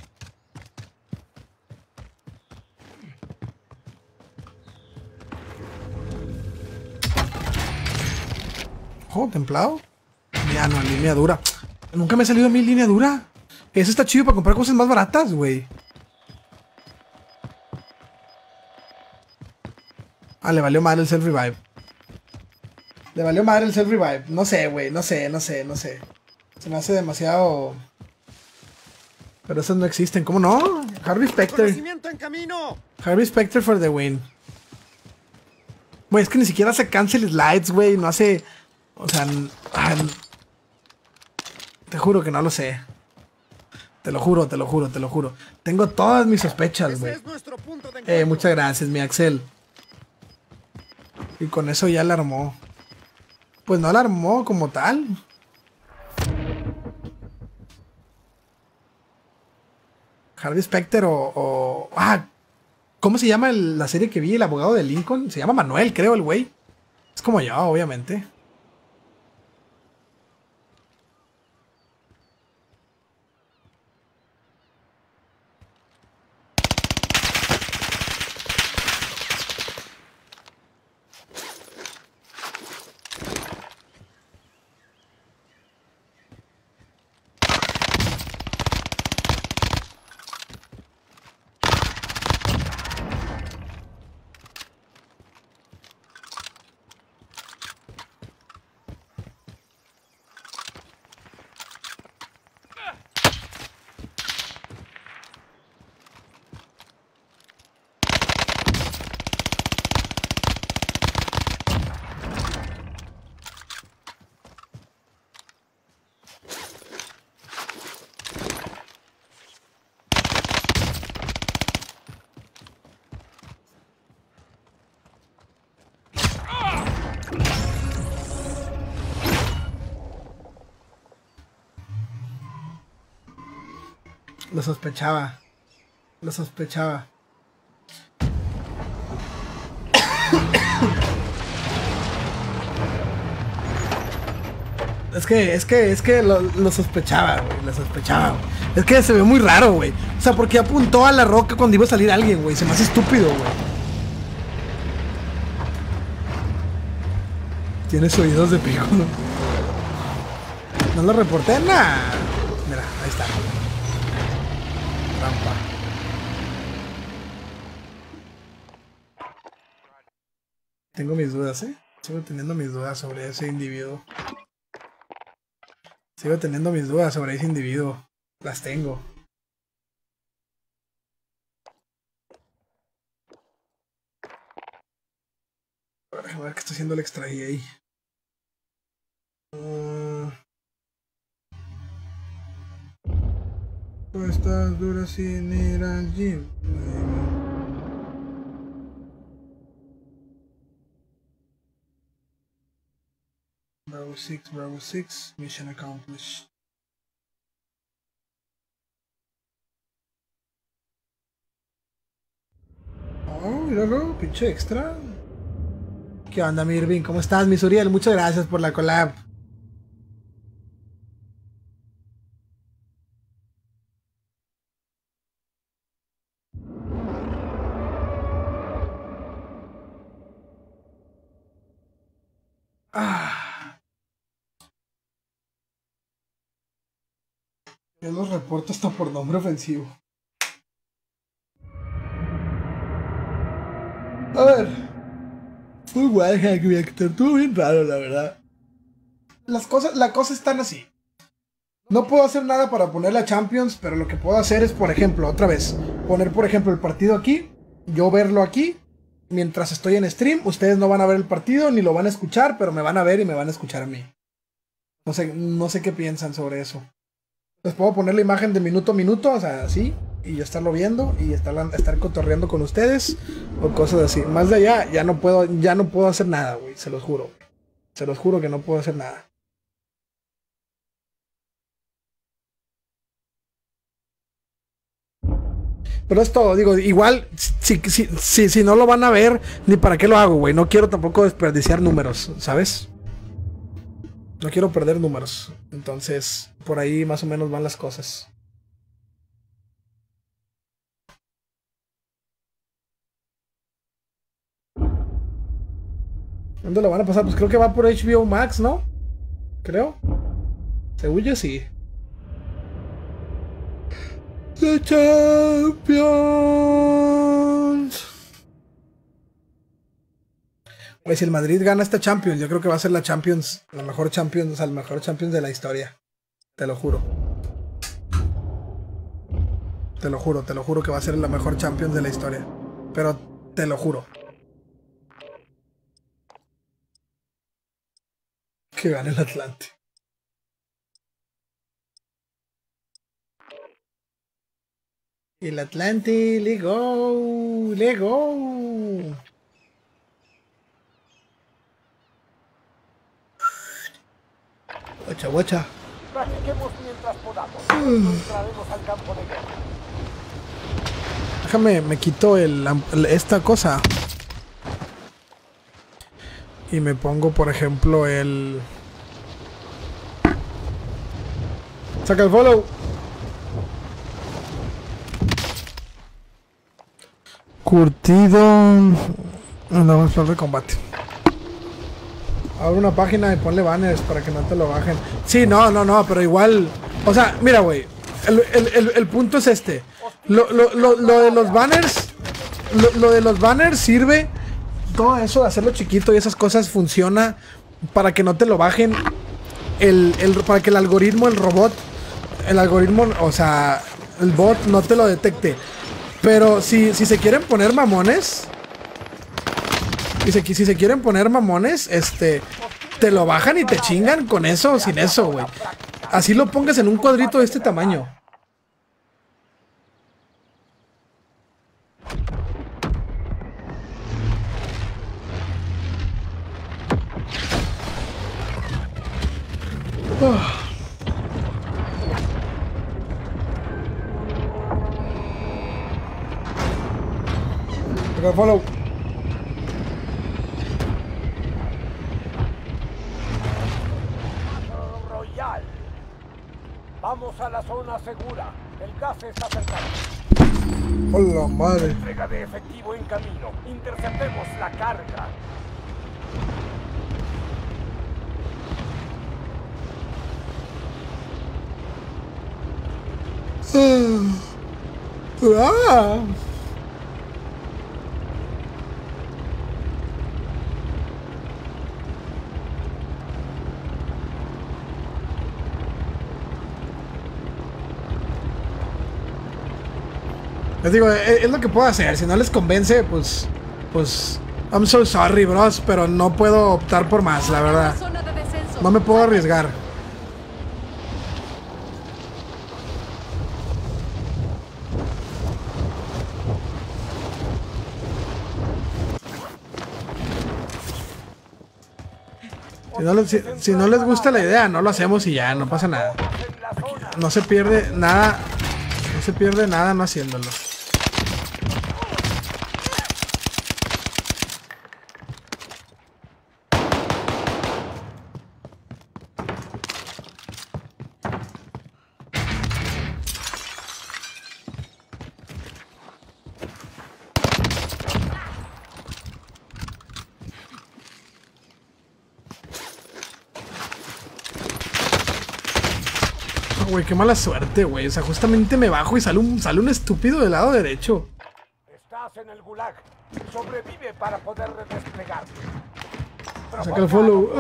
Oh, templado. Ya no, línea dura. Nunca me ha salido a mí línea dura. Eso está chido para comprar cosas más baratas, güey. Ah, le valió madre el Self Revive. Le valió madre el Self Revive. No sé, güey. No sé. Se me hace demasiado... Pero esos no existen. ¿Cómo no? Harvey Specter. Conocimiento en camino. Harvey Specter for the win. Güey, es que ni siquiera hace cancel slides, güey. No hace... O sea... te juro que no lo sé. Te lo juro, te lo juro, te lo juro. Tengo todas mis sospechas, Ese güey. es nuestro punto de encuentro. Muchas gracias, mi Axel. Y con eso ya la armó. Pues no la armó como tal. Harvey Specter ¿cómo se llama la serie que vi? El abogado de Lincoln. Se llama Manuel, creo, el güey. Es como yo, obviamente. Lo sospechaba. Lo sospechaba. Es que lo sospechaba, güey. Lo sospechaba, güey. Es que se ve muy raro, güey. O sea, porque apuntó a la roca cuando iba a salir alguien, güey. Se me hace estúpido, güey. Tienes oídos de pico, ¿no? No lo reporté, nada. Mira, ahí está. Rampa. Tengo mis dudas, ¿eh? Sigo teniendo mis dudas sobre ese individuo. Sigo teniendo mis dudas sobre ese individuo. Las tengo. A ver qué está haciendo el extra ahí. Estás dura sin ir al gym. Bravo 6, mission accomplished. Oh, míralo, pinche extra. ¿Qué onda, mi Irving? ¿Cómo estás, mi Suriel? Muchas gracias por la collab. Yo los reporto hasta por nombre ofensivo. A ver. Muy guay, Hack Reactor. Estuvo bien raro, la verdad. La cosa están así. No puedo hacer nada para poner la Champions, pero lo que puedo hacer es, por ejemplo, otra vez, poner, por ejemplo, el partido aquí, yo verlo aquí, mientras estoy en stream. Ustedes no van a ver el partido, ni lo van a escuchar, pero me van a ver y me van a escuchar a mí. No sé qué piensan sobre eso. Les puedo poner la imagen de minuto a minuto, o sea, así, y yo estarlo viendo y estar cotorreando con ustedes o cosas así. Más de allá ya no puedo hacer nada, güey, se los juro. Se los juro que no puedo hacer nada. Pero es todo, digo, igual si no lo van a ver, ni para qué lo hago, güey. No quiero tampoco desperdiciar números, ¿sabes? No quiero perder números. Entonces, por ahí más o menos van las cosas. ¿Dónde lo van a pasar? Pues creo que va por HBO Max, ¿no? Creo. Según yo sí. The Champions. Pues si el Madrid gana esta Champions, yo creo que va a ser la Champions, la mejor Champions, o sea, el mejor Champions de la historia. Te lo juro. Te lo juro que va a ser la mejor Champions de la historia. Pero te lo juro. Que gane el Atlante. El Atlante, le go, le go. Guacha, guacha. Practiquemos mientras podamos. Entraremos al campo de guerra. Déjame, me quito esta cosa. Y me pongo, por ejemplo, el... Saca el follow. Curtido. Andamos para el combate. Abre una página y ponle banners para que no te lo bajen. Sí, no, pero igual. O sea, mira, güey. El punto es este. Lo de los banners. Lo de los banners sirve. Todo eso de hacerlo chiquito y esas cosas funciona para que no te lo bajen. Para que el algoritmo, el robot. El algoritmo, o sea, el bot no te lo detecte. Pero si se quieren poner mamones. Si se quieren poner mamones, te lo bajan y te chingan con eso o sin eso, güey. Así lo pongas en un cuadrito de este tamaño. Okay, follow. Royal. Vamos a la zona segura. El gas está cercano. Hola, madre. Entrega de efectivo en camino. Interceptemos la carga. Ah. Les digo, es lo que puedo hacer. Si no les convence, pues I'm so sorry, bros, pero no puedo optar por más, la verdad. No me puedo arriesgar. Si no les gusta la idea, no lo hacemos y ya, no pasa nada. No se pierde nada. No se pierde nada no haciéndolo. Güey, qué mala suerte, güey. O sea, justamente me bajo y sale un estúpido del lado derecho. Estás en el gulag. Sobrevive para poder desplegar. Saca el follow.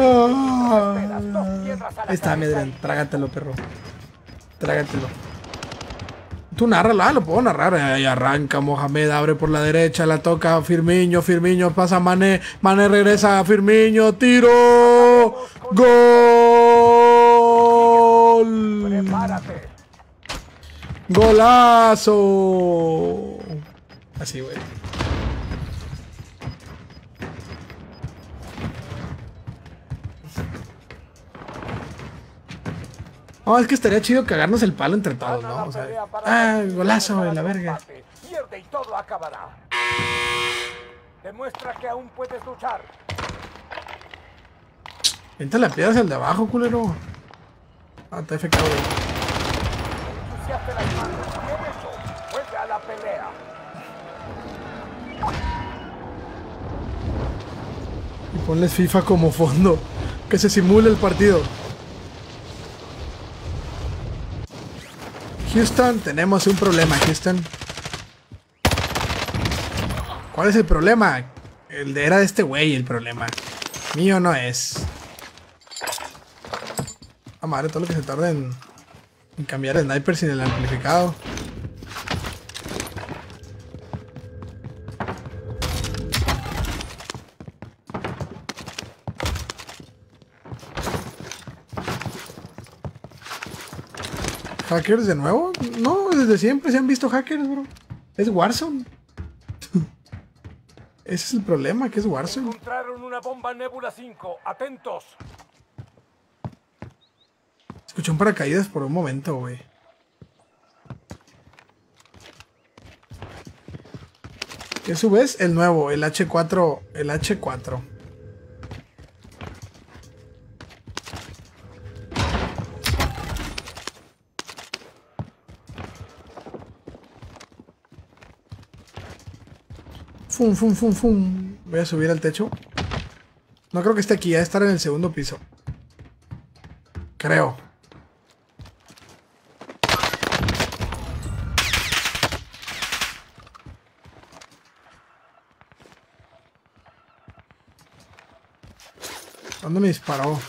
Ahí está, Medren. Trágatelo, perro. Trágatelo. Tú nárralo, lo puedo narrar. Ahí arranca Mohamed, abre por la derecha, la toca Firmino, pasa Mané, Mané regresa, Firmino, tiro. ¡Gol! Prepárate. ¡Golazo! Así, güey. No, es que estaría chido cagarnos el palo entre todos, ¿no? O sea, golazo, güey, la verga. Pierde y todo acabará. Demuestra que aún puedes luchar. Vente la piedra hacia el de abajo, culero. Ah, está FK, güey. Ensuciaste las manos. Bien hecho. Vuelve a la pelea. Y ponles FIFA como fondo. Que se simule el partido. Houston, tenemos un problema, Houston. ¿Cuál es el problema? Era de este güey el problema. Mío no es. Ah, madre, todo lo que se tarda en cambiar el sniper sin el amplificado. ¿Hackers de nuevo? No, desde siempre se han visto hackers, bro. Es Warzone. Ese es el problema, que es Warzone. Encontraron una bomba Nebula 5. Atentos. Escuché un paracaídas por un momento, güey. ¿Qué subes? El nuevo, el H4. El H4. Fum, fum, fum, fum. Voy a subir al techo. No creo que esté aquí, ha de estar en el segundo piso. Creo. ¿Dónde me disparó?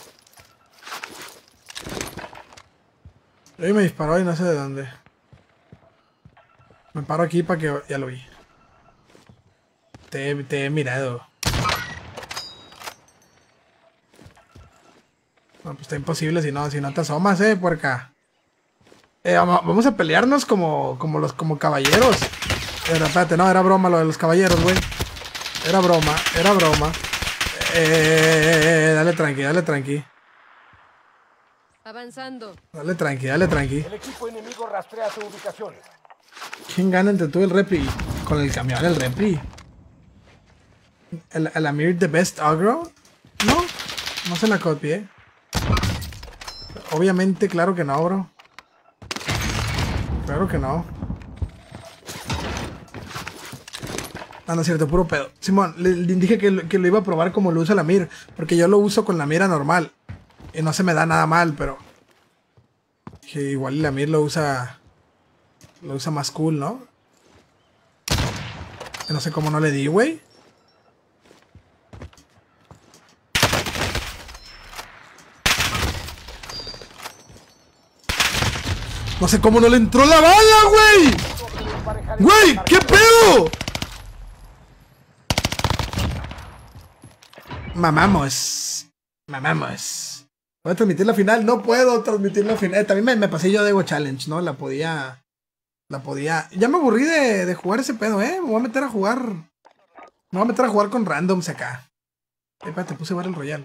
Ahí me disparó y no sé de dónde. Me paro aquí para que... Ya lo vi. Te he mirado. No, pues está imposible si no te asomas, puerca. Vamos a pelearnos como caballeros. Espérate, no, era broma lo de los caballeros, güey. Era broma, era broma. Dale tranqui, dale tranqui. Avanzando. Dale tranqui, dale tranqui. El equipo enemigo rastrea su ubicación. ¿Quién gana entre tú y el Repli? Con el camión, el Repli. ¿El Amir the best agro? No, no se la copié. Obviamente, claro que no, bro. Claro que no. Ah, no es cierto, puro pedo. Simón, le dije que lo iba a probar como lo usa la Amir. Porque yo lo uso con la mira normal. Y no se me da nada mal, pero... Que igual la Amir lo usa... Lo usa más cool, ¿no? No sé cómo no le di, güey. No sé cómo no le entró la bala, güey. Güey, ¿qué pedo? Mamamos. Mamamos. ¿Voy a transmitir la final? No puedo transmitir la final. También me pasé yo de Evo Challenge, ¿no? La podía... Ya me aburrí de jugar ese pedo, Me voy a meter a jugar... Me voy a meter a jugar con randoms acá. Espérate, puse Battle Royale.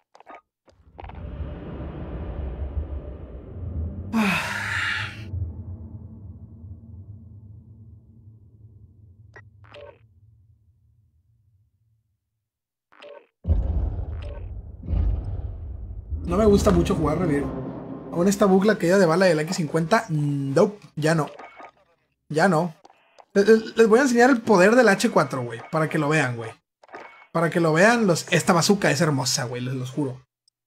No me gusta mucho jugar Revir. Aún esta bucla que ya de bala del X50, nope, ya no. Ya no. Les voy a enseñar el poder del H4, güey. Para que lo vean, güey. Para que lo vean, esta bazooka es hermosa, güey, les los juro.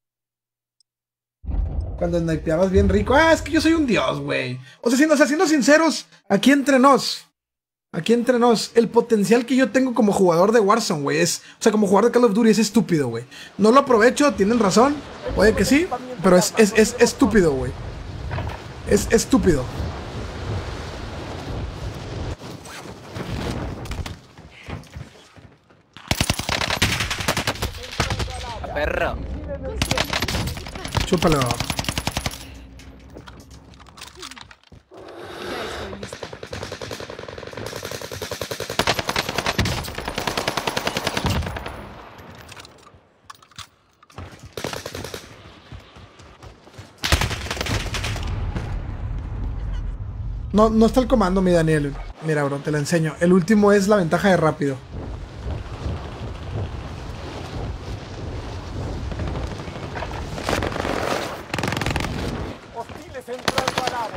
Cuando snipeabas bien rico. Ah, es que yo soy un dios, güey. O sea, siendo sinceros, aquí entre nos, el potencial que yo tengo como jugador de Warzone, güey, o sea, como jugador de Call of Duty es estúpido, güey. No lo aprovecho, tienen razón, puede que sí, pero es estúpido, güey. Es estúpido. Perro. Chúpalo. Ya estoy lista. No está el comando, mi Daniel. Mira, bro, te lo enseño. El último es la ventaja de rápido. Hostiles entrando al área.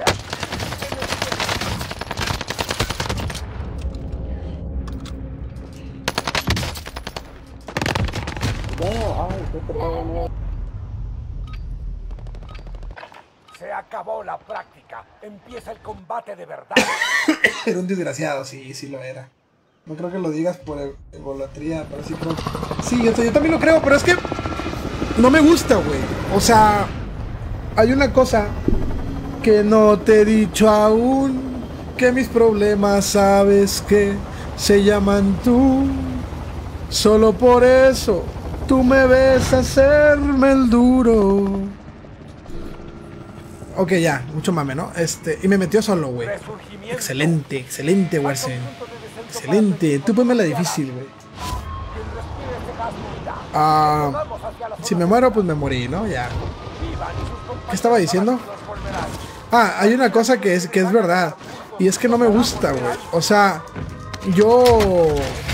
Se acabó la práctica. Empieza el combate de verdad. Era un desgraciado, sí lo era. No creo que lo digas por egolatría, pero sí creo. Sí, yo también lo creo, pero es que no me gusta, güey. O sea, hay una cosa que no te he dicho aún, que mis problemas sabes que se llaman tú. Solo por eso tú me ves hacerme el duro. Ok, ya, mucho mame, ¿no? Y me metió solo, güey. Excelente, excelente, Warsen. Excelente. Tú ponme la difícil, güey. Si me muero, pues me morí, ¿no? Ya. ¿Qué estaba diciendo? Hay una cosa que es verdad. Y es que no me gusta, güey. O sea, yo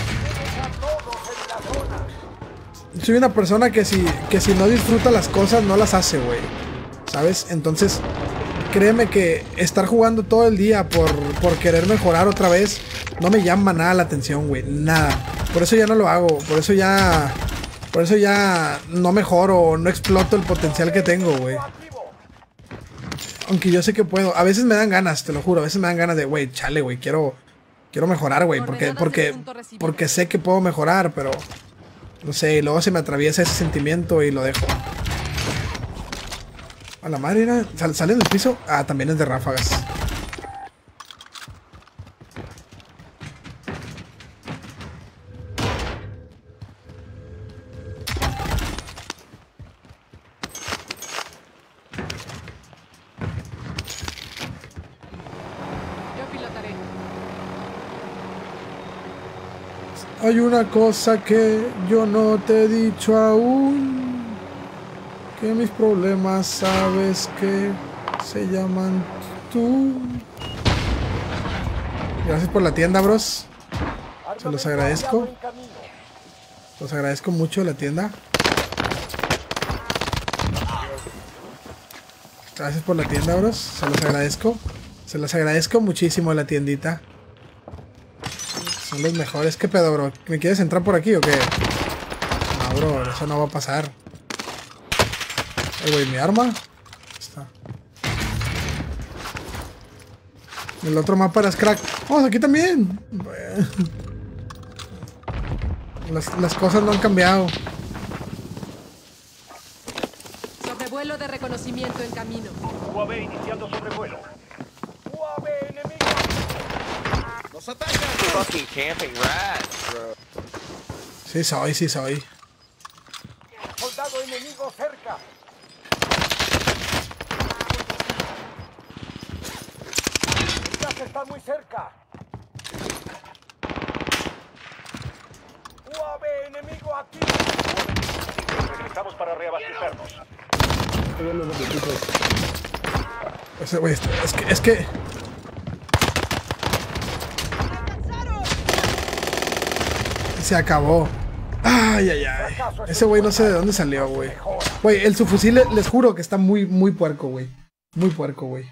soy una persona que si no disfruta las cosas, no las hace, güey. ¿Sabes? Entonces, créeme que estar jugando todo el día por querer mejorar otra vez, no me llama nada la atención, güey. Nada. Por eso ya no lo hago. Por eso ya no mejoro, no exploto el potencial que tengo, güey. Aunque yo sé que puedo. A veces me dan ganas, te lo juro. A veces me dan ganas de, güey, chale, güey, quiero mejorar, güey. Porque sé que puedo mejorar, pero no sé, y luego se me atraviesa ese sentimiento y lo dejo. A la madre, ¿no? ¿Sale del piso? También es de ráfagas. Hay una cosa que yo no te he dicho aún. Que mis problemas sabes que se llaman tú. Gracias por la tienda, bros. Se los agradezco. Los agradezco mucho la tienda. Gracias por la tienda, bros. Se los agradezco. Se los agradezco muchísimo la tiendita. Son los mejores. ¿Qué pedo, bro? ¿Me quieres entrar por aquí o qué? No, bro, eso no va a pasar. Güey, mi arma. Está. El otro mapa era crack. ¡Oh, aquí también! Las cosas no han cambiado. Sobrevuelo de reconocimiento en camino. UAV iniciando sobrevuelo. UAV enemigo. ¡Nos atacan! Fucking camping rats, bro. Sí soy, sí soy. Soldado enemigo cerca. Ya está muy cerca. UAV enemigo aquí. Regresamos para reabastecernos. Ese güey, es que... Se acabó. Ay, ay, ay. Ese güey no sé de dónde salió, güey. Güey, el subfusil les juro que está muy, muy puerco, güey. Muy puerco, güey.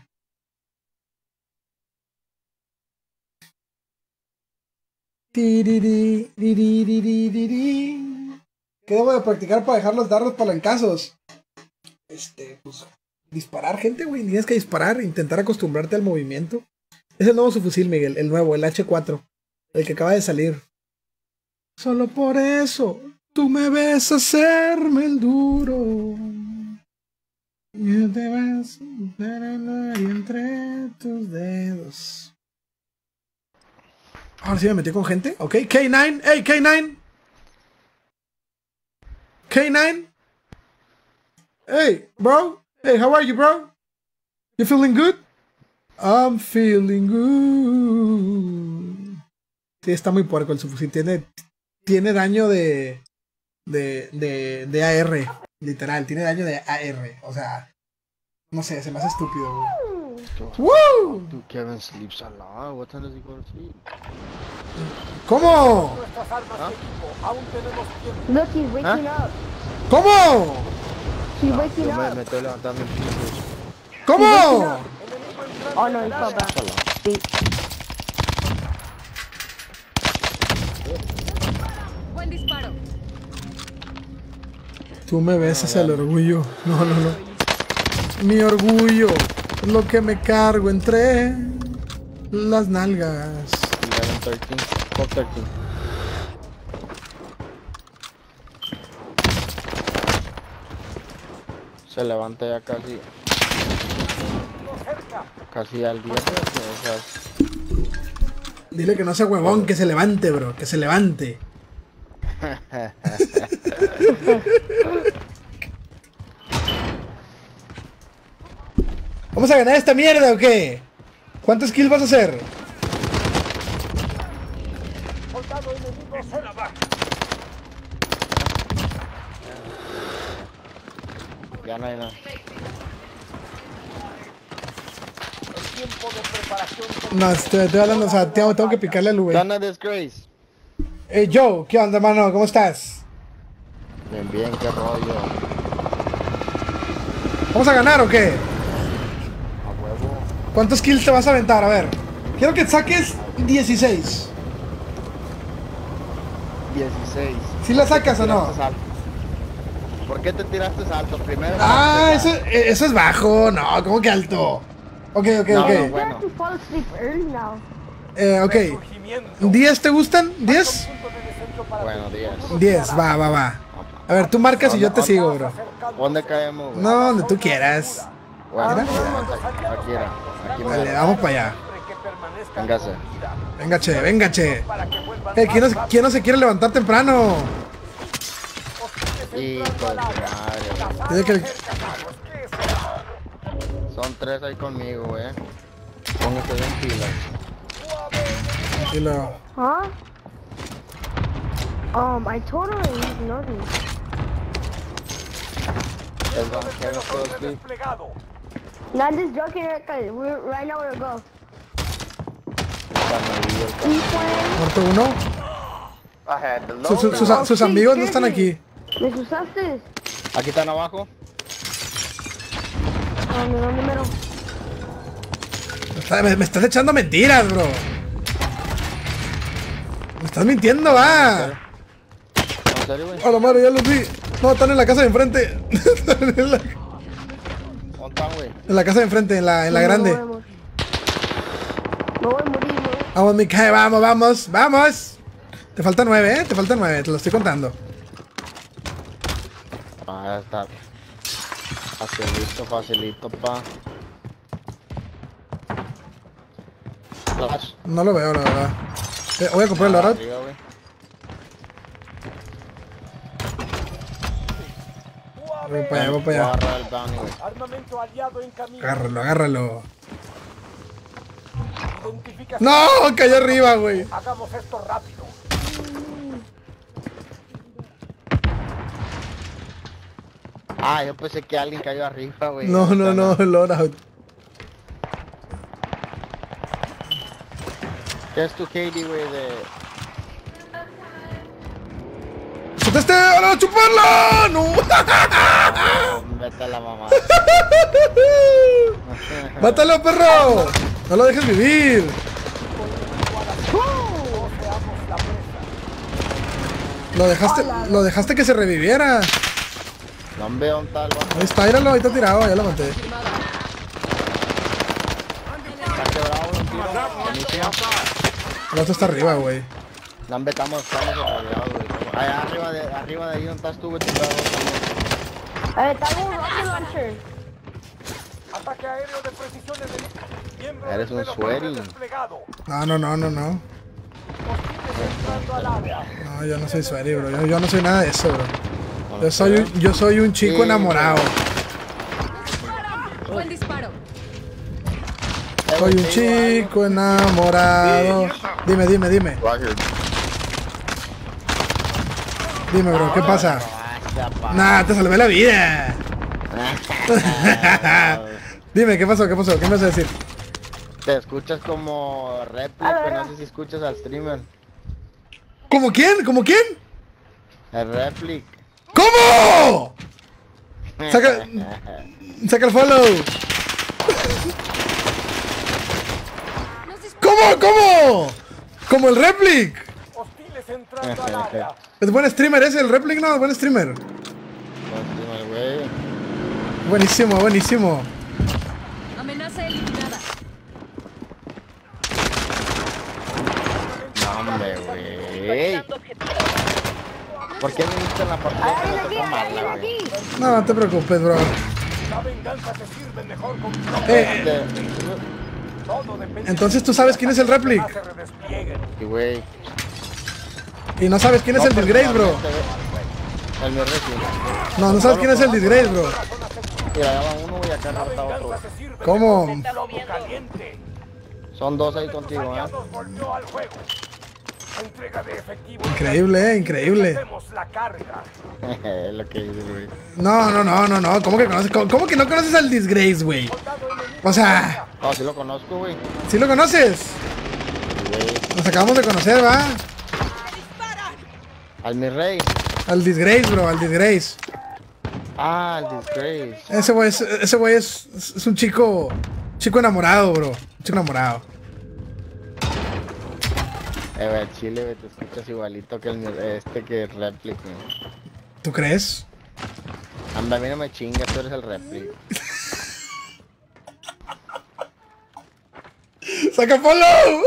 ¿Qué debo de practicar para dejar los dardos palancazos? Pues... disparar, gente, güey. Tienes que disparar, intentar acostumbrarte al movimiento. Es el nuevo subfusil, Miguel. El nuevo, el H4. El que acaba de salir. Solo por eso, tú me ves hacerme el duro. Y te ves entre tus dedos. Ahora sí me metí con gente. Ok, K9. Hey, K9. K9. Hey, bro. Hey, how are you, bro? You feeling good? I'm feeling good. Sí, está muy puerco el subfusil. Tiene daño de AR. Literal, tiene daño de AR. O sea, no sé, se me hace estúpido, güey. ¡Woo! Dude, Kevin sleeps a lot. What time does he go to sleep? ¿Cómo? Nuestras armas de equipo. Aún tenemos tiempo. Look, he's waking up. ¿Cómo? He's waking Yo me up. estoy levantando en pisos. ¿Cómo? Oh no, he fell back. Sí. Buen disparo. Tú me besas el orgullo. No, no, no. Mi orgullo es lo que me cargo entre las nalgas. 11, 13, 12, 13. Se levanta ya casi al día. Dile que no sea huevón, que se levante, bro, que se levante. ¿Vamos a ganar esta mierda o qué? ¿Cuántos kills vas a hacer? Soldado enemigo cerca. Ya no hay nada. El tiempo de preparación. No, estoy hablando, o sea, tengo que picarle al güey. Dana Disgrace. Hey, Joe, ¿qué onda, hermano? ¿Cómo estás? Bien, bien, qué rollo. ¿Vamos a ganar o qué? A huevo. ¿Cuántos kills te vas a aventar? A ver. Quiero que saques 16. 16. ¿Sí la sacas o no? ¿Por qué te tiraste alto primero? Ah, eso es bajo. No, ¿cómo que alto? Ok. No, ok. no, bueno. You have to fall asleep early now. Ok. ¿10 te gustan? ¿10? Bueno, 10. 10, va. A ver, tú marcas y yo te sigo, bro. ¿Dónde caemos, güey? No, donde tú quieras. Bueno, ¿Mira? aquí era. Aquí me Dale, vamos para allá. Véngase. Venga, che. ¿Quién no se quiere levantar temprano? Hijo de madre. Tiene que... Son 3 ahí conmigo, güey. Póngase bien pilas. Tranquilo. Huh? I totally noticed. Not just joking, right now we're go. Muerto uno. Sus amigos no están aquí. ¿Me asustaste? Aquí están abajo. ¿Dónde mero? Me estás echando mentiras, bro. Me estás mintiendo, va. ¿En serio, güey? A la madre, ya los vi. No, están en la casa de enfrente. ¿Dónde están, güey? En la casa de enfrente, en la grande. Me voy a morir, ¿no? Vamos, Mikael, vamos. Te faltan 9, te faltan 9, te lo estoy contando. Ah, ya está. Facilito, pa. Flash. No lo veo, la verdad. Voy a comprar el oro. Arriba, güey. Voy para allá. Voy a agarrar el bounty, güey. Armamento aliado en camino. Agárralo. Identificación. ¡No! Cayó arriba, güey. Hagamos esto rápido. Ah, yo pensé que alguien cayó arriba, güey. No, el loadout. ¿Qué es tu KD, güey, de...? ¡Soltaste! ¡Ahora a chuparla! ¡No! Vete a la mamá. ¡Mátalo, perro! ¡No lo dejes vivir! Lo dejaste que se reviviera. No veo un tal, güey. Ahí está, míralo, ahí está tirado, ya lo maté. Está quebrado un tiro. Buenísimo. El otro está arriba, güey. Lambe, estamos rodeados, güey. Allá arriba de ahí donde estás tú, güey. Tengo un rocket launcher. Ataque aéreo de precisión enemigo. Miembro Eres del un pelotón sweaty. desplegado. No. Hostiles entrando al área. No, yo no soy sweaty, bro. Yo no soy nada de eso, bro. Yo soy un chico enamorado. Buen disparo. Soy un chico enamorado. Dime. Dime, bro, ¿qué pasa? Nah, te salvé la vida. Dime, ¿qué pasó? ¿Qué me vas a decir? Te escuchas como réplica, no sé si escuchas al streamer. ¿Cómo quién? El réplica. ¿Cómo? Saca el follow. ¿Cómo? Como el Replic. Hostiles entrando al área. Es buen streamer ese, el Replic, no, es buen streamer. Buenísimo. Amenaza eliminada. No, hombre, güey. ¿Por qué viniste en la partida que no te tocó mala, güey? No te preocupes, bro. La venganza te sirve mejor con todo depende. Entonces tú sabes quién es el Replic. Sí, güey. Y no sabes quién es el Disgrace, bro. El mío Replic. No sabes quién es el Disgrace, bro. Mira, ya va uno, güey. y acá no está otro. ¿Cómo? Son dos ahí contigo, ¿eh? Increíble, increíble. Es lo que dice, güey. No. ¿Cómo que conoces? ¿Cómo que no conoces al Disgrace, güey? O sea... No, sí lo conozco, güey. ¿Sí lo conoces? Nos acabamos de conocer, ¿va? Al mi rey. Al Disgrace, bro, al Disgrace. Ah, el Disgrace. Ese güey es un chico enamorado, bro. Un chico enamorado. Güey, Chile, güey, te escuchas igualito que que el Replic, güey. ¿Tú crees? Anda, a mí no me chingas, tú eres el Replic. ¡Saca follow!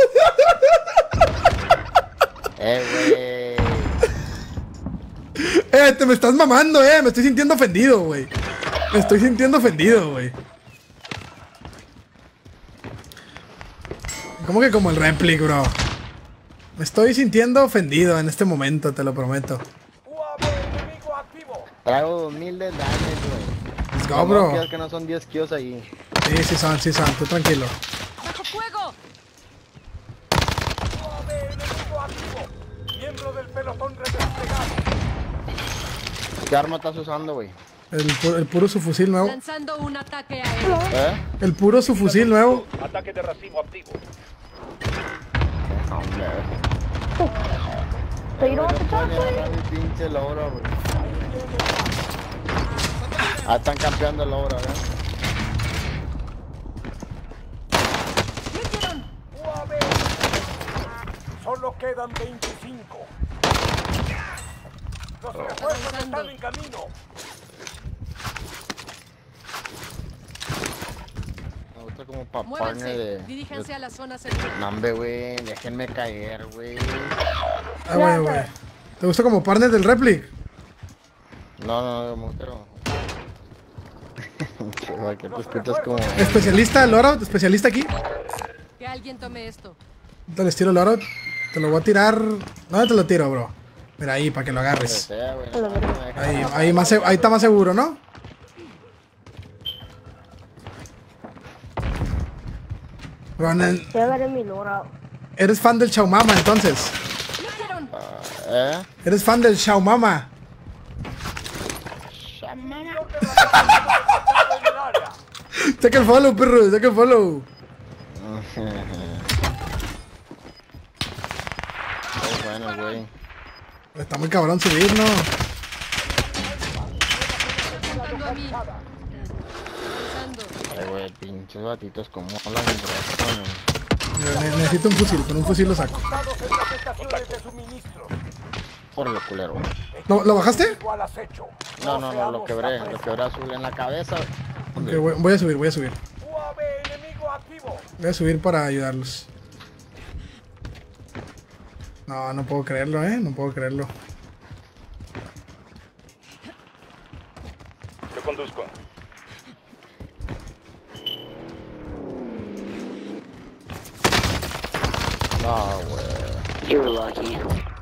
Güey. Te me estás mamando, me estoy sintiendo ofendido, güey. Me estoy sintiendo ofendido, güey. ¿Cómo que como el Replic, bro? Me estoy sintiendo ofendido en este momento, te lo prometo. Traigo 2000 de damage, güey. Let's go, bro. Que no son 10 kills ahí. Sí son, tú tranquilo. ¡Bajo fuego! Miembro del pelotón redesplegado. ¿Qué arma estás usando, güey? El puro subfusil nuevo. Lanzando un ataque aéreo. El puro subfusil nuevo. Ataque de racimo activo. So you don't have to talk, güey. Pinche logro, güey. Ah, están campeando el logro, ¿eh? Solo quedan 25. Los refuerzos están en camino. Me gusta como papá Muévanse, diríjanse a la zona segura. No, hombre, güey, déjenme caer, güey. Güey. ¿Te gusta como partner del Replic? No, me gusta que te escuchas como... Especialista, Loadout, especialista aquí. Que alguien tome esto. Te les tiro el Loadout. Te lo voy a tirar. ¿Dónde te lo tiro, bro? Mira ahí, para que lo agarres. Ahí está más seguro, ¿no? Ronan, ¿eres fan del Shaumama entonces? ¿Eres fan del Shaumama? Saca el follow, perro, saca el follow. Bueno, güey. Está muy cabrón subir, ¿no? Güey, pinches batitos como la necesito un fusil, con un fusil lo saco. Por lo culero. ¿Lo bajaste? No, lo quebré azul en la cabeza. Okay, voy a subir. Voy a subir para ayudarlos. No puedo creerlo, no puedo creerlo. Yo conduzco. No, güey. You're lucky.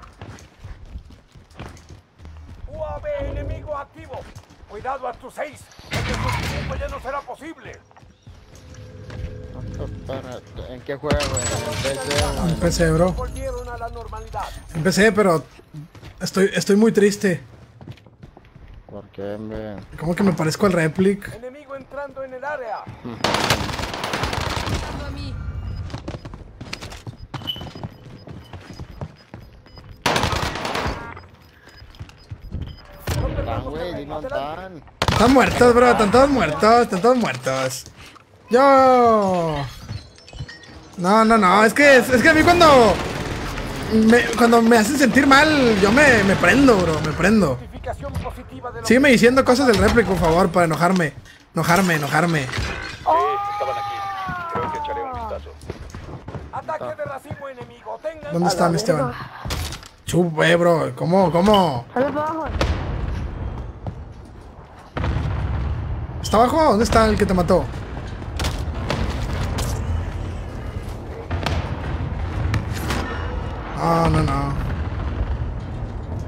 UAV enemigo activo. Cuidado a tus 6. El descubrimiento ya no será posible. ¿En qué juego, güey? En PC, bro. En PC, pero estoy muy triste. ¿Por qué, hombre? ¿Cómo que me parezco al Replic? Enemigo entrando en el área. A mí. Están, güey, no están. Están muertos, bro, están todos muertos. Yo... No, es que a mí cuando me hacen sentir mal, yo me prendo, bro, me prendo. Sígueme diciendo cosas del Replic, por favor, para enojarme. Estaban aquí. Creo que echaré un vistazo. Ataque de racimo enemigo. ¿Dónde está mi Esteban? Bro, ¿cómo? ¿Está abajo? ¿Dónde está el que te mató? No.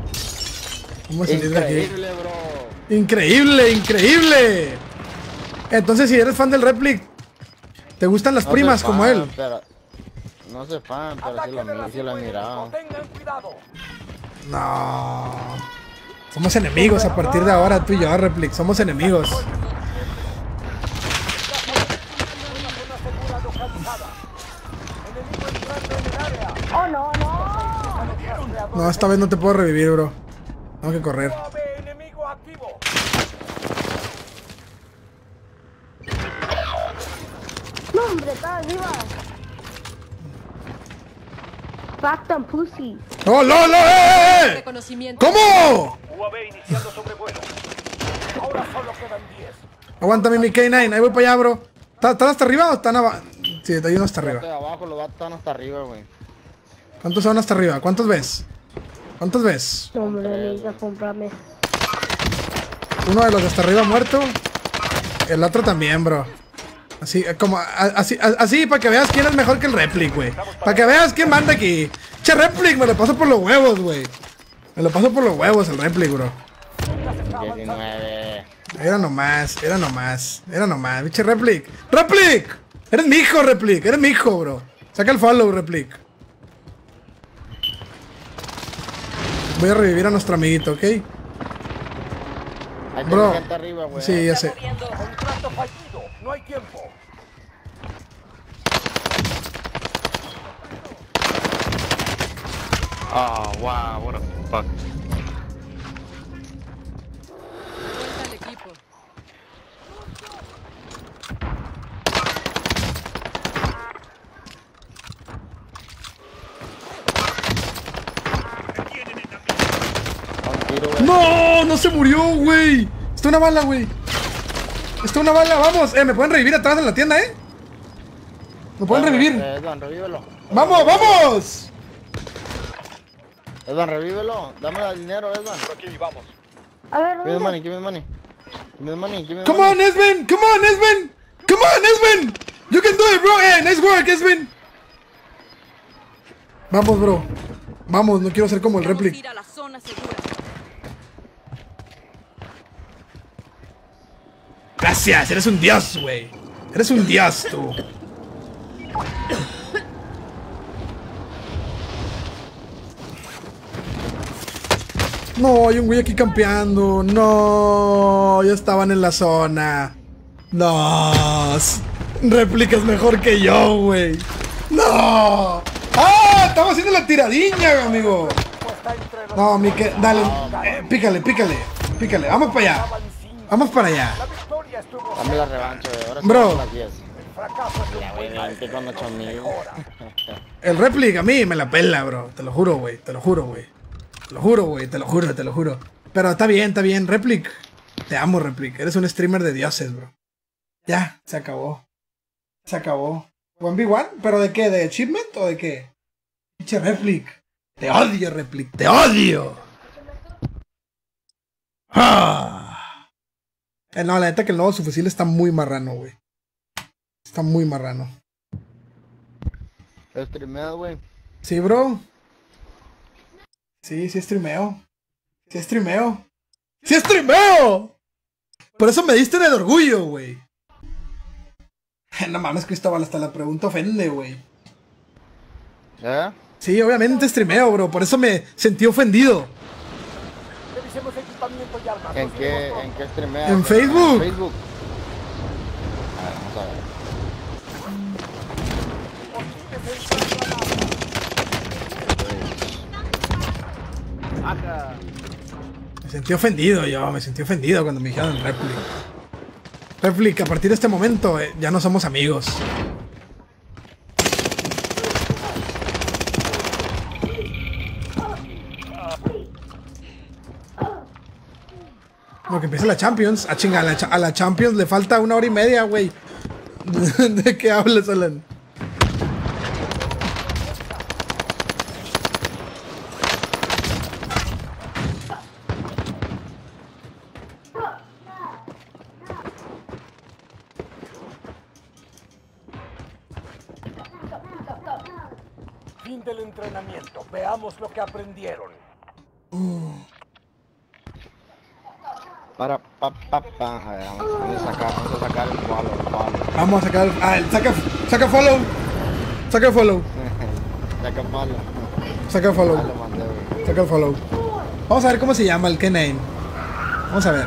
¿Cómo salir de aquí? Increíble, bro. Increíble. Entonces, si eres fan del Replic, ¿te gustan las primas soy como fan, él? Pero, no soy fan, pero sí lo he mirado. Tengan cuidado. No. Somos enemigos a partir de ahora, tú y yo, Replic. Somos enemigos. Oh, no, no. No, esta vez no te puedo revivir, bro. Tengo que correr. UAV enemigo activo. No, hombre, está arriba. Fuck them pussy. ¡Oh, no, no! Reconocimiento. ¿Cómo? UAV iniciando sobrevuelo. Ahora solo quedan 10. Aguántame mi K9, ahí voy para allá, bro. ¿Están hasta arriba o están abajo? Sí, hay uno hasta arriba. Estoy abajo, los vatos están hasta arriba, güey. ¿Cuántos son hasta arriba? ¿Cuántos ves? ¿Cuántos ves? No, hombre, necesito comprarme. Uno de los de hasta arriba muerto. El otro también, bro. Así, como, así, para que veas quién es mejor que el Replic, güey. Para que veas quién manda aquí. Che, Replic, me lo paso por los huevos, güey. Me lo paso por los huevos el Replic, bro. 19. Era nomás. Biche, Replic. ¡Replic! Eres mi hijo, Replic. Eres mi hijo, bro. Saca el follow, Replic. Voy a revivir a nuestro amiguito, ¿ok? Hay Bro. gente arriba, güey. Sí, ya sé. Contrato fallido. No hay tiempo. Oh, wow, what a fuck. Vuelta al equipo. Un tiro, güey. ¡No! ¡No se murió, güey! Está una bala, güey. Está una bala, vamos. ¿Me pueden revivir atrás en la tienda, eh? ¿Me pueden revivir? Edwin, revívelo. ¡Vamos, vamos! Edwin, revívelo. Dame el dinero, Edwin. Aquí vamos. A ver, Give me the ¿dónde? money, give me the money. Give me the money, give me the Come money. on, Esben! Come on, Esben! Come on, Esben! You can do it, bro! Nice work, Esben! Vamos, bro. Vamos, no quiero ser como el Replic. Ir a la zona segura. Gracias, eres un dios, güey. Eres un dios, tú. No, hay un güey aquí campeando. No, ya estaban en la zona. No, Replic es mejor que yo, güey. No. ¡Ah! Estamos haciendo la tiradiña, amigo. No, Mike, dale. Pícale, pícale. Pícale. Vamos para allá. Vamos para allá. Dame la revancha, güey. Ahora sí Bro. son las 10. Ya, güey, 20 con 8000. El Replic a mí me la pela, bro. Te lo juro, güey. Te lo juro, güey. Te lo juro, güey. Te lo juro, te lo juro. Pero está bien, Replic. Te amo, Replic. Eres un streamer de dioses, bro. Ya, se acabó. Se acabó. 1v1, ¿pero de qué? ¿De achievement o de qué? Pinche Replic. Te odio, Replic. Te odio. Ah. No, la neta que el nuevo su fusil está muy marrano, güey. Está muy marrano. Streameado, güey. Sí, bro. Sí, streameo. Sí streameo. ¡Sí streameo! Por eso me diste en el orgullo, güey. No mames, Cristóbal, hasta la pregunta ofende, güey. ¿Eh? Sí, obviamente streameo, bro. Por eso me sentí ofendido. Revisemos equipamiento y armas. ¿En qué streameas? En Facebook. En Facebook. A ver, vamos a ver. Me sentí ofendido yo, me sentí ofendido cuando me dijeron Replic. Replic, a partir de este momento ya no somos amigos. Lo que empieza la Champions. Ah, chinga, a la Champions le falta 1 hora y media, güey. ¿De qué hablas, Alan? Fin del entrenamiento. Veamos lo que aprendieron. Para, pa. A ver, vamos a sacar el follow. Vamos a sacar... Ah, saca follow. Saca follow. Saca follow. Saca follow. Ah, lo mandé, güey. Saca el follow. Vamos a ver cómo se llama el K9. Vamos a ver.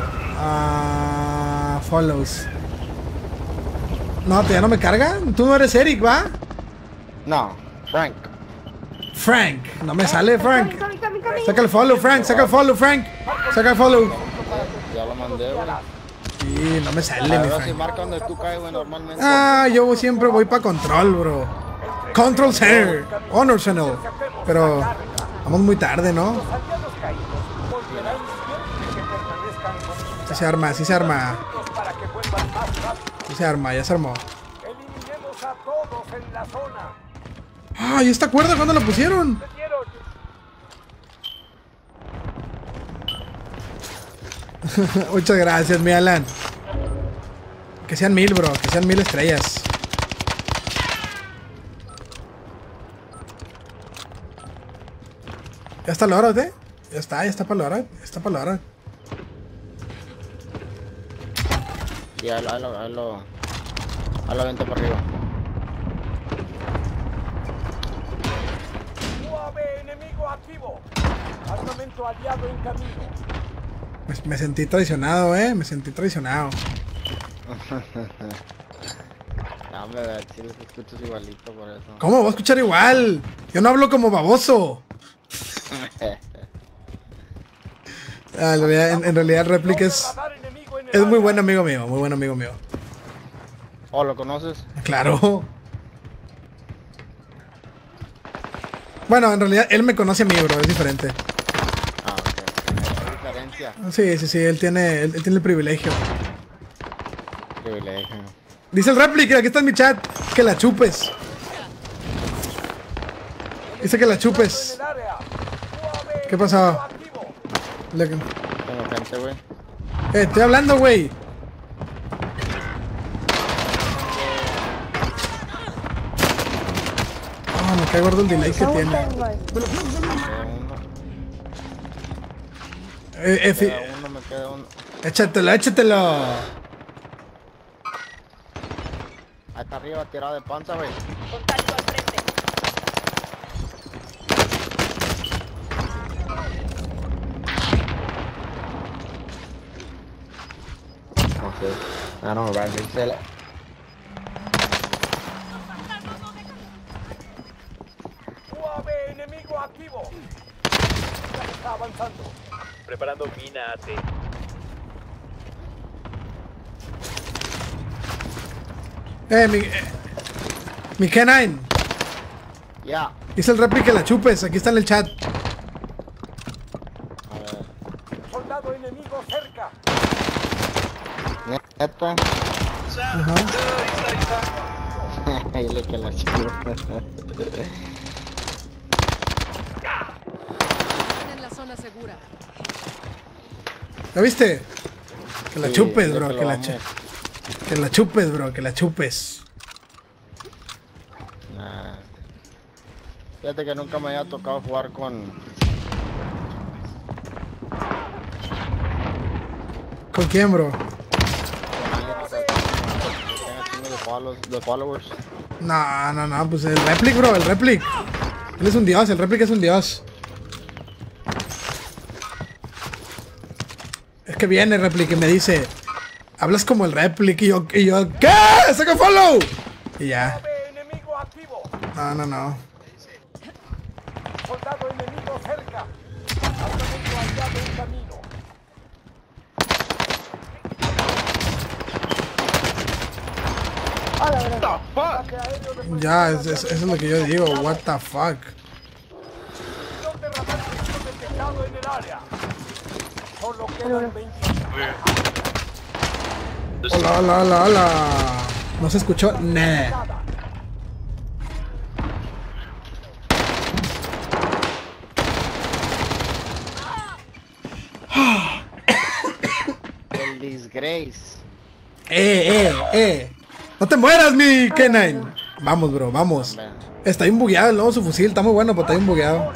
Follows. No, ya no me carga. Tú no eres Eric, ¿va? No, Frank. Frank. No me sale Frank. Coming. Saca el follow, Frank. Saca el follow, Frank. Saca el follow. Ya lo mandé, güey. Sí, no me sale, mi Si Frank. marca donde tú caes, güey, normalmente. Yo siempre voy para control, bro. Control Center. Honor Channel. Pero vamos muy tarde, ¿no? Los aliados caídos volverán siempre que permanezcan con Sí se arma, sí se arma. para que vuelvan más rápido. Sí se arma, ya se armó. Eliminemos a todos en la zona. ¿Y esta cuerda cuándo la pusieron? Metieron. Muchas gracias, mi Alan. Que sean 1000, bro. Que sean 1000 estrellas. ¿Ya está la hora, usted? Ya está para la hora. Está para la hora. Y ahí lo avento para arriba. UAV enemigo activo. Armamento aliado en camino. Me sentí traicionado, me sentí traicionado. No, hombre, si les escuchas igualito por eso. ¿Cómo? Voy a escuchar igual. Yo no hablo como baboso. En realidad el Replic es muy buen amigo mío. Muy buen amigo mío. ¿O lo conoces? Claro. Bueno, en realidad él me conoce a mí, bro. Es diferente. Ah, ok. Hay diferencia. Sí. Él tiene el privilegio. Privilegio. Dice el Replic, aquí está en mi chat, que la chupes. Dice que la chupes. ¿Qué pasó? Tengo gente, güey. Estoy hablando, güey. Me cae gordo el delay que tiene. Uno me queda uno. Échatelo. Ahí está arriba, tirado de panza, güey. Contacto al frente. Okay. I don't know, right? Sell it. UAV enemigo activo. Está avanzando. Preparando mina AT. Mi K9. Ya. Dice el Replic que la chupes. Aquí está en el chat. A ver. Soldado enemigo cerca. Neta. Ajá. Dile que la chupa. En la zona segura. ¿La viste? Que la Sí, chupes, ya bro. te lo Que la, vamos. que la chupes, bro. Que la chupes. Nah. Fíjate que nunca me había tocado jugar con... ¿Con quién, bro? De followers. No, pues el Replic, bro, el Replic. Él es un dios, el Replic es un dios. Es que viene Replic y me dice, hablas como el Replic y yo, ¿qué? ¡Saca follow! Y ya. Enemigo activo. No. Soldado enemigo cerca. Armamento aliado en camino. Ya, eso es lo que yo digo, what the fuck. Piloto radar detectado en el área. Solo quedan 20. Hola. No se escuchó nada. El disgrace. No te mueras, mi K9. Vamos, bro, vamos. Está bien bugueado el nuevo su fusil, está muy bueno, pero está bien bugueado.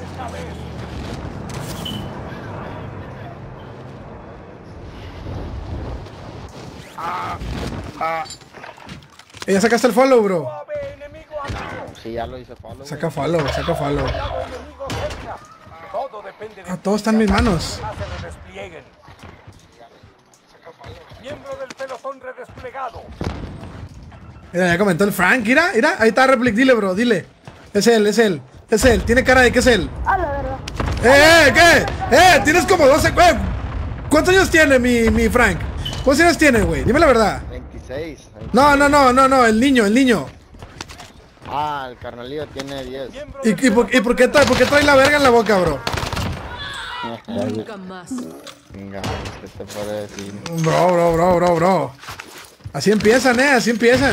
Ya sacaste el follow, bro. Sí, ya lo hice follow. Saca follow, saca follow. Todo depende de Todo está en mis manos. se redesplieguen. Miembro del pelotón redesplegado. Mira, ya comentó el Frank. Mira, mira, ahí está Replic. Dile, bro, dile. Es él, es él. Es él. Tiene cara de que es él. A la verdad. ¿Qué? Tienes como 12. ¿Cuántos años tiene mi Frank? ¿Cuántos años tiene, güey? Dime la verdad. 26. No, el niño. Ah, el carnalillo tiene 10. ¿Y por qué trae la verga en la boca, bro? Nunca más. Venga, ¿qué te puedo decir? Bro. Así empiezan, así empiezan.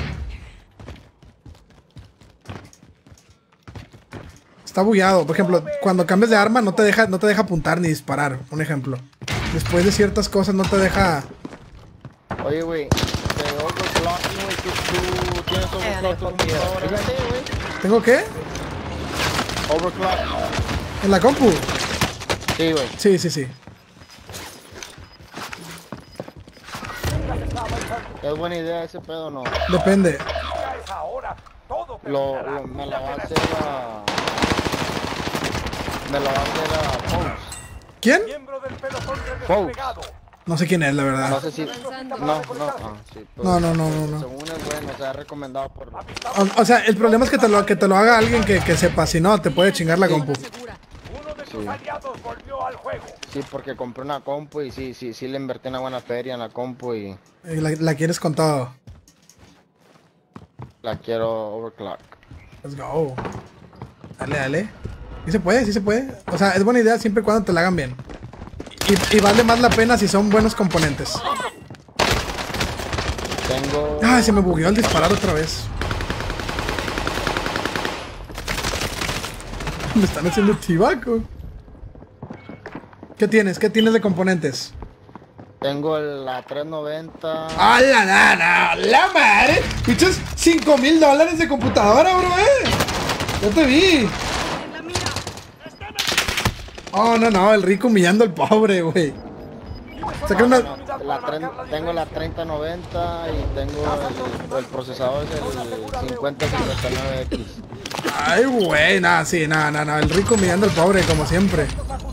Está bugueado. Por ejemplo, cuando cambias de arma no te deja apuntar ni disparar. Un ejemplo. Después de ciertas cosas no te deja. Oye, güey, de overclocking, güey, tú tienes overclock tu computadora. Fíjate, güey. ¿Tengo qué? Overclock. ¿En la compu? Sí, güey. Sí. ¿Es buena idea ese pedo o no? Depende. Me la va a hacer Fox. ¿Quién? Fox. No sé quién es, la verdad. No sé si... No. Sí, pues, No. Según es bueno, se ha recomendado por... O sea, el problema es que te lo haga alguien que sepa. Si no, te puede chingar la compu. Sí, porque compré una compu y sí le invertí una buena feria en la compu y... La quieres con todo. La quiero overclock. Let's go. Dale. Sí se puede. O sea, es buena idea siempre y cuando te la hagan bien. Y vale más la pena si son buenos componentes. Tengo... Ay, se me bugueó al disparar otra vez. Me están haciendo chivaco. ¿Qué tienes? ¿Qué tienes de componentes? Tengo la 390. ¡Ah, la madre! Pichos, $5,000 de computadora, bro, Ya te vi. Oh, no, el rico humillando al pobre, güey. Saca una... Tengo la 3090 y tengo el procesador es el 5059X. Ay, güey, sí, el rico humillando al pobre, como siempre.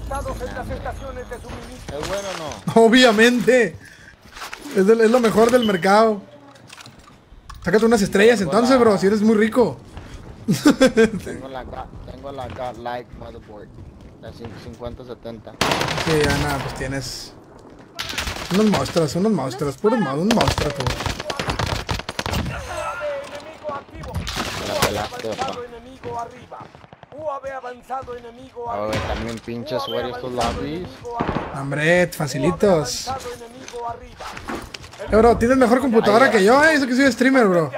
¿Es bueno o no? Obviamente. Es lo mejor del mercado. Sácate unas estrellas entonces, bro, si eres muy rico. Tengo la Godlike motherboard. La 5070. Sí, nada, pues tienes unos monstruos, un monstruo tú. A ver, también pinches güey estos lobbies. Hombre, facilitos. Bro, tienes mejor computadora que yo, eso que soy streamer, bro.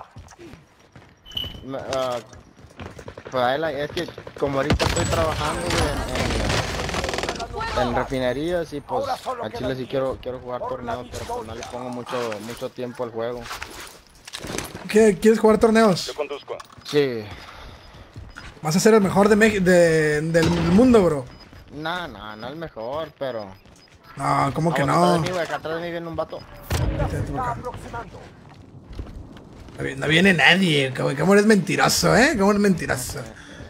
Pues es que como ahorita estoy trabajando en refinerías y pues a Chile sí quiero jugar torneos, pero pues no le pongo mucho tiempo al juego. ¿Qué? ¿Quieres jugar torneos? Yo conduzco. Sí. Vas a ser el mejor del mundo, bro. No el mejor, pero... No, ¿cómo que no? Acá atrás de mí viene un vato. No viene nadie, ¿cómo eres mentiroso, ¿Cómo eres mentiroso?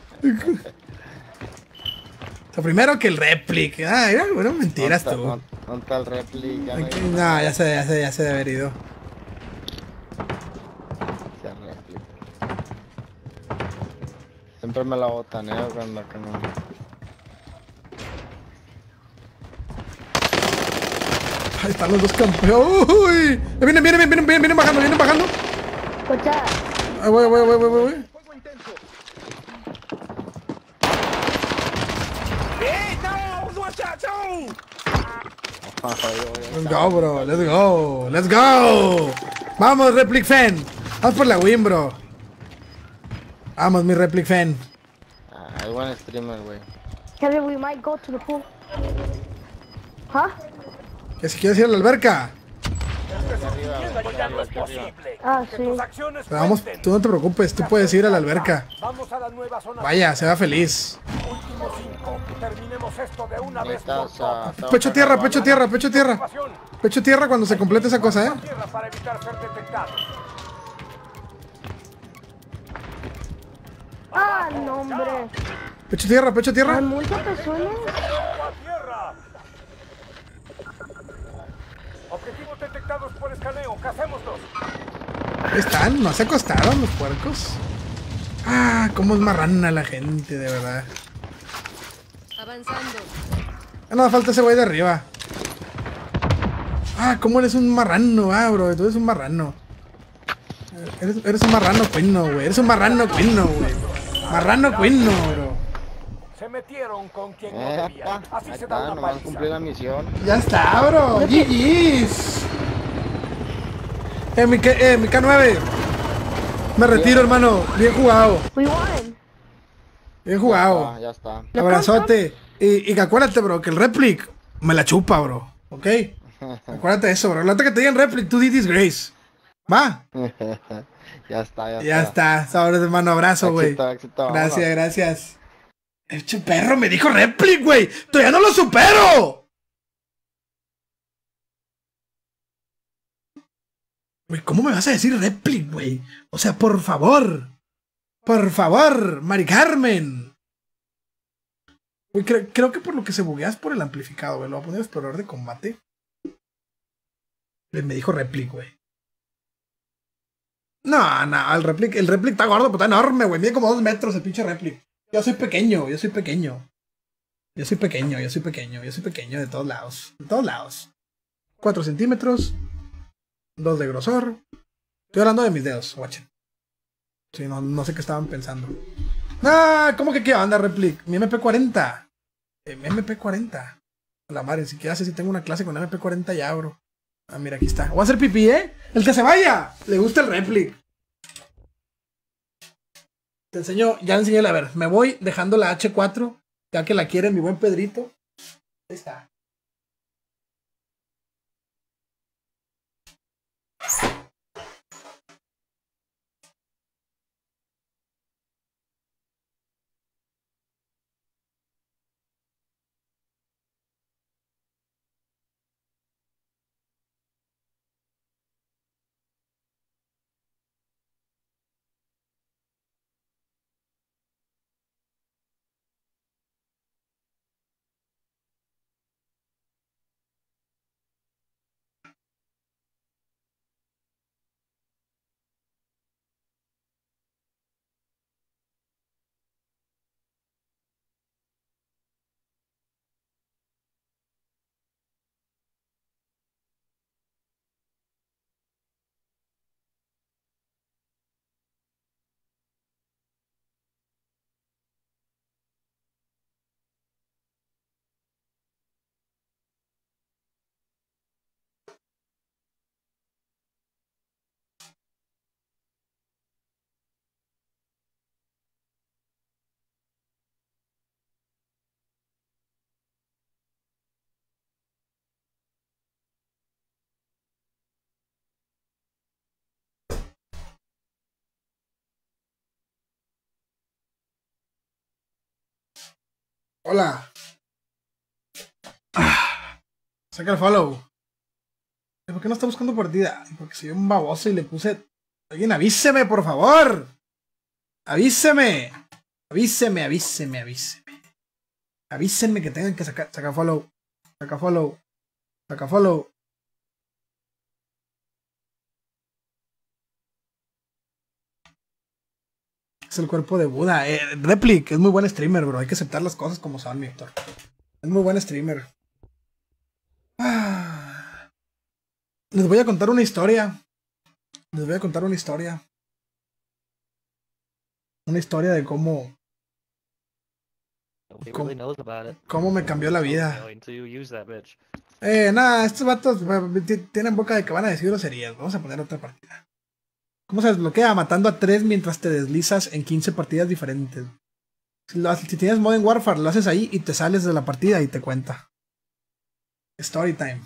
Lo primero que el Replic. Bueno, mentiras tú. ¿Dónde está el Replic? No, ya se debe haber ido. Siempre me la botaneo cuando acá no... Ahí están los dos campeones. ¡Uy! Vienen bajando. Escucha. Voy. Let's go, bro. Let's go. Vamos, Replic Fan. Vamos por la win, bro. Vamos, mi Replic Fan. Es buen streamer, güey. Kevin, we might go to the pool. Huh? ¿Que si quieres ir a la alberca? Sí. Pero vamos, tú no te preocupes, tú puedes ir a la alberca. Vaya, se va feliz. Último 5. Terminemos esto de una vez Neta, por todas. Pecho tierra, pecho tierra, pecho tierra. Evasión. Pecho tierra cuando se complete esa cosa, Tierra para evitar ser detectados. Ah, no, hombre. Pecho tierra, pecho Hay tierra. muchas personas. ¡A tierra! Objetivos detectados por escaneo. Cacémoslos. Ahí están, no se acostaron los puercos. Ah, cómo es marrana la gente, de verdad. Avanzando. No, falta ese güey de arriba. Ah, cómo eres un marrano, bro. Tú eres un marrano. Eres un marrano cuino, güey. Eres un marrano cuino, güey. Marrano cuino, bro. Se metieron con quien no debían. Así se da una nomás paliza. cumplí la misión. Ya está, bro. GG's. Mi K9. Me retiro, hermano. Bien jugado. We won. Bien jugado. Ya está. Abrazote. Y que acuérdate, bro, que el replic me la chupa, bro. ¿Ok? Acuérdate de eso, bro. La otra que te digan replic, tú di disgrace. ¿Va? Ya está. Ya está. Sabores, hermano. Abrazo, güey. Éxito, Gracias, vámonos. gracias. El perro me dijo replic, güey. Todavía no lo supero. Güey, ¿cómo me vas a decir replic, güey? O sea, por favor. Por favor, Mari Carmen. Güey, creo que por lo que se buguea es por el amplificado, güey. Lo voy a poner explorador de combate. Me dijo replic, güey. No, el replic está gordo, pero está enorme, güey. Mide como 2 metros el pinche replic. Yo soy pequeño. Yo soy pequeño de todos lados. De todos lados. 4 centímetros. 2 de grosor. Estoy hablando de mis dedos, watchen. Sí, no sé qué estaban pensando. Ah, ¿cómo que qué onda, replic? Mi MP40. Mi MP40. La madre, si siquiera sé si tengo una clase con MP40 ya, bro. Ah, mira, aquí está. Voy a hacer pipí, ¿eh? El que se vaya. Le gusta el replic. Te enseño, ya enseñé a ver. Me voy dejando la H4, ya que la quiere mi buen Pedrito. Ahí está. Hola. Saca el follow. ¿Por qué no está buscando partida? Porque soy un baboso y le puse... Alguien avíseme, por favor. Avíseme. Avíseme. Avísenme que tengan que sacar follow. Saca follow. Es el cuerpo de Buda. Replic es muy buen streamer, bro. Hay que aceptar las cosas como son, mi Héctor. Es muy buen streamer. Les voy a contar una historia. Una historia de cómo me cambió la vida. Nada, estos vatos tienen boca de que van a decir groserías. Vamos a poner otra partida. ¿Cómo se desbloquea? Matando a 3 mientras te deslizas en 15 partidas diferentes. Si tienes Modern Warfare, lo haces ahí y te sales de la partida y te cuenta. Story time.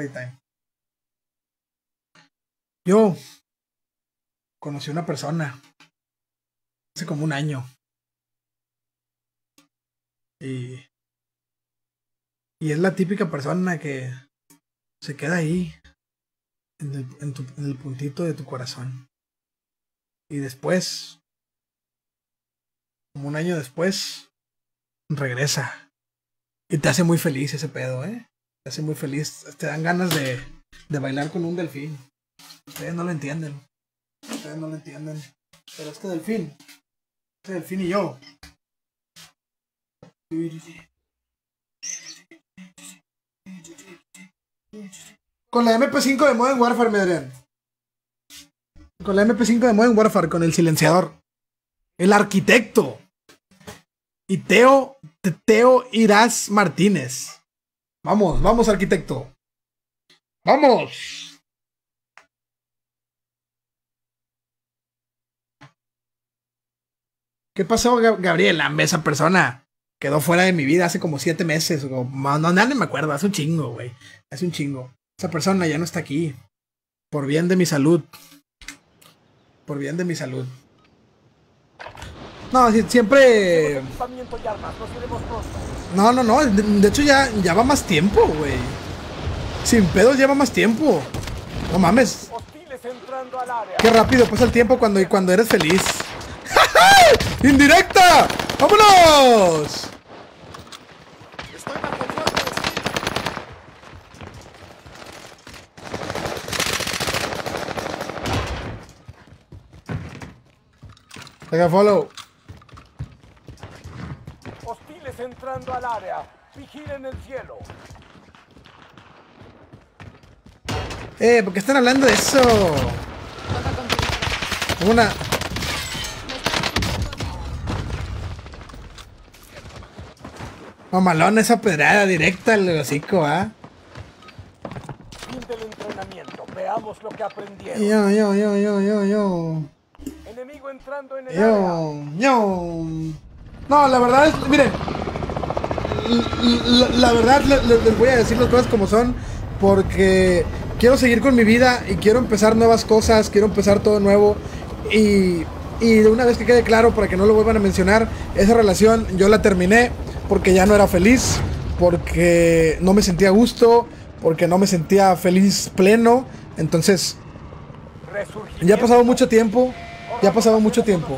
Yo conocí a una persona hace como un año. Y Y es la típica persona que se queda ahí, en el puntito de tu corazón. Y después, como un año después, regresa. Y te hace muy feliz ese pedo, ¿eh? Te hace muy feliz. Te dan ganas de bailar con un delfín. Ustedes no lo entienden. Ustedes no lo entienden. Pero este delfín y yo. Con la MP5 de Modern Warfare, me Adrián. Con la MP5 de Modern Warfare, con el silenciador. El arquitecto. Y Teo Irás Martínez. Vamos, arquitecto. ¡Vamos! ¿Qué pasó, Gabriela? Esa persona quedó fuera de mi vida hace como 7 meses. No, nadie me acuerdo. Hace un chingo, güey. Hace un chingo. Esa persona ya no está aquí. Por bien de mi salud. Por bien de mi salud. No, siempre... No. De hecho ya va más tiempo, güey. Sin pedos lleva más tiempo. No mames. Qué rápido pasa el tiempo cuando eres feliz. ¡Indirecta! ¡Vámonos! Venga, follow. Hostiles entrando al área. Vigilen el cielo. ¿Por qué están hablando de eso? Una... Mamalón, esa pedrada directa al hocico, ¿ah? Fin del entrenamiento. Veamos lo que aprendieron. Yo. Enemigo entrando en el área. No, la verdad es... Miren. La verdad les voy a decir las cosas como son. Porque quiero seguir con mi vida y quiero empezar nuevas cosas. Quiero empezar todo nuevo. Y de una vez que quede claro, para que no lo vuelvan a mencionar, esa relación yo la terminé porque ya no era feliz, porque no me sentía a gusto, porque no me sentía feliz pleno. Entonces, ya ha pasado mucho tiempo. Ya ha pasado mucho tiempo.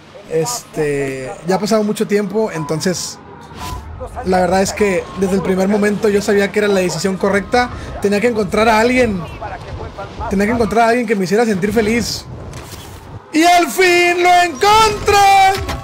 Entonces, la verdad es que desde el primer momento yo sabía que era la decisión correcta. Tenía que encontrar a alguien que me hiciera sentir feliz. ¡Y al fin lo encontré!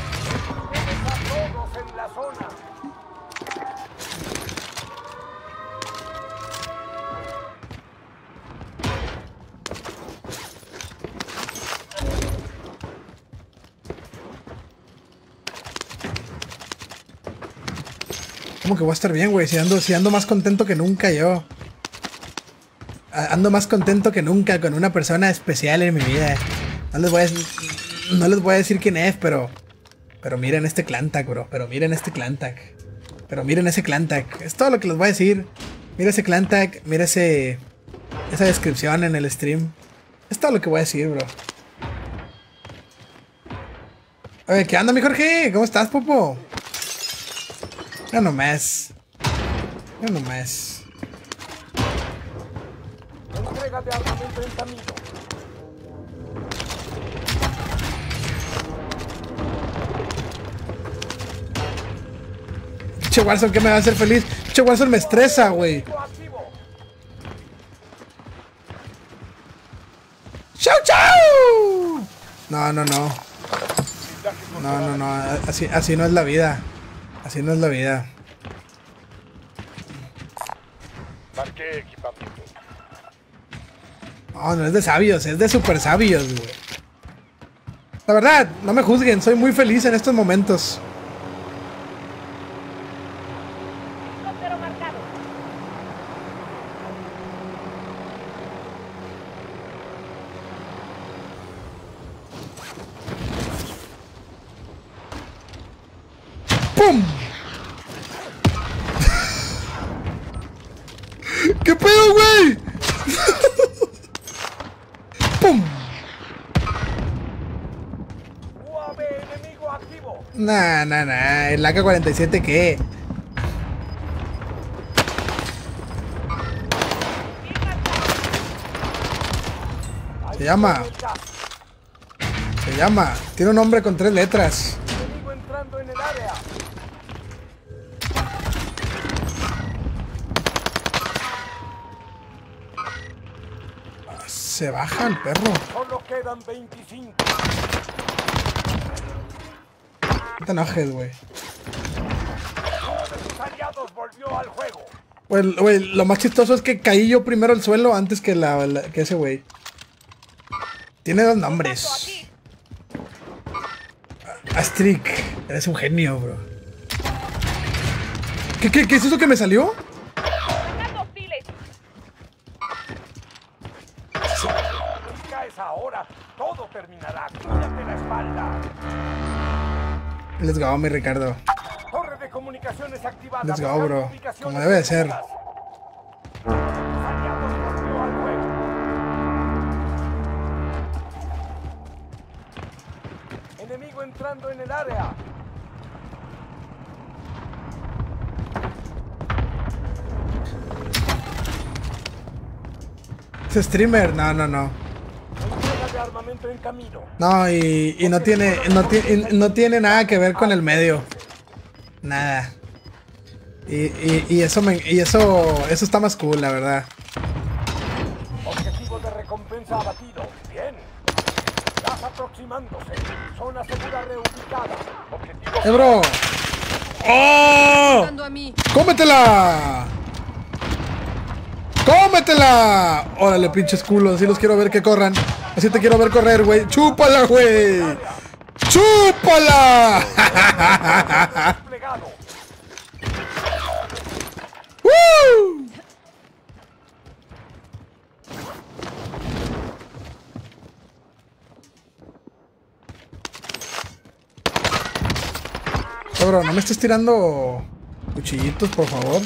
¿Cómo que voy a estar bien, güey? Si ando más contento que nunca yo. Ando más contento que nunca con una persona especial en mi vida. No les voy a decir quién es, pero miren este Clantac, bro. Pero miren ese Clantac. Es todo lo que les voy a decir. Mira ese Clantac, mira esa descripción en el stream. Es todo lo que voy a decir, bro. Oye, ¿qué onda, mi Jorge? ¿Cómo estás, Popo? Ya nomás. Entrega de armamento en camino. Che Warzone, ¿qué me va a hacer feliz? Che Warzone me estresa, güey. ¡Chau! No. Así no es la vida. Así no es la vida. Marqué equipamiento. No es de sabios, es de super sabios, güey. La verdad, no me juzguen, soy muy feliz en estos momentos. ¡Pum! ¿Qué pedo, güey? ¡Pum! UAV enemigo activo. Nah. ¿El AK-47 qué? Se llama. Tiene un nombre con 3 letras. Enemigo entrando en el área. Se baja el perro. Solo quedan 25. No te enojes, güey. Uno de tus aliados volvió al juego. Güey, lo más chistoso es que caí yo primero al suelo antes que que ese güey. Tiene 2 nombres. Astric. Eres un genio, bro. ¿Qué es eso que me salió? Si caes ahora, todo terminará. Cuídate la espalda. Let's go, mi Ricardo. Torre de comunicaciones activada. Let's go, Buscando bro. ubicaciones Como debe de ser. seguras. Uno de tus aliados volvió al juego. Enemigo entrando en el área. ¿Es streamer? No. Entrega de armamento en camino. No, y no tiene nada que ver con el medio. Nada. Y eso está más cool, la verdad. Objetivo de recompensa abatido. Bien. Gas aproximándose. Zona segura reubicada. Objetivo. Bro. ¡Oh! Buscando a mí. ¡Cómetela! ¡Cómetela! Órale, pinches culos. Así los quiero ver que corran. Así te quiero ver correr, güey. ¡Chúpala, güey! ¡Chúpala! ¡Woo! Bro, no me estés tirando cuchillitos, por favor.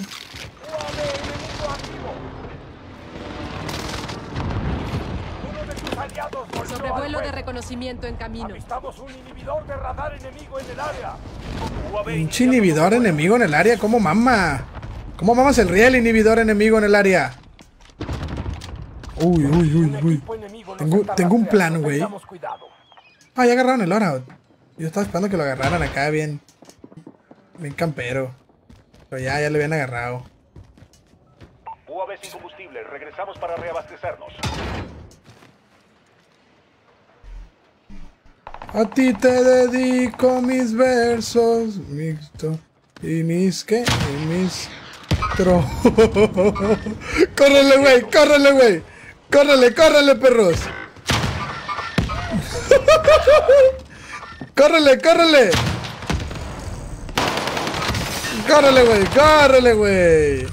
Sobrevuelo de reconocimiento en camino. Avistamos un inhibidor de radar enemigo en el área. Un inhibidor enemigo en el área. ¿Cómo mama? ¿Cómo mamas el riel inhibidor enemigo en el área? Uy. Tengo un plan, güey. Ah, ya agarraron el loadout. Yo estaba esperando que lo agarraran acá bien campero. Pero ya le habían agarrado. UAV sin combustible. Regresamos para reabastecernos. A ti te dedico mis versos, mixto y mis qué, y mis tro. Córrele, güey, córrele, perros. Córrele, güey.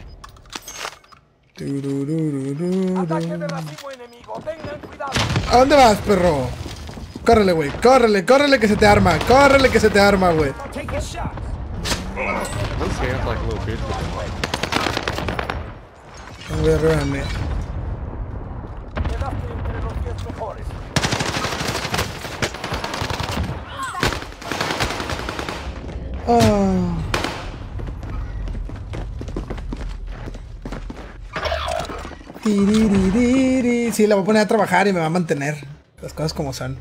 Ataque de racimo enemigo. Tengan cuidado. ¿A dónde vas, perro? Córrele, güey, córrele que se te arma, güey. Voy arriba de mí. Quedaste entre los 10 mejores. Sí, la voy a poner a trabajar y me va a mantener. Las cosas como son.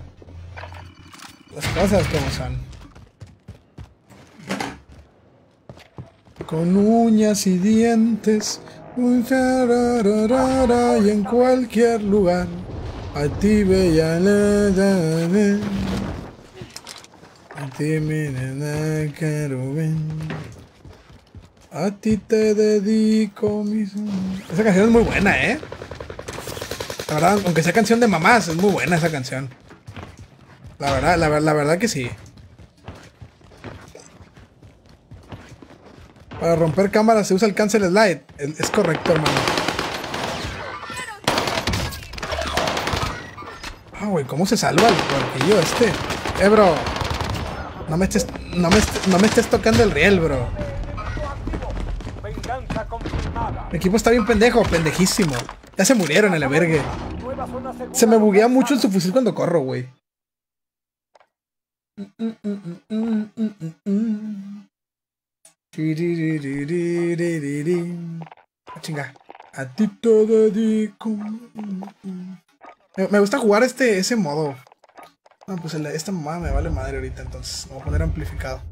Con uñas y dientes. Y en cualquier lugar. A ti bella. A ti mi querubín. A ti te dedico mis... Esa canción es muy buena, La verdad, aunque sea canción de mamás, es muy buena esa canción. La verdad que sí. Para romper cámaras se usa el cancel slide. Es correcto, hermano. Ah, güey, ¿cómo se salva el porquillo este? Bro. No me estés tocando el riel, bro. Mi equipo está bien pendejísimo. Ya se murieron el albergue. Se me buguea mucho en su fusil cuando corro, güey. Chinga. A ti te dedico. Me gusta jugar ese modo. No, pues esta mamada me vale madre ahorita, entonces. Me voy a poner amplificado.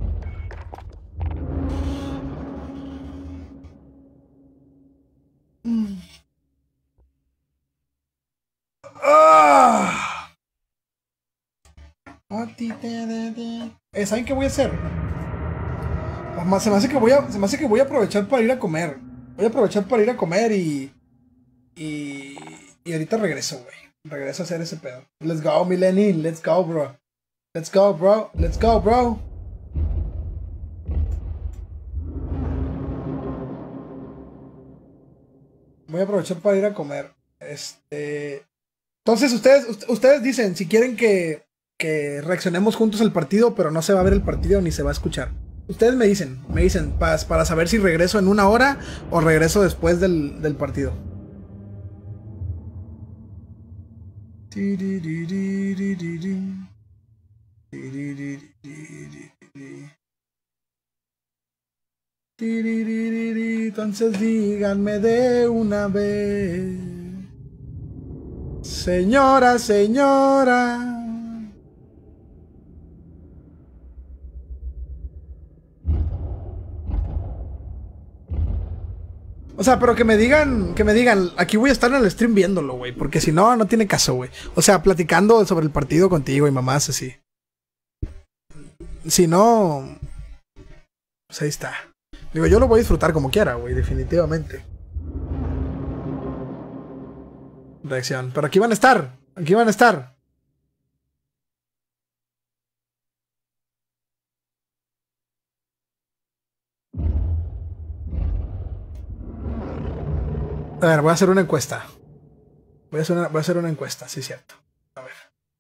¿Saben qué voy a hacer? Se me hace que voy a aprovechar para ir a comer. Voy a aprovechar para ir a comer y ahorita regreso, güey. Regreso a hacer ese pedo. Let's go, Mileni. Let's go, bro. Let's go, bro. Let's go, bro. Voy a aprovechar para ir a comer. Entonces, ustedes dicen si quieren que reaccionemos juntos al partido, pero no se va a ver el partido ni se va a escuchar. Ustedes me dicen para saber si regreso en 1 hora o regreso después del partido. Entonces díganme de una vez, señora, señora. O sea, pero que me digan, aquí voy a estar en el stream viéndolo, güey, porque si no, no tiene caso, güey. O sea, platicando sobre el partido contigo y mamás así. Si no, pues ahí está. Digo, yo lo voy a disfrutar como quiera, güey, definitivamente. Reacción. Pero aquí van a estar. Aquí van a estar. A ver, voy a hacer una encuesta. Voy a hacer una encuesta, sí, cierto. A ver.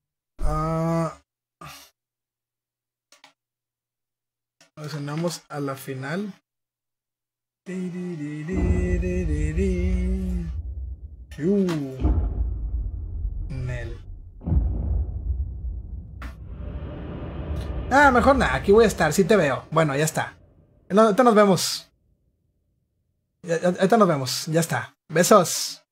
Relacionamos a la final. Nel. Mejor nada, aquí voy a estar, sí te veo. Bueno, ya está. Ahorita nos vemos. Ahorita nos vemos, ya está. Besos.